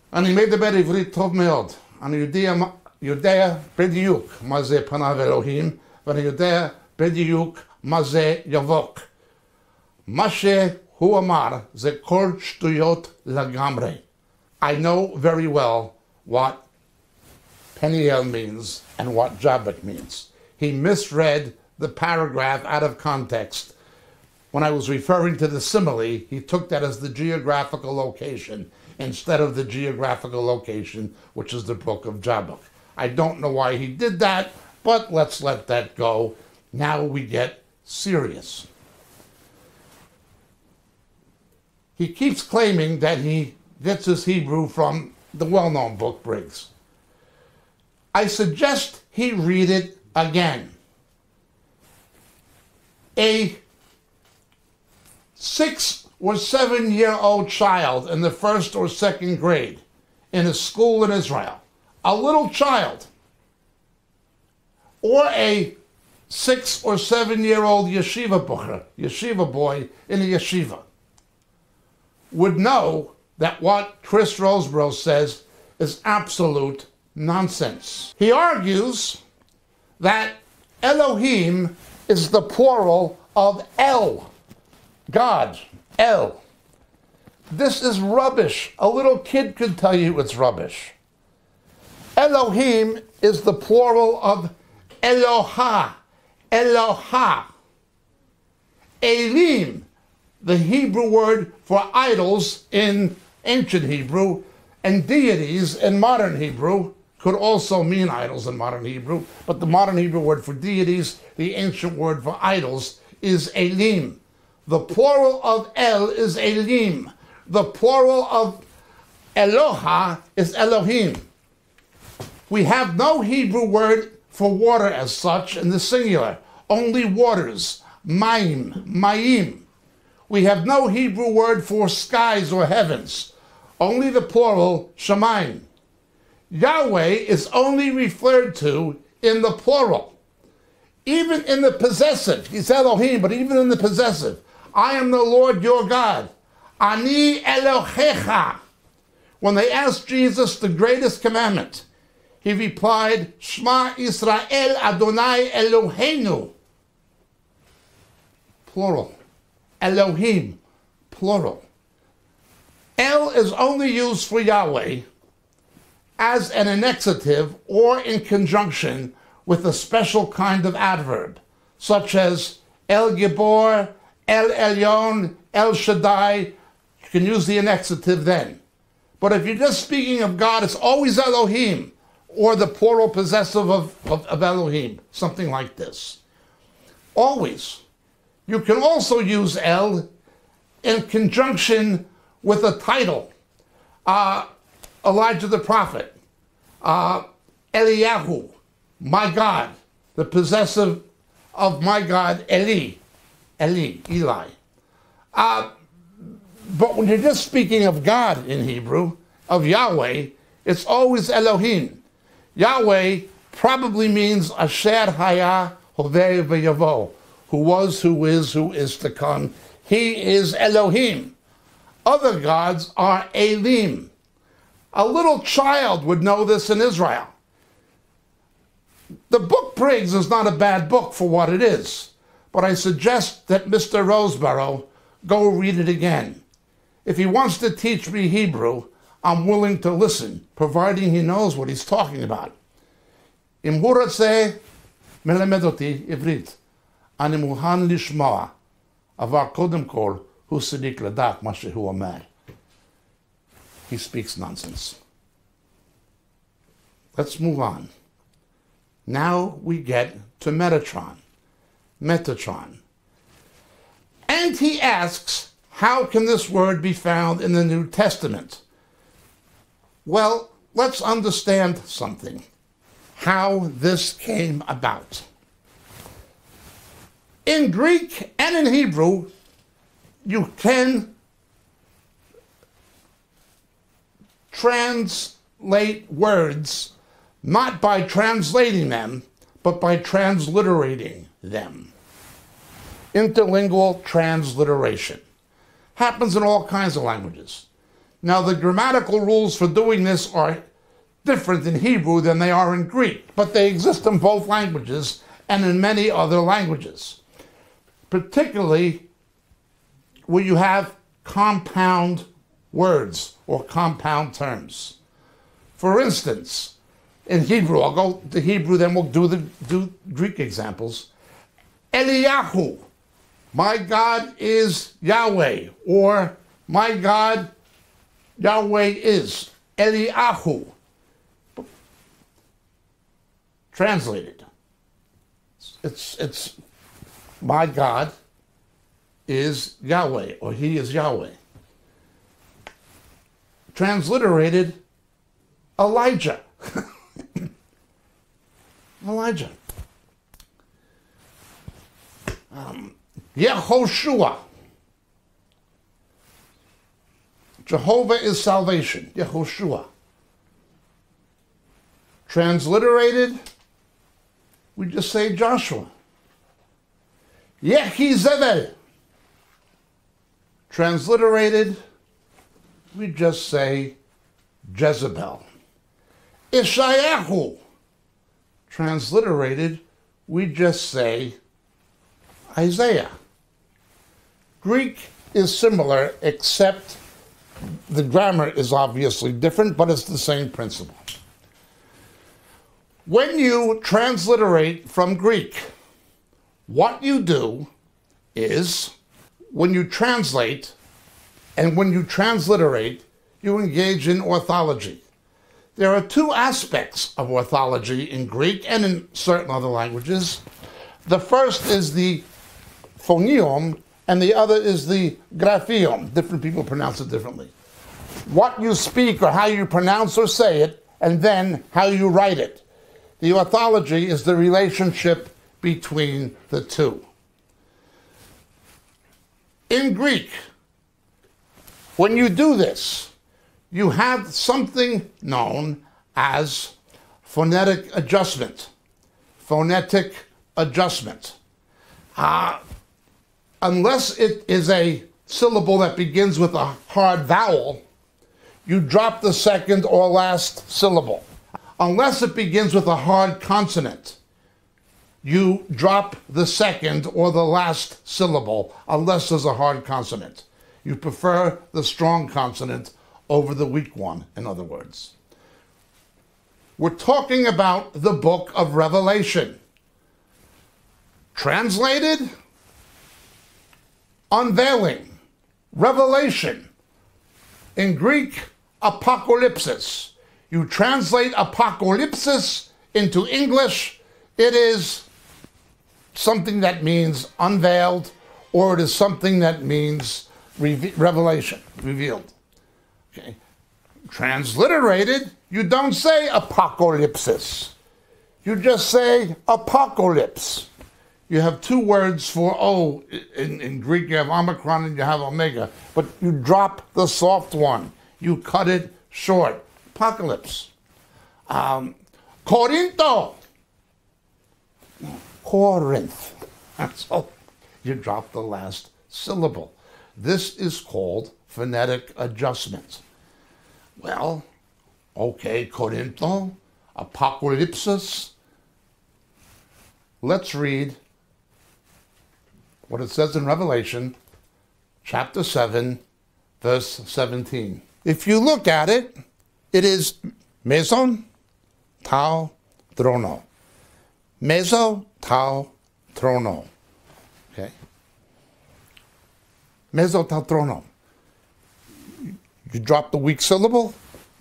אני מדבר עברית טוב מאוד. אני יודע, יודע בדיוק מה זה פניו אלוהים, ואני יודע בדיוק מה זה יבוק. מה שהוא אמר זה כל שטויות לגמרי. I know very well what Peniel means and what Jabbok means. He misread the paragraph out of context. When I was referring to the simile, he took that as the geographical location instead of the geographical location, which is the book of Jabbok. I don't know why he did that, but let's let that go. Now we get serious. He keeps claiming that he gets his Hebrew from the well-known book Briggs. I suggest he read it again. A six or seven year old child in the first or second grade in a school in Israel, a little child, or a six or seven year old yeshiva bocher, yeshiva boy in a yeshiva, would know that what Chris Rosebrough says is absolute nonsense. He argues that Elohim is the plural of El, God, El. This is rubbish. A little kid could tell you it's rubbish. Elohim is the plural of Elohah, Elohah. Elim, the Hebrew word for idols in ancient Hebrew, and deities in modern Hebrew, could also mean idols in modern Hebrew, but the modern Hebrew word for deities, the ancient word for idols, is Elim. The plural of El is Elim. The plural of Eloha is Elohim. We have no Hebrew word for water as such in the singular, only waters, Maim, Mayim. We have no Hebrew word for skies or heavens, only the plural, Shemaim. Yahweh is only referred to in the plural. Even in the possessive, he's Elohim, but even in the possessive, I am the Lord your God. Ani Elohecha. When they asked Jesus the greatest commandment, he replied, Shema Israel Adonai Eloheinu. Plural. Elohim. Plural. El is only used for Yahweh as an annexative or in conjunction with a special kind of adverb, such as El Gibor, El Elyon, El Shaddai. You can use the annexative then. But if you're just speaking of God, it's always Elohim, or the plural possessive of, of, of Elohim, something like this. Always. You can also use El in conjunction with a title. Uh, Elijah the prophet, uh, Eliyahu, my God, the possessive of my God, Eli, Eli, Eli. Uh, but when you're just speaking of God in Hebrew, of Yahweh, it's always Elohim. Yahweh probably means Asher Haya Hovei V'Yavo, who was, who is, who is to come. He is Elohim. Other gods are Elim. A little child would know this in Israel. The book Briggs is not a bad book for what it is, but I suggest that Mister Rosebrough go read it again. If he wants to teach me Hebrew, I'm willing to listen, providing he knows what he's talking about. Im hu רוצה מלמד אותי עברית, אני מוכן לשמוע, אבל קודם כל הוא צריך לדעת מה שהוא אומר. He speaks nonsense. Let's move on. Now we get to Metatron. Metatron. And he asks, how can this word be found in the New Testament? Well, let's understand something. How this came about. In Greek and in Hebrew, you can translate words not by translating them, but by transliterating them. Interlingual transliteration happens in all kinds of languages. Now, the grammatical rules for doing this are different in Hebrew than they are in Greek, but they exist in both languages and in many other languages, particularly where you have compound words or compound terms. For instance, in Hebrew, I'll go to Hebrew, then we'll do the do Greek examples. Eliyahu, my God is Yahweh, or my God, Yahweh is. Eliyahu. Translated. It's, it's my God is Yahweh, or he is Yahweh. Transliterated, Elijah. Elijah. Um, Yehoshua. Jehovah is salvation. Yehoshua. Transliterated, we just say Joshua. Yehizevel. Transliterated, we just say Jezebel. Ishayahu. Transliterated, we just say Isaiah. Greek is similar, except the grammar is obviously different, but it's the same principle. When you transliterate from Greek, what you do is, when you translate and when you transliterate, you engage in orthology. There are two aspects of orthology in Greek and in certain other languages. The first is the phonium, and the other is the graphium. Different people pronounce it differently. What you speak or how you pronounce or say it, and then how you write it. The orthology is the relationship between the two. In Greek, when you do this, you have something known as phonetic adjustment. Phonetic adjustment. Uh, unless it is a syllable that begins with a hard vowel, you drop the second or last syllable. Unless it begins with a hard consonant, you drop the second or the last syllable, unless there's a hard consonant. You prefer the strong consonant over the weak one, in other words. We're talking about the book of Revelation. Translated, unveiling, revelation. In Greek, apocalypsis. You translate apocalypsis into English, it is something that means unveiled, or it is something that means re- revelation, revealed. Okay. Transliterated, you don't say apocalypsis. You just say apocalypse. You have two words for O. In, in Greek, you have omicron and you have omega. But you drop the soft one. You cut it short. Apocalypse. Um, Corinto. Corinth. So you drop the last syllable. This is called phonetic adjustment. Well, okay, Corinto, apocalypsis. Let's read what it says in Revelation, chapter seven, verse seventeen. If you look at it, it is meson, tau, trono. Meso, tau, trono. Okay? Meso, tau, trono. You drop the weak syllable.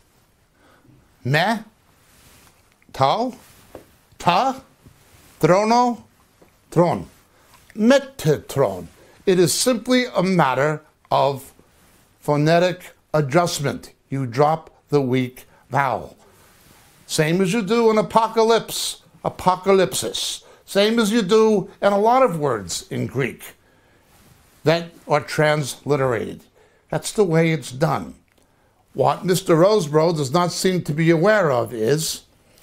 Me, tau, ta, trono, tron. Metatron. It is simply a matter of phonetic adjustment. You drop the weak vowel. Same as you do in apocalypse, apocalypsis. Same as you do in a lot of words in Greek that are transliterated. That's the way it's done. What Mister Rosebrough does not seem to be aware of is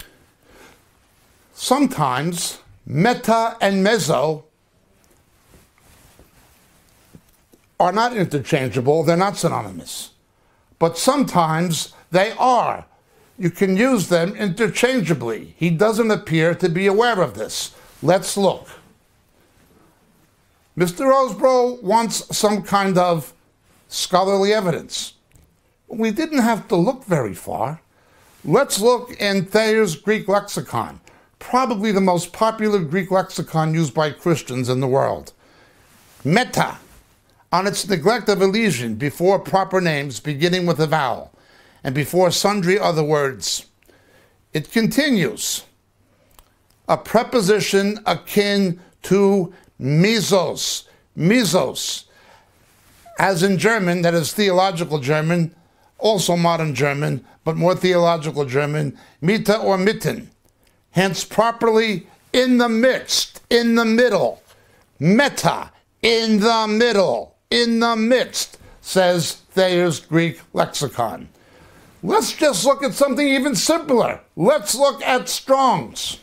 sometimes meta and meso are not interchangeable, they're not synonymous. but sometimes they are. You can use them interchangeably. He doesn't appear to be aware of this. Let's look. Mister Rosebrough wants some kind of scholarly evidence. We didn't have to look very far. Let's look in Thayer's Greek lexicon, probably the most popular Greek lexicon used by Christians in the world. Meta, on its neglect of elision before proper names beginning with a vowel, and before sundry other words. It continues. A preposition akin to mesos, mesos, as in German, that is theological German, also modern German, but more theological German, mita or mitten, hence properly in the midst, in the middle, meta, in the middle, in the midst, says Thayer's Greek lexicon. Let's just look at something even simpler. Let's look at Strong's.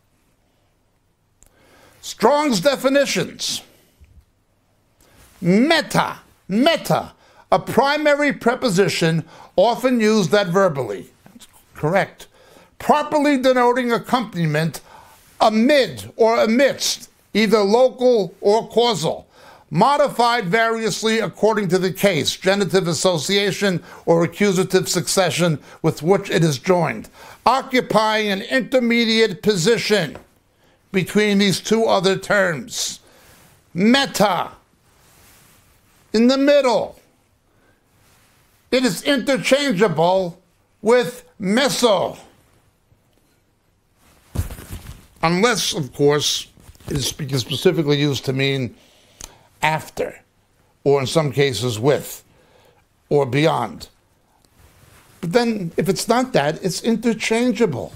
Strong's definitions. Meta, meta, a primary preposition often used adverbially. That's correct. Properly denoting accompaniment amid or amidst, either local or causal. Modified variously according to the case, genitive association or accusative succession with which it is joined, occupying an intermediate position between these two other terms. Meta, in the middle. It is interchangeable with meso, unless, of course, it is specifically used to mean after, or in some cases with, or beyond. But then, if it's not that, it's interchangeable.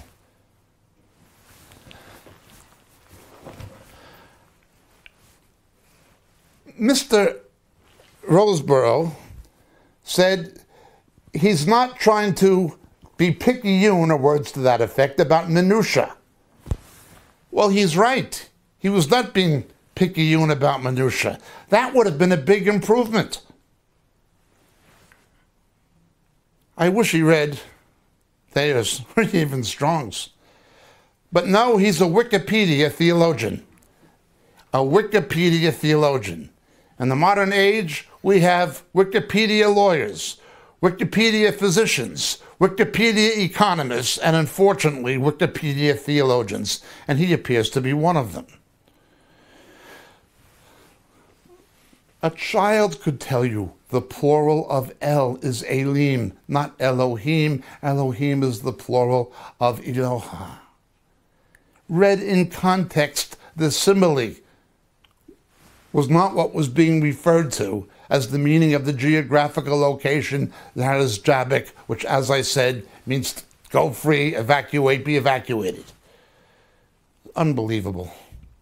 Mister Rosebrough said he's not trying to be picayune, or words to that effect, about minutia. Well, he's right. He was not being picayune about minutia. That would have been a big improvement. I wish he read Thayer's, or even Strong's. But no, he's a Wikipedia theologian. A Wikipedia theologian. In the modern age, we have Wikipedia lawyers, Wikipedia physicians, Wikipedia economists, and unfortunately, Wikipedia theologians. And he appears to be one of them. A child could tell you the plural of El is Elim, not Elohim. Elohim is the plural of Eloha. Read in context, the simile was not what was being referred to as the meaning of the geographical location, that is Jabbok, which, as I said, means go free, evacuate, be evacuated. Unbelievable.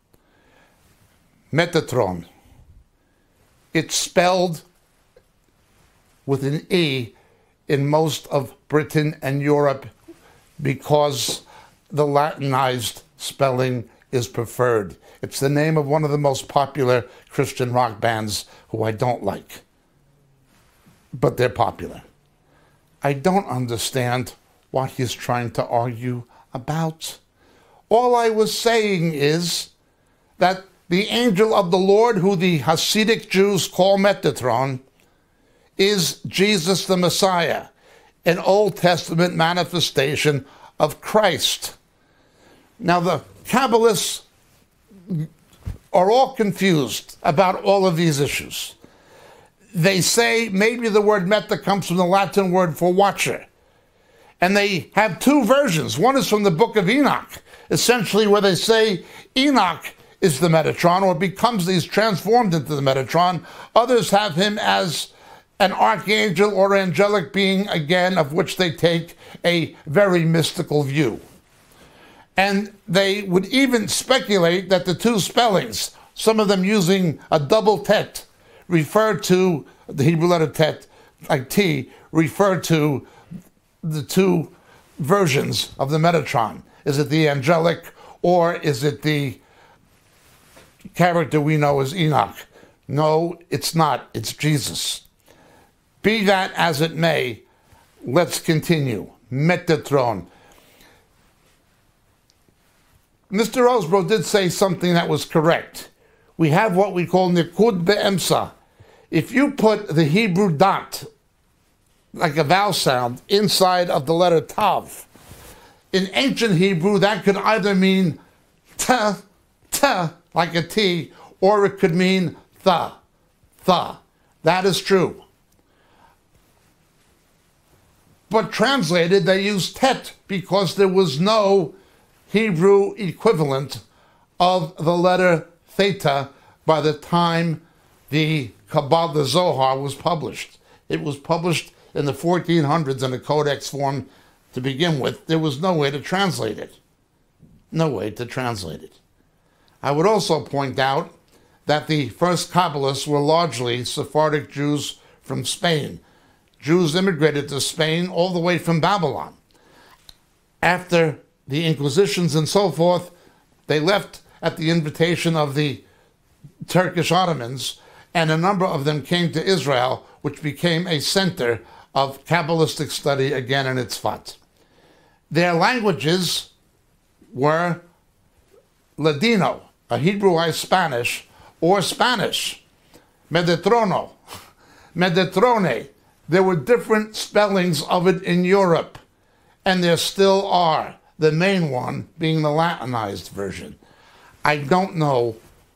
Metatron. It's spelled with an E in most of Britain and Europe because the Latinized spelling is preferred. It's the name of one of the most popular Christian rock bands who I don't like, but they're popular. I don't understand what he's trying to argue about. All I was saying is that the angel of the Lord, who the Hasidic Jews call Metatron, is Jesus the Messiah, an Old Testament manifestation of Christ. Now, the Kabbalists are all confused about all of these issues. They say maybe the word meta comes from the Latin word for watcher. And they have two versions. One is from the book of Enoch, essentially where they say Enoch is the Metatron, or becomes, he's transformed into the Metatron. Others have him as an archangel or angelic being, again, of which they take a very mystical view. And they would even speculate that the two spellings, some of them using a double tet, refer to the Hebrew letter tet, like T, refer to the two versions of the Metatron. Is it the angelic, or is it the character we know as Enoch? No, it's not. It's Jesus. Be that as it may, let's continue. Metatron. Mister Rosebrough did say something that was correct. We have what we call nikud be'emsa. If you put the Hebrew dot, like a vowel sound, inside of the letter tav, in ancient Hebrew, that could either mean ta, ta, like a T, or it could mean tha, tha. That is true. But translated, they used tet because there was no Hebrew equivalent of the letter theta by the time the Kabbalah, the Zohar, was published. It was published in the fourteen hundreds in a codex form to begin with. There was no way to translate it. No way to translate it. I would also point out that the first Kabbalists were largely Sephardic Jews from Spain. Jews immigrated to Spain all the way from Babylon. After the Inquisitions and so forth, they left at the invitation of the Turkish Ottomans, and a number of them came to Israel, which became a center of Kabbalistic study again in its Tzfat. Their languages were Ladino, a Hebrewized Spanish, or Spanish, Meditrono, Meditrone. There were different spellings of it in Europe, and there still are, the main one being the Latinized version. I don't know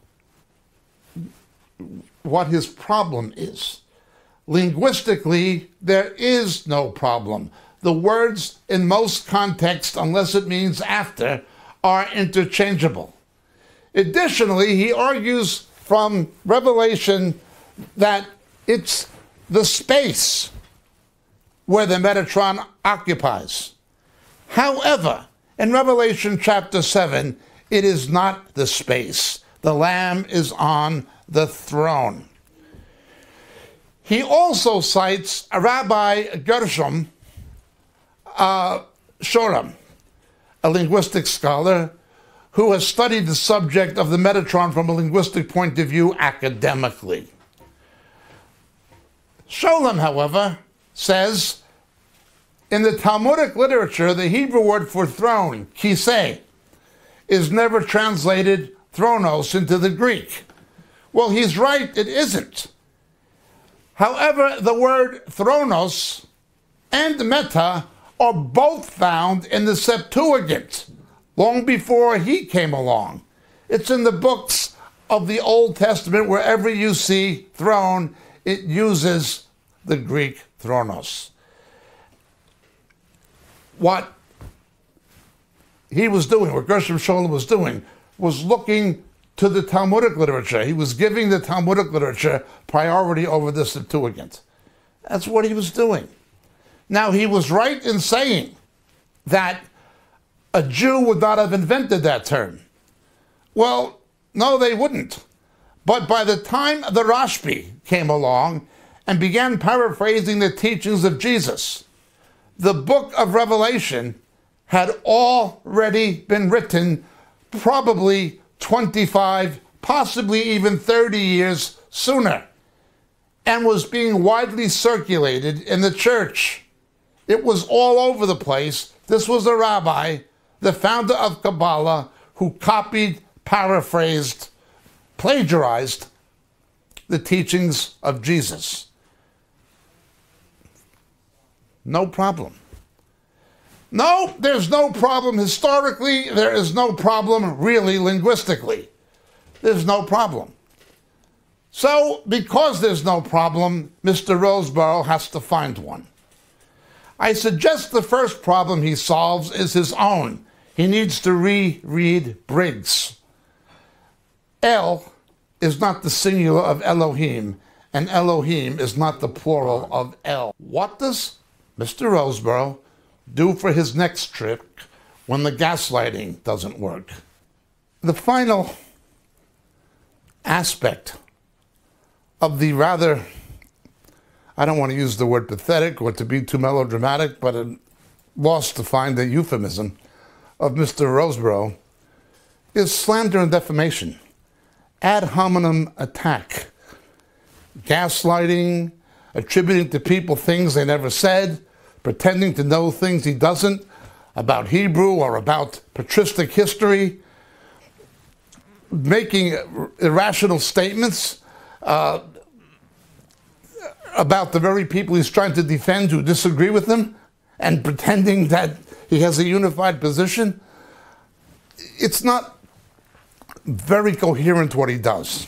what his problem is. Linguistically, there is no problem. The words in most contexts, unless it means after, are interchangeable. Additionally, he argues from Revelation that it's the space where the Metatron occupies. However, in Revelation chapter seven, it is not the space. The Lamb is on the throne. He also cites a Rabbi Gershom uh, Shoreham, a linguistic scholar who has studied the subject of the Metatron from a linguistic point of view academically. Sholem, however, says, in the Talmudic literature, the Hebrew word for throne, kiseh, is never translated thronos into the Greek. Well, he's right, it isn't. However, the word thronos and meta are both found in the Septuagint, long before he came along. It's in the books of the Old Testament. Wherever you see throne, it uses the Greek thronos. What he was doing, what Gershom Scholem was doing, was looking to the Talmudic literature. He was giving the Talmudic literature priority over the Septuagint. That's what he was doing. Now, he was right in saying that a Jew would not have invented that term. Well, no, they wouldn't. But by the time the Rashbi came along and began paraphrasing the teachings of Jesus, the book of Revelation had already been written probably twenty-five, possibly even thirty years sooner, and was being widely circulated in the church. It was all over the place. This was a rabbi, the founder of Kabbalah, who copied, paraphrased, plagiarized the teachings of Jesus. No problem. No, there's no problem historically. There is no problem really linguistically. There's no problem. So, because there's no problem, Mister Rosebrough has to find one. I suggest the first problem he solves is his own. He needs to reread Briggs. El is not the singular of Elohim, and Elohim is not the plural of El. What does Mister Rosebrough do for his next trick when the gaslighting doesn't work? The final aspect of the rather, I don't want to use the word pathetic or to be too melodramatic, but a loss to find the euphemism of Mister Rosebrough is slander and defamation, ad hominem attack, gaslighting, attributing to people things they never said, pretending to know things he doesn't about Hebrew or about patristic history, making irrational statements uh, about the very people he's trying to defend who disagree with him, and pretending that he has a unified position. It's not very coherent what he does.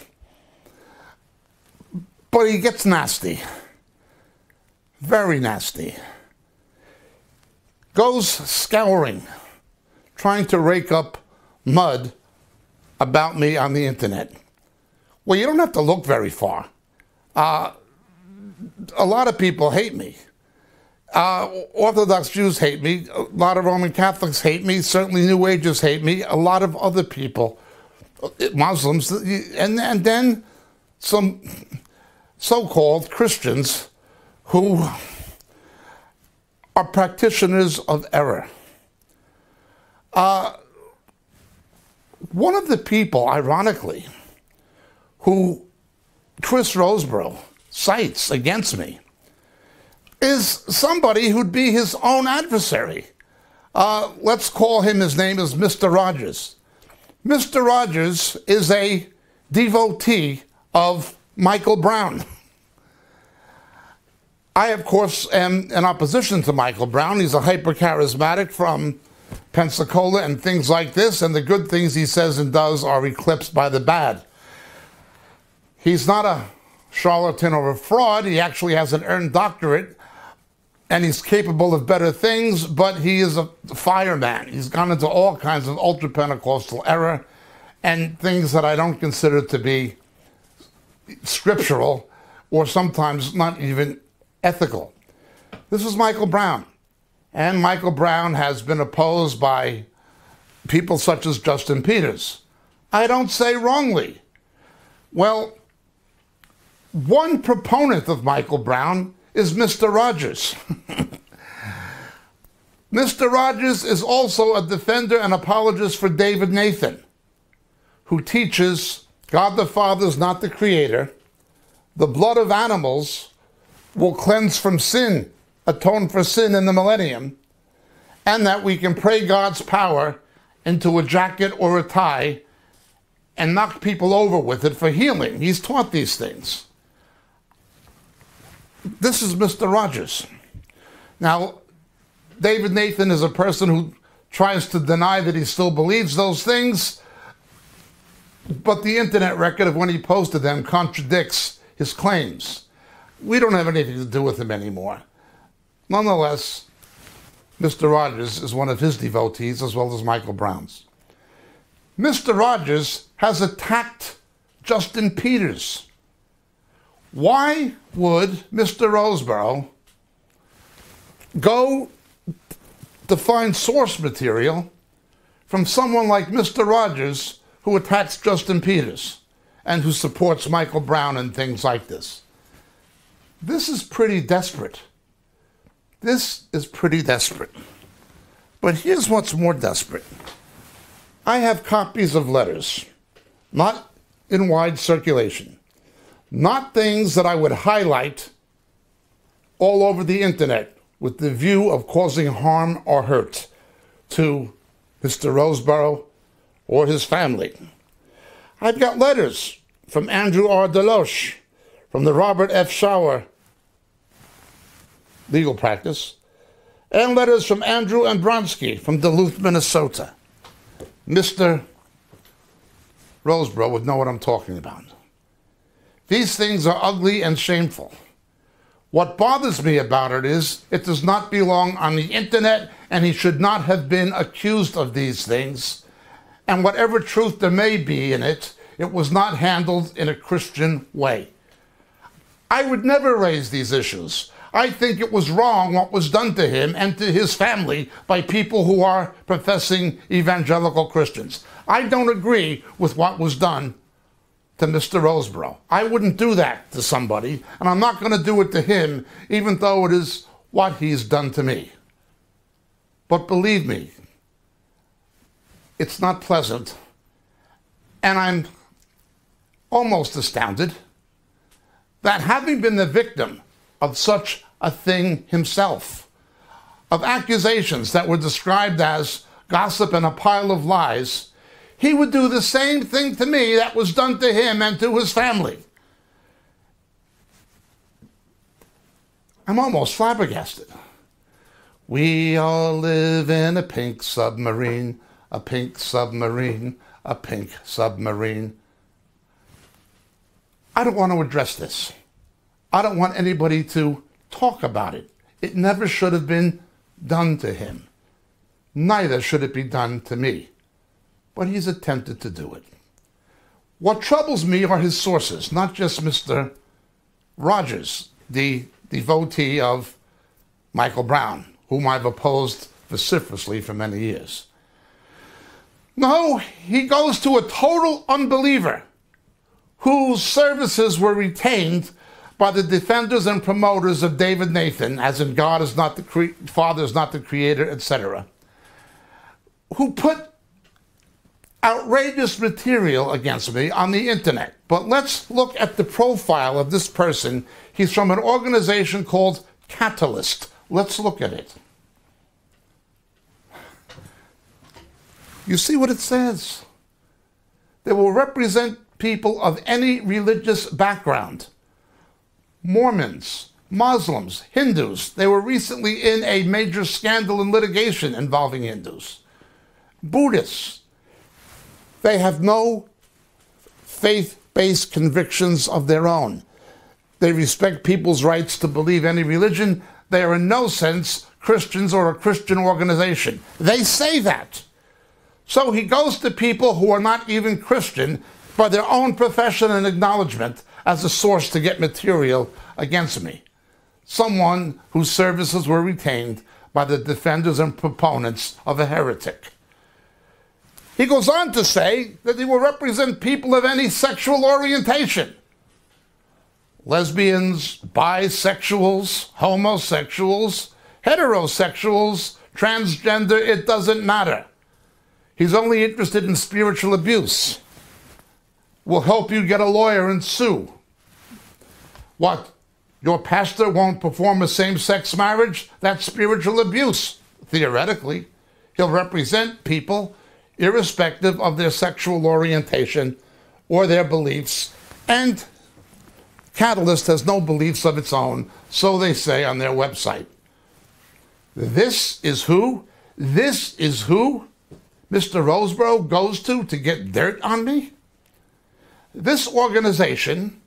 But he gets nasty. Very nasty. Goes scouring, trying to rake up mud about me on the internet. Well, you don't have to look very far. Uh, a lot of people hate me. Uh, Orthodox Jews hate me. A lot of Roman Catholics hate me. Certainly New Agers hate me. A lot of other people, Muslims, and, and then some so-called Christians who are practitioners of error. Uh, one of the people, ironically, who Chris Rosebrough cites against me is somebody who'd be his own adversary. Uh, let's call him, his name is Mister Rogers. Mister Rogers is a devotee of Michael Brown. I, of course, am in opposition to Michael Brown. He's a hyper-charismatic from Pensacola and things like this, and the good things he says and does are eclipsed by the bad. He's not a charlatan or a fraud. He actually has an earned doctorate, and he's capable of better things, but he is a fireman. He's gone into all kinds of ultra-Pentecostal error and things that I don't consider to be scriptural or sometimes not even ethical. This is Michael Brown. And Michael Brown has been opposed by people such as Justin Peters. I don't say wrongly. Well, one proponent of Michael Brown is Mister Rogers. Mister Rogers is also a defender and apologist for David Nathan, who teaches God the Father is not the creator. The blood of animals will cleanse from sin, atone for sin in the millennium, and that we can pray God's power into a jacket or a tie and knock people over with it for healing. He's taught these things. This is Mister Rogers. Now, David Nathan is a person who tries to deny that he still believes those things, but the internet record of when he posted them contradicts his claims. We don't have anything to do with him anymore. Nonetheless, Mister Rogers is one of his devotees as well as Michael Brown's. Mister Rogers has attacked Justin Peters. Why would Mister Rosebrough go to find source material from someone like Mister Rogers who attacks Justin Peters and who supports Michael Brown and things like this? This is pretty desperate. This is pretty desperate. But here's what's more desperate. I have copies of letters, not in wide circulation, not things that I would highlight all over the internet with the view of causing harm or hurt to Mister Rosebrough or his family. I've got letters from Andrew R. Deloche, from the Robert F. Schauer legal practice, and letters from Andrew Ambronsky from Duluth, Minnesota. Mister Rosebrough would know what I'm talking about. These things are ugly and shameful. What bothers me about it is it does not belong on the internet, and he should not have been accused of these things. And whatever truth there may be in it, it was not handled in a Christian way. I would never raise these issues. I think it was wrong what was done to him and to his family by people who are professing evangelical Christians. I don't agree with what was done to Mister Rosebrough. I wouldn't do that to somebody, and I'm not going to do it to him, even though it is what he's done to me. But believe me, it's not pleasant, and I'm almost astounded that having been the victim of such a thing himself, of accusations that were described as gossip and a pile of lies, he would do the same thing to me that was done to him and to his family. I'm almost flabbergasted. We all live in a pink submarine, a pink submarine, a pink submarine. I don't want to address this. I don't want anybody to talk about it. It never should have been done to him. Neither should it be done to me. But he's attempted to do it. What troubles me are his sources, not just Mister Rogers, the devotee of Michael Brown, whom I've opposed vociferously for many years. No, he goes to a total unbeliever whose services were retained by the defenders and promoters of David Nathan, as in God is not the cre- Father is not the creator, et cetera, who put outrageous material against me on the internet. But let's look at the profile of this person. He's from an organization called Catalyst. Let's look at it. You see what it says? They will represent people of any religious background. Mormons, Muslims, Hindus. They were recently in a major scandal and litigation involving Hindus. Buddhists. They have no faith-based convictions of their own. They respect people's rights to believe any religion. They are in no sense Christians or a Christian organization. They say that. So he goes to people who are not even Christian by their own profession and acknowledgement as a source to get material against me. Someone whose services were retained by the defenders and proponents of a heretic. He goes on to say that he will represent people of any sexual orientation. Lesbians, bisexuals, homosexuals, heterosexuals, transgender, it doesn't matter. He's only interested in spiritual abuse. Will help you get a lawyer and sue. What? Your pastor won't perform a same-sex marriage? That's spiritual abuse, theoretically. He'll represent people irrespective of their sexual orientation or their beliefs. And Catalyst has no beliefs of its own, so they say on their website. This is who? This is who Mister Rosebrough goes to to get dirt on me? This organization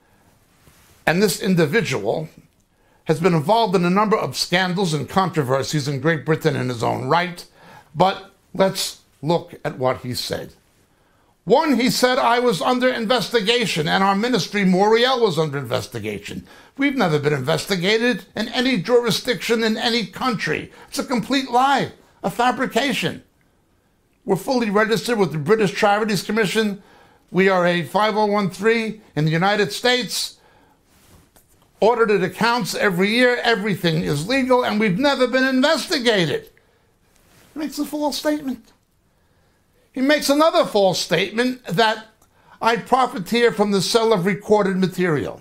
and this individual has been involved in a number of scandals and controversies in Great Britain in his own right, but let's look at what he said. One, he said I was under investigation and our ministry, Moriel, was under investigation. We've never been investigated in any jurisdiction in any country. It's a complete lie, a fabrication. We're fully registered with the British Charities Commission. We are a five oh one c three in the United States. Audited accounts every year. Everything is legal, and we've never been investigated. He makes a false statement. He makes another false statement that I profiteer from the sale of recorded material.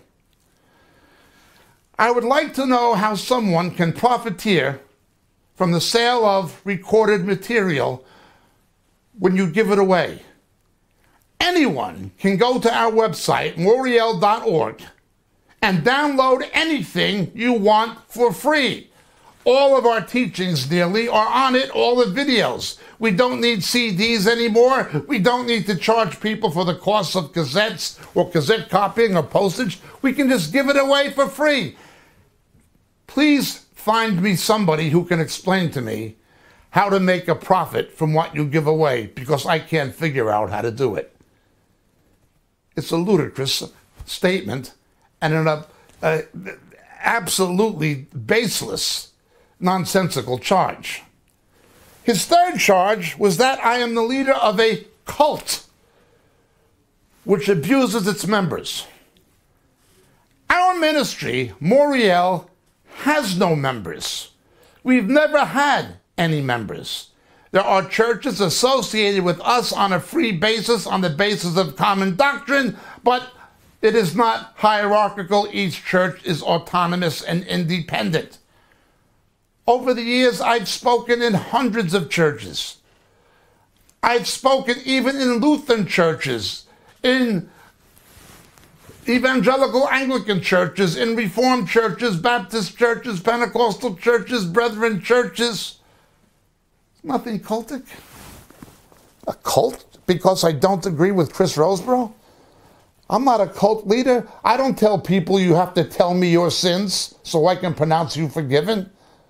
I would like to know how someone can profiteer from the sale of recorded material when you give it away. Anyone can go to our website, moriel dot org, and download anything you want for free. All of our teachings nearly are on it, all the videos. We don't need C Ds anymore. We don't need to charge people for the cost of cassettes or cassette copying or postage. We can just give it away for free. Please find me somebody who can explain to me how to make a profit from what you give away, because I can't figure out how to do it. It's a ludicrous statement and an uh, uh, absolutely baseless, nonsensical charge. His third charge was that I am the leader of a cult which abuses its members. Our ministry, Moriel, has no members. We've never had any members. There are churches associated with us on a free basis, on the basis of common doctrine, but It is not hierarchical. Each church is autonomous and independent. Over the years, I've spoken in hundreds of churches. I've spoken even in Lutheran churches, in evangelical Anglican churches, in Reformed churches, Baptist churches, Pentecostal churches, Brethren churches. Nothing cultic. A cult because I don't agree with Chris Rosebrough? I'm not a cult leader. I don't tell people you have to tell me your sins so I can pronounce you forgiven.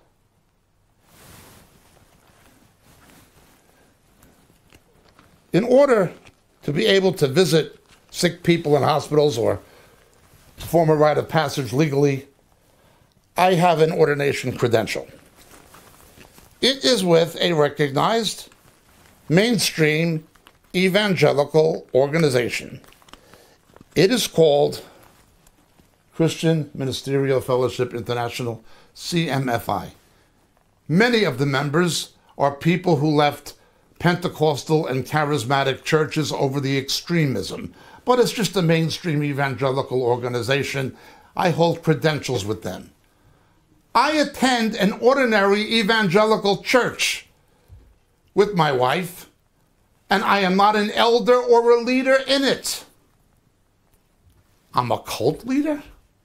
In order to be able to visit sick people in hospitals or perform a rite of passage legally, I have an ordination credential. It is with a recognized mainstream evangelical organization. It is called Christian Ministerial Fellowship International, C M F I. Many of the members are people who left Pentecostal and charismatic churches over the extremism, but it's just a mainstream evangelical organization. I hold credentials with them. I attend an ordinary evangelical church with my wife, and I am not an elder or a leader in it. I'm a cult leader?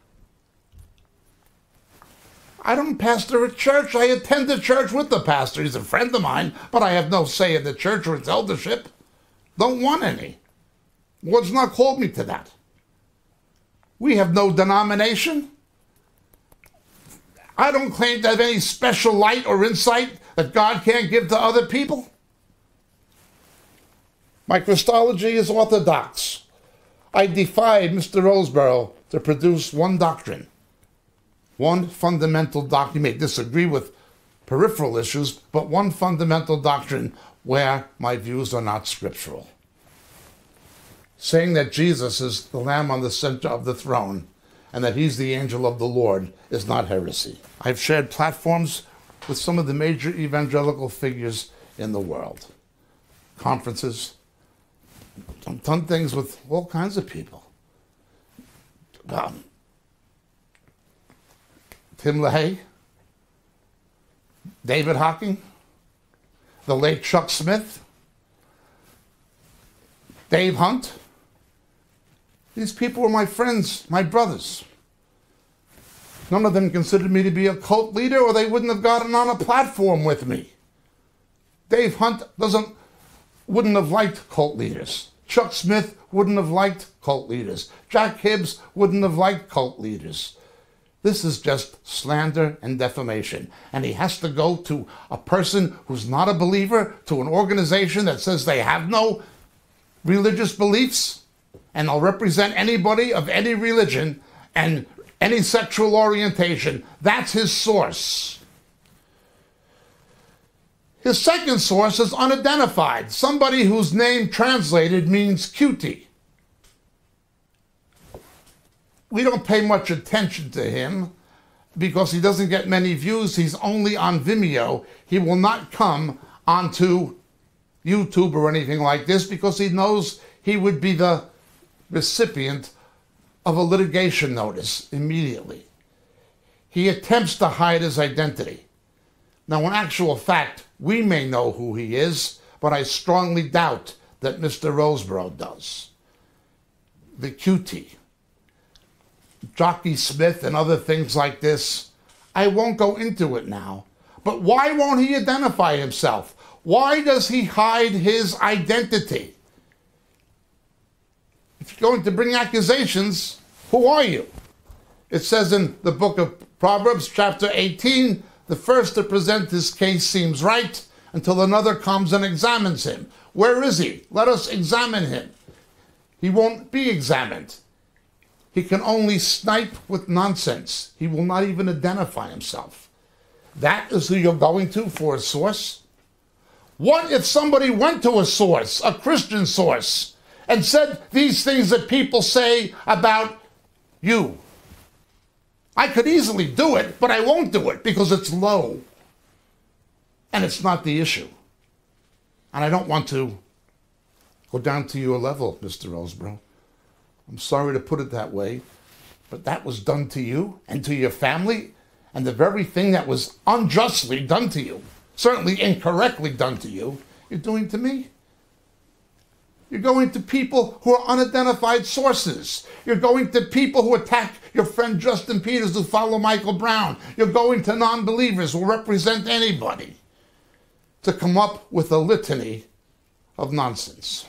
I don't pastor a church. I attend the church with the pastor. He's a friend of mine, but I have no say in the church or its eldership. Don't want any. Lord's not called me to that. We have no denomination. I don't claim to have any special light or insight that God can't give to other people. My Christology is orthodox. I defy Mister Rosebrough to produce one doctrine. One fundamental doctrine. You may disagree with peripheral issues, but one fundamental doctrine where my views are not scriptural. Saying that Jesus is the Lamb on the center of the throne and that he's the angel of the Lord is not heresy. I've shared platforms with some of the major evangelical figures in the world. Conferences. I've done things with all kinds of people. Um, Tim LaHaye, David Hocking, the late Chuck Smith, Dave Hunt. These people were my friends, my brothers. None of them considered me to be a cult leader, or they wouldn't have gotten on a platform with me. Dave Hunt doesn't, wouldn't have liked cult leaders. Chuck Smith wouldn't have liked cult leaders. Jack Hibbs wouldn't have liked cult leaders. This is just slander and defamation. And he has to go to a person who's not a believer, to an organization that says they have no religious beliefs, and they'll represent anybody of any religion and any sexual orientation. That's his source. His second source is unidentified, somebody whose name translated means cutie. We don't pay much attention to him because he doesn't get many views. He's only on Vimeo. He will not come onto YouTube or anything like this because he knows he would be the recipient of a litigation notice immediately. He attempts to hide his identity. Now, in actual fact, we may know who he is, but I strongly doubt that Mister Rosebrough does. The cutie. Jockey Smith and other things like this. I won't go into it now. But why won't he identify himself? Why does he hide his identity? If you're going to bring accusations, who are you? It says in the book of Proverbs, chapter eighteen, the first to present his case seems right until another comes and examines him. Where is he? Let us examine him. He won't be examined. He can only snipe with nonsense. He will not even identify himself. That is who you're going to for a source? What if somebody went to a source, a Christian source, and said these things that people say about you? I could easily do it, but I won't do it because it's low. And it's not the issue. And I don't want to go down to your level, Mister Rosebrough. I'm sorry to put it that way, but that was done to you and to your family, and the very thing that was unjustly done to you, certainly incorrectly done to you, you're doing to me. You're going to people who are unidentified sources. You're going to people who attack your friend Justin Peters who follow Michael Brown. You're going to non-believers who represent anybody to come up with a litany of nonsense.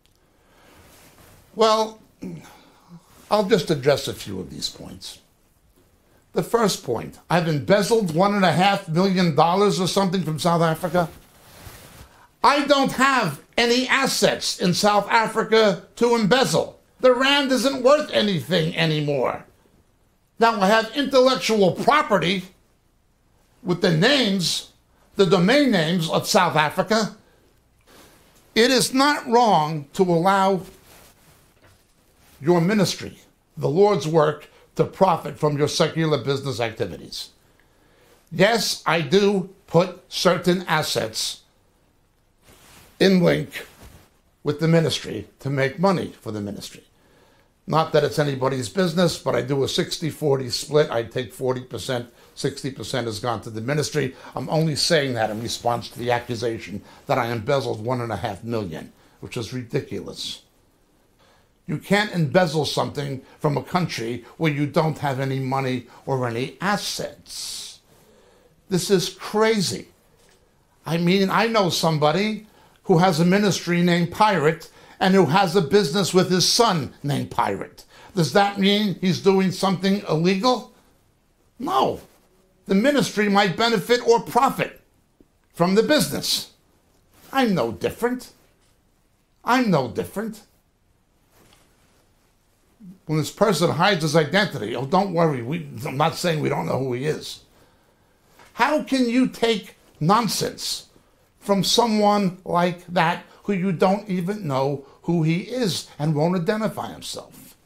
Well, I'll just address a few of these points. The first point, I've embezzled one and a half million dollars or something from South Africa. I don't have any assets in South Africa to embezzle. The rand isn't worth anything anymore. Now I have intellectual property with the names, the domain names of South Africa. It is not wrong to allow your ministry, the Lord's work, to profit from your secular business activities. Yes, I do put certain assets in link with the ministry to make money for the ministry. Not that it's anybody's business, but I do a sixty forty split. I take forty percent, sixty percent has gone to the ministry. I'm only saying that in response to the accusation that I embezzled one and a half million, which is ridiculous. You can't embezzle something from a country where you don't have any money or any assets. This is crazy. I mean, I know somebody who has a ministry named Pirate and who has a business with his son named Pirate. Does that mean he's doing something illegal? No. The ministry might benefit or profit from the business. I'm no different. I'm no different. When this person hides his identity, oh, don't worry, we, I'm not saying we don't know who he is. How can you take nonsense from someone like that who you don't even know who he is and won't identify himself?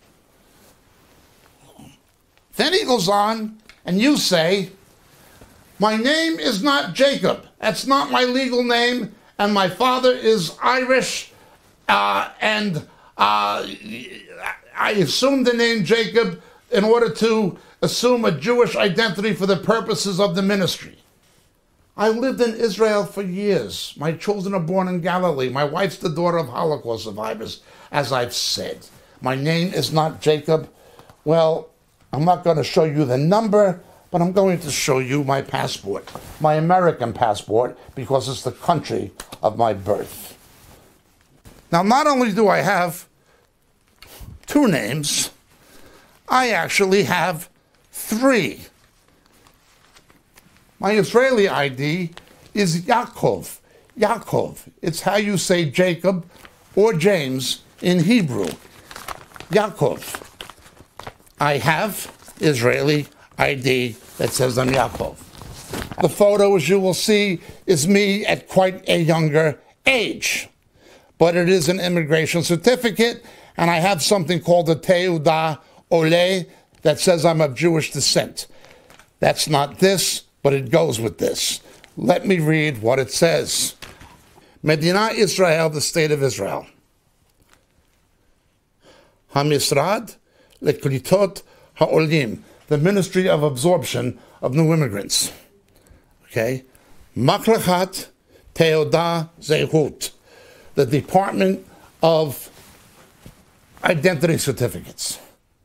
Then he goes on and you say, my name is not Jacob. That's not my legal name, and my father is Irish, uh, and uh, I assumed the name Jacob in order to assume a Jewish identity for the purposes of the ministry. I lived in Israel for years. My children are born in Galilee. My wife's the daughter of Holocaust survivors, as I've said. My name is not Jacob. Well, I'm not going to show you the number, but I'm going to show you my passport, my American passport, because it's the country of my birth. Now, not only do I have two names, I actually have three. My Israeli I D is Yaakov. Yaakov. It's how you say Jacob or James in Hebrew. Yaakov. I have Israeli I D that says I'm Yaakov. The photo, as you will see, is me at quite a younger age. But it is an immigration certificate, and I have something called a Teuda Ole that says I'm of Jewish descent. That's not this, but it goes with this. Let me read what it says. Medina Israel, the state of Israel. HaMisrad Leklitot HaOlim, the Ministry of Absorption of New Immigrants. Okay? Maklachat Teuda Zehut, the Department of Identity Certificates.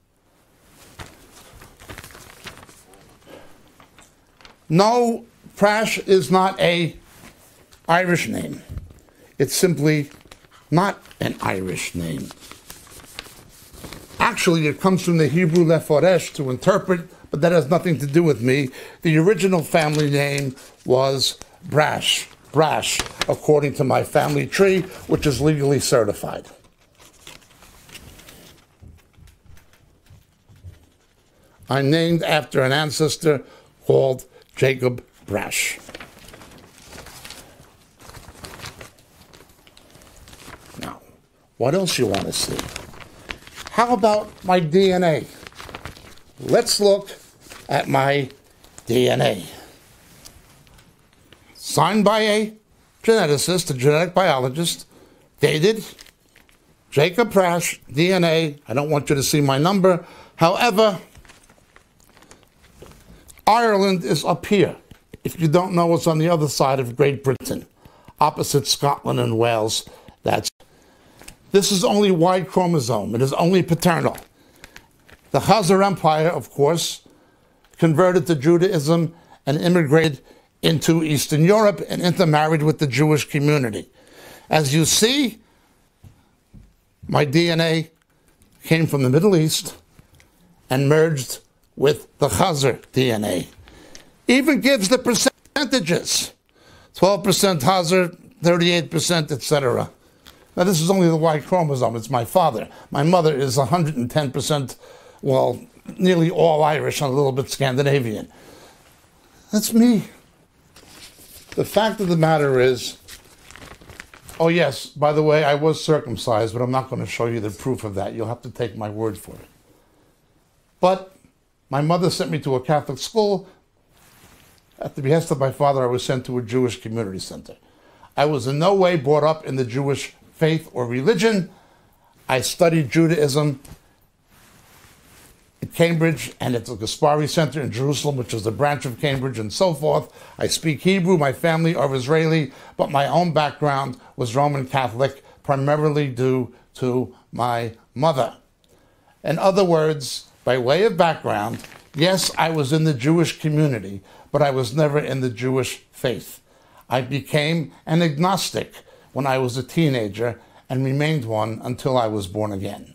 No, Prash is not a Irish name. It's simply not an Irish name. Actually, it comes from the Hebrew leforesh, to interpret, but that has nothing to do with me. The original family name was Brash, Brash, according to my family tree, which is legally certified. I'm named after an ancestor called Jacob Brash. Now, what else you want to see? How about my D N A? Let's look at my D N A. Signed by a geneticist, a genetic biologist, dated Jacob Prash, D N A. I don't want you to see my number. However, Ireland is up here. If you don't know, it's on the other side of Great Britain, opposite Scotland and Wales. That's This is only Y chromosome. It is only paternal. The Khazar Empire, of course, converted to Judaism and immigrated into Eastern Europe and intermarried with the Jewish community. As you see, my D N A came from the Middle East and merged with the Khazar D N A. Even gives the percentages. twelve percent Khazar, thirty-eight percent, et cetera. Now, this is only the Y chromosome. It's my father. My mother is one hundred ten percent, well, nearly all Irish and a little bit Scandinavian. That's me. The fact of the matter is, oh yes, by the way, I was circumcised, but I'm not going to show you the proof of that. You'll have to take my word for it. But my mother sent me to a Catholic school. At the behest of my father, I was sent to a Jewish community center. I was in no way brought up in the Jewish faith or religion. I studied Judaism at Cambridge and at the Gaspari Center in Jerusalem, which is a branch of Cambridge, and so forth. I speak Hebrew. My family are Israeli, but my own background was Roman Catholic, primarily due to my mother. In other words, by way of background, yes, I was in the Jewish community, but I was never in the Jewish faith. I became an agnostic when I was a teenager and remained one until I was born again.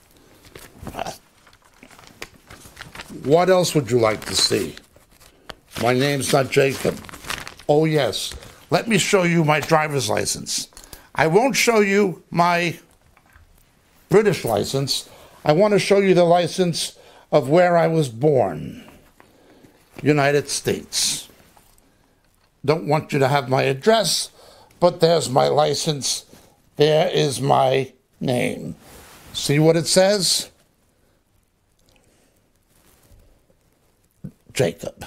What else would you like to see? My name's not Jacob. Oh yes, let me show you my driver's license. I won't show you my British license. I want to show you the license of where I was born. United States. Don't want you to have my address, but there's my license. There is my name. See what it says? Jacob.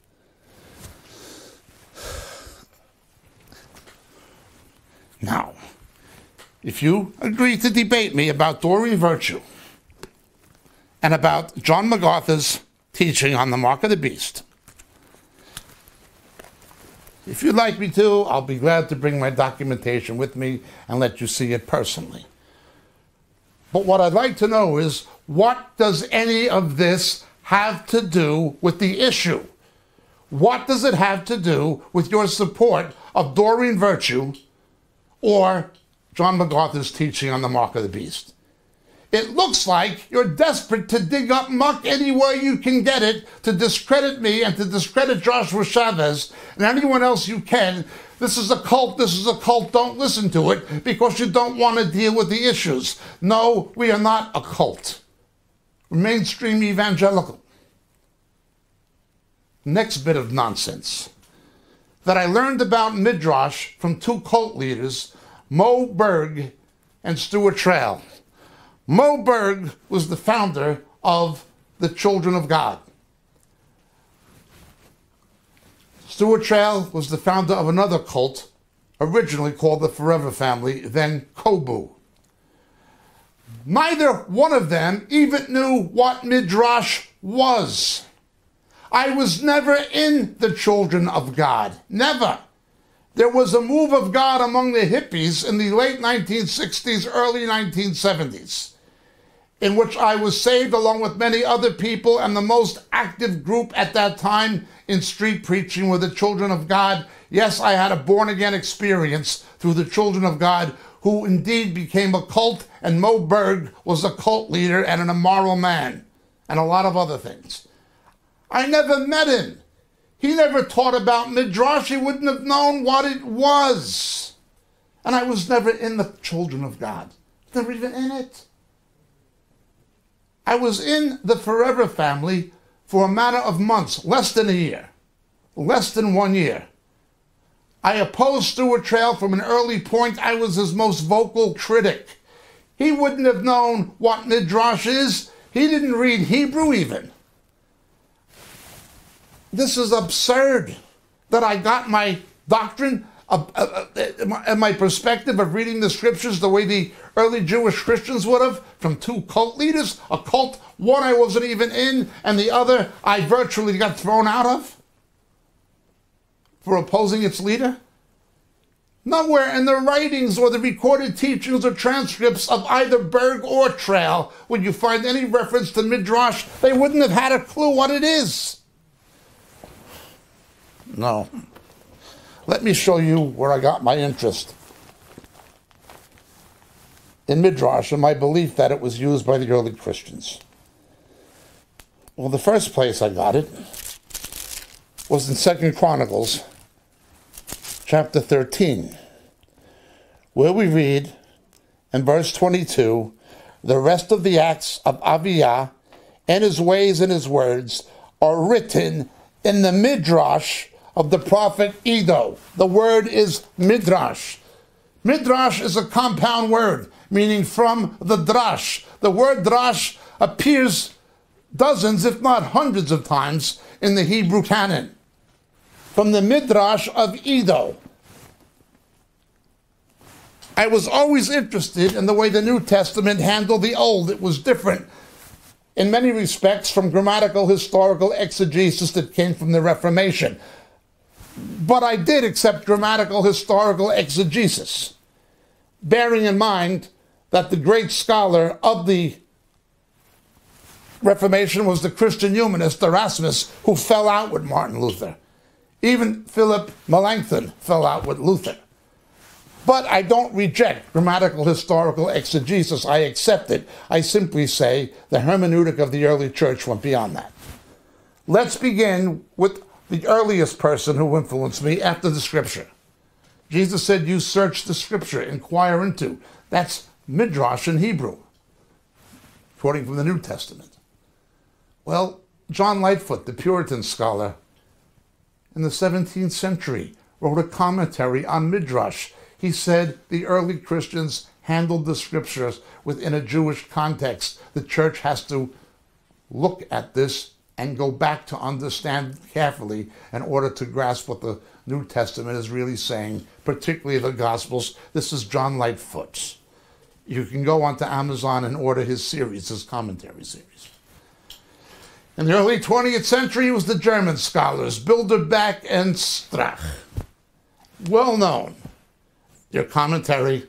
Now, if you agree to debate me about Doreen Virtue and about John MacArthur's teaching on the mark of the beast, if you'd like me to, I'll be glad to bring my documentation with me and let you see it personally. But what I'd like to know is, what does any of this have to do with the issue? What does it have to do with your support of Doreen Virtue or John MacArthur's teaching on the mark of the beast? It looks like you're desperate to dig up muck anywhere you can get it to discredit me and to discredit Joshua Chavez and anyone else you can. This is a cult, this is a cult, don't listen to it because you don't want to deal with the issues. No, we are not a cult. We're mainstream evangelical. Next bit of nonsense that I learned about Midrash from two cult leaders, Mo Berg and Stuart Trail. Mo Berg was the founder of the Children of God. Stuart Trail was the founder of another cult, originally called the Forever Family, then Kobu. Neither one of them even knew what Midrash was. I was never in the Children of God. Never. There was a move of God among the hippies in the late nineteen sixties, early nineteen seventies, in which I was saved along with many other people, and the most active group at that time in street preaching were the Children of God. Yes, I had a born-again experience through the Children of God, who indeed became a cult, and Mo Berg was a cult leader and an immoral man, and a lot of other things. I never met him. He never taught about Midrash. He wouldn't have known what it was. And I was never in the Children of God. Never even in it. I was in the Forever Family for a matter of months, less than a year, less than one year. I opposed Stuart Trail from an early point. I was his most vocal critic. He wouldn't have known what Midrash is. He didn't read Hebrew even. This is absurd that I got my doctrine uh, uh, uh, uh, my perspective of reading the scriptures the way the early Jewish Christians would have, from two cult leaders, a cult one I wasn't even in, and the other I virtually got thrown out of for opposing its leader? Nowhere in the writings or the recorded teachings or transcripts of either Berg or Trail would you find any reference to Midrash. They wouldn't have had a clue what it is. No. Let me show you where I got my interest in Midrash and my belief that it was used by the early Christians. Well, the first place I got it was in Second Chronicles, chapter thirteen, where we read in verse twenty-two, the rest of the acts of Aviah and his ways and his words are written in the Midrash of the prophet Edo. The word is Midrash. Midrash is a compound word, meaning from the drash. The word drash appears dozens, if not hundreds of times in the Hebrew canon. From the Midrash of Edo. I was always interested in the way the New Testament handled the Old. It was different in many respects from grammatical historical exegesis that came from the Reformation. But I did accept grammatical historical exegesis, bearing in mind that the great scholar of the Reformation was the Christian humanist Erasmus, who fell out with Martin Luther. Even Philip Melanchthon fell out with Luther. But I don't reject grammatical historical exegesis. I accept it. I simply say the hermeneutic of the early church went beyond that. Let's begin with the earliest person who influenced me after the scripture. Jesus said, you search the scripture, inquire into. That's Midrash in Hebrew, quoting from the New Testament. Well, John Lightfoot, the Puritan scholar, in the seventeenth century, wrote a commentary on Midrash. He said the early Christians handled the scriptures within a Jewish context. The church has to look at this and go back to understand carefully in order to grasp what the New Testament is really saying, particularly the Gospels. This is John Lightfoot's. You can go onto Amazon and order his series, his commentary series. In the early twentieth century, it was the German scholars, Bilderberg and Strach. Well known. Their commentary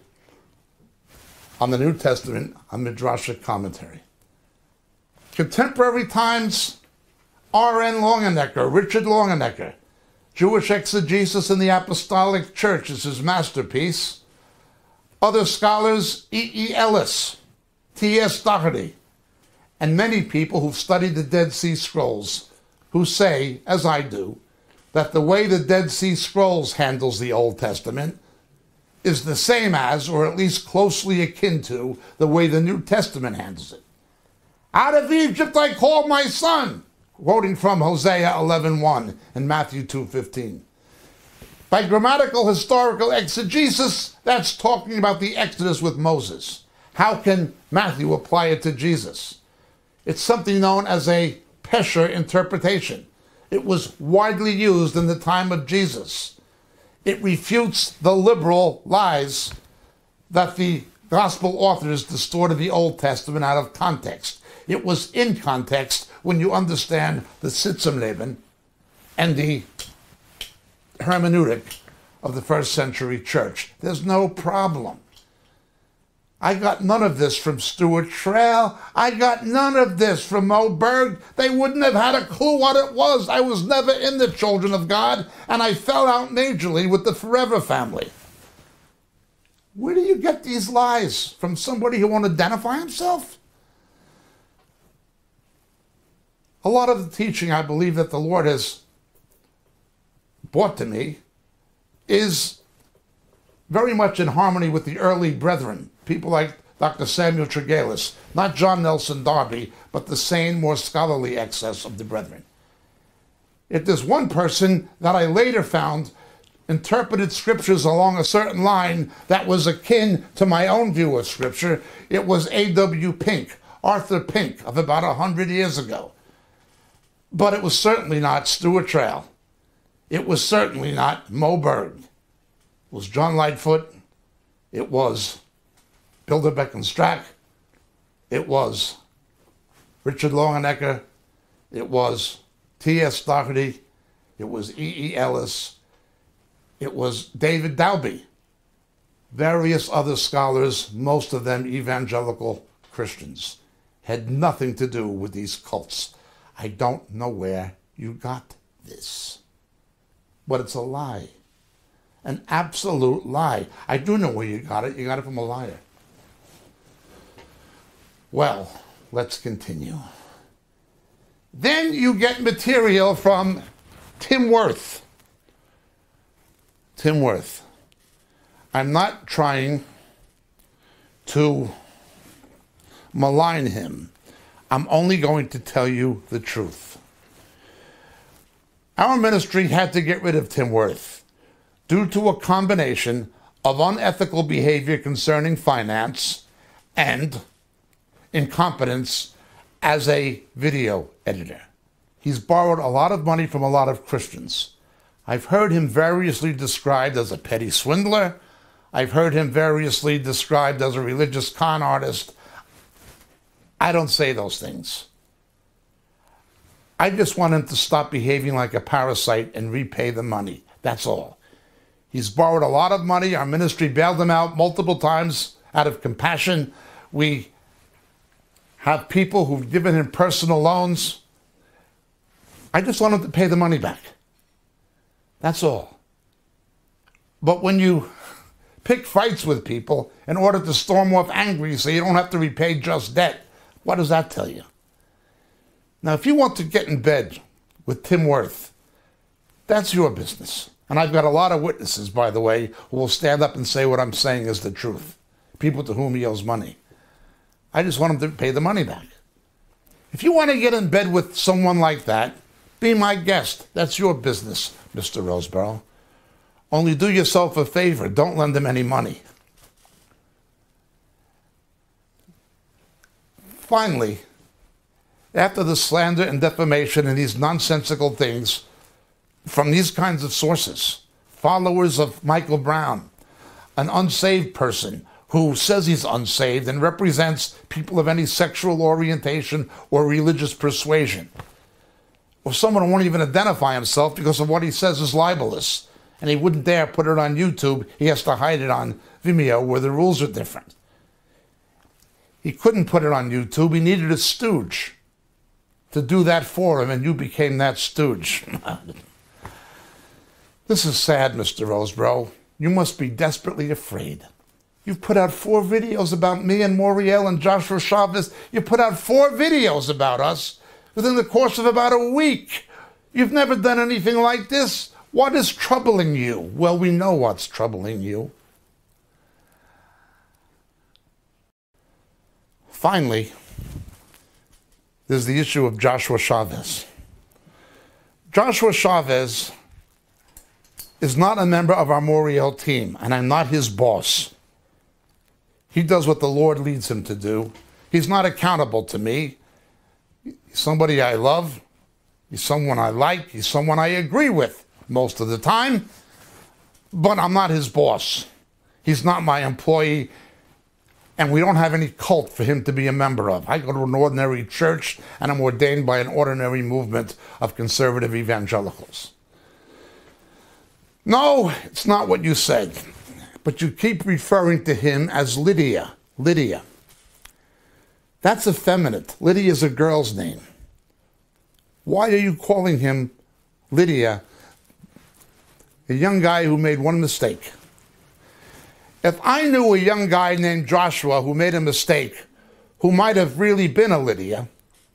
on the New Testament, a Midrashic commentary. Contemporary times, R N Longenecker, Richard Longenecker, Jewish Exegesis in the Apostolic Church is his masterpiece. Other scholars, E E Ellis, T S Doherty, and many people who've studied the Dead Sea Scrolls, who say, as I do, that the way the Dead Sea Scrolls handles the Old Testament is the same as, or at least closely akin to, the way the New Testament handles it. Out of Egypt I called my son, quoting from Hosea eleven one and Matthew two fifteen. By grammatical historical exegesis, that's talking about the Exodus with Moses. How can Matthew apply it to Jesus? It's something known as a Pesher interpretation. It was widely used in the time of Jesus. It refutes the liberal lies that the gospel authors distorted the Old Testament out of context. It was in context when you understand the Sitzumleben and the hermeneutic of the first century church. There's no problem. I got none of this from Stuart Trail. I got none of this from Mo Berg. They wouldn't have had a clue what it was. I was never in the Children of God, and I fell out majorly with the Forever family. Where do you get these lies? From somebody who won't identify himself? A lot of the teaching I believe that the Lord has brought to me is very much in harmony with the early brethren, people like Doctor Samuel Tregales, not John Nelson Darby, but the sane, more scholarly excess of the brethren. If there's one person that I later found interpreted scriptures along a certain line that was akin to my own view of scripture, it was A W Pink, Arthur Pink, of about a hundred years ago. But it was certainly not Stuart Trail. It was certainly not Mo Berg. was John Lightfoot. It was Bilderbeck and Strack. It was Richard Longenecker. It was T S Doherty. It was E E Ellis. It was David Dalby. Various other scholars, most of them evangelical Christians, had nothing to do with these cults. I don't know where you got this, but it's a lie. An absolute lie. I do know where you got it. You got it from a liar. Well, let's continue. Then you get material from Tim Worth. Tim Worth. I'm not trying to malign him. I'm only going to tell you the truth. Our ministry had to get rid of Tim Worth due to a combination of unethical behavior concerning finance and incompetence as a video editor. He's borrowed a lot of money from a lot of Christians. I've heard him variously described as a petty swindler. I've heard him variously described as a religious con artist. I don't say those things. I just want him to stop behaving like a parasite and repay the money. That's all. He's borrowed a lot of money. Our ministry bailed him out multiple times out of compassion. We have people who've given him personal loans. I just want him to pay the money back. That's all. But when you pick fights with people in order to storm off angry so you don't have to repay just debt, what does that tell you? Now, if you want to get in bed with Tim Worth, that's your business. And I've got a lot of witnesses, by the way, who will stand up and say what I'm saying is the truth. People to whom he owes money. I just want him to pay the money back. If you want to get in bed with someone like that, be my guest. That's your business, Mister Rosebrough. Only do yourself a favor. Don't lend him any money. Finally, after the slander and defamation and these nonsensical things from these kinds of sources, followers of Michael Brown, an unsaved person who says he's unsaved and represents people of any sexual orientation or religious persuasion, or someone who won't even identify himself because of what he says is libelous, and he wouldn't dare put it on YouTube. He has to hide it on Vimeo where the rules are different. He couldn't put it on YouTube. He needed a stooge to do that for him, and you became that stooge. This is sad, Mister Rosebrough. You must be desperately afraid. You've put out four videos about me and Moriel and Joshua Chavez. You put out four videos about us within the course of about a week. You've never done anything like this. What is troubling you? Well, we know what's troubling you. Finally, there's the issue of Joshua Chavez. Joshua Chavez is not a member of our Moriel team, and I'm not his boss. He does what the Lord leads him to do. He's not accountable to me. He's somebody I love. He's someone I like. He's someone I agree with most of the time, but I'm not his boss. He's not my employee, and we don't have any cult for him to be a member of. I go to an ordinary church, and I'm ordained by an ordinary movement of conservative evangelicals. No, it's not what you said, but you keep referring to him as Lydia. Lydia. That's effeminate. Lydia's a girl's name. Why are you calling him Lydia, a young guy who made one mistake? If I knew a young guy named Joshua who made a mistake, who might have really been a Lydia,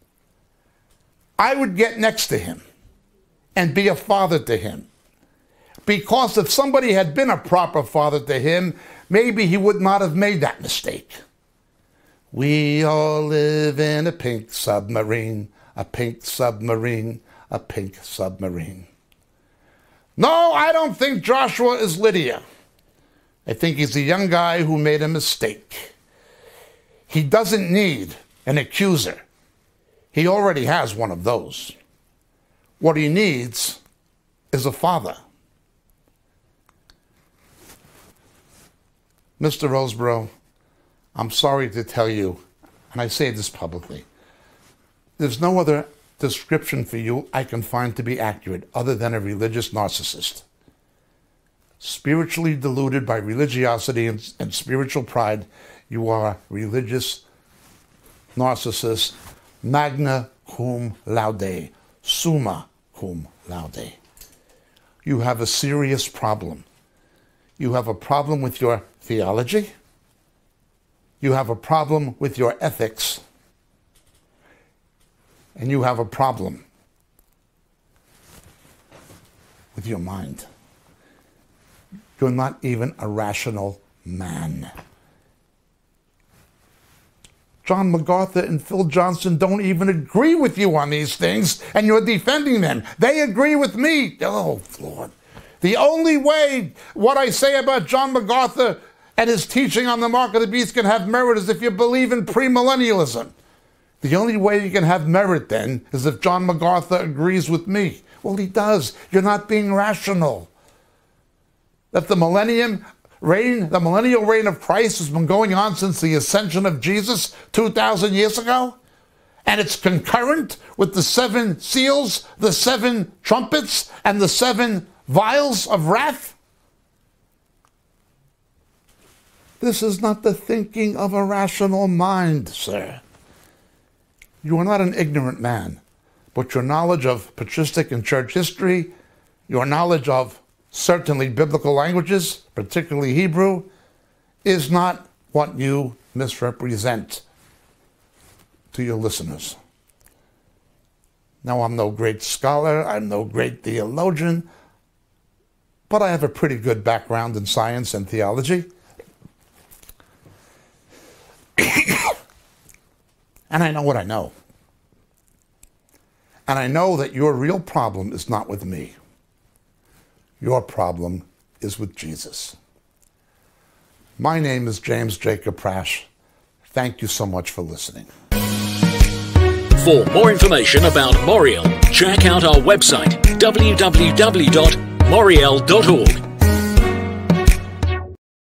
I would get next to him and be a father to him. Because if somebody had been a proper father to him, maybe he would not have made that mistake. We all live in a pink submarine, a pink submarine, a pink submarine. No, I don't think Joshua is Lydia. I think he's a young guy who made a mistake. He doesn't need an accuser. He already has one of those. What he needs is a father. Mister Rosebrough, I'm sorry to tell you, and I say this publicly, there's no other description for you I can find to be accurate other than a religious narcissist. Spiritually deluded by religiosity and, and spiritual pride, you are a religious narcissist, magna cum laude, summa cum laude. You have a serious problem. You have a problem with your theology. You have a problem with your ethics. And you have a problem with your mind. You're not even a rational man. John MacArthur and Phil Johnson don't even agree with you on these things, and you're defending them. They agree with me. Oh, Lord. The only way what I say about John MacArthur and his teaching on the mark of the beast can have merit is if you believe in premillennialism. The only way you can have merit then is if John MacArthur agrees with me. Well, he does. You're not being rational. That the millennium reign, the millennial reign of Christ has been going on since the ascension of Jesus two thousand years ago, and it's concurrent with the seven seals, the seven trumpets, and the seven vials of wrath. This is not the thinking of a rational mind, sir. You are not an ignorant man, but your knowledge of patristic and church history, your knowledge of certainly biblical languages, particularly Hebrew, is not what you misrepresent to your listeners. Now, I'm no great scholar, I'm no great theologian, but I have a pretty good background in science and theology. And I know what I know. And I know that your real problem is not with me. Your problem is with Jesus. My name is James Jacob Prasch. Thank you so much for listening. For more information about Moriel, check out our website, w w w dot moriel dot org.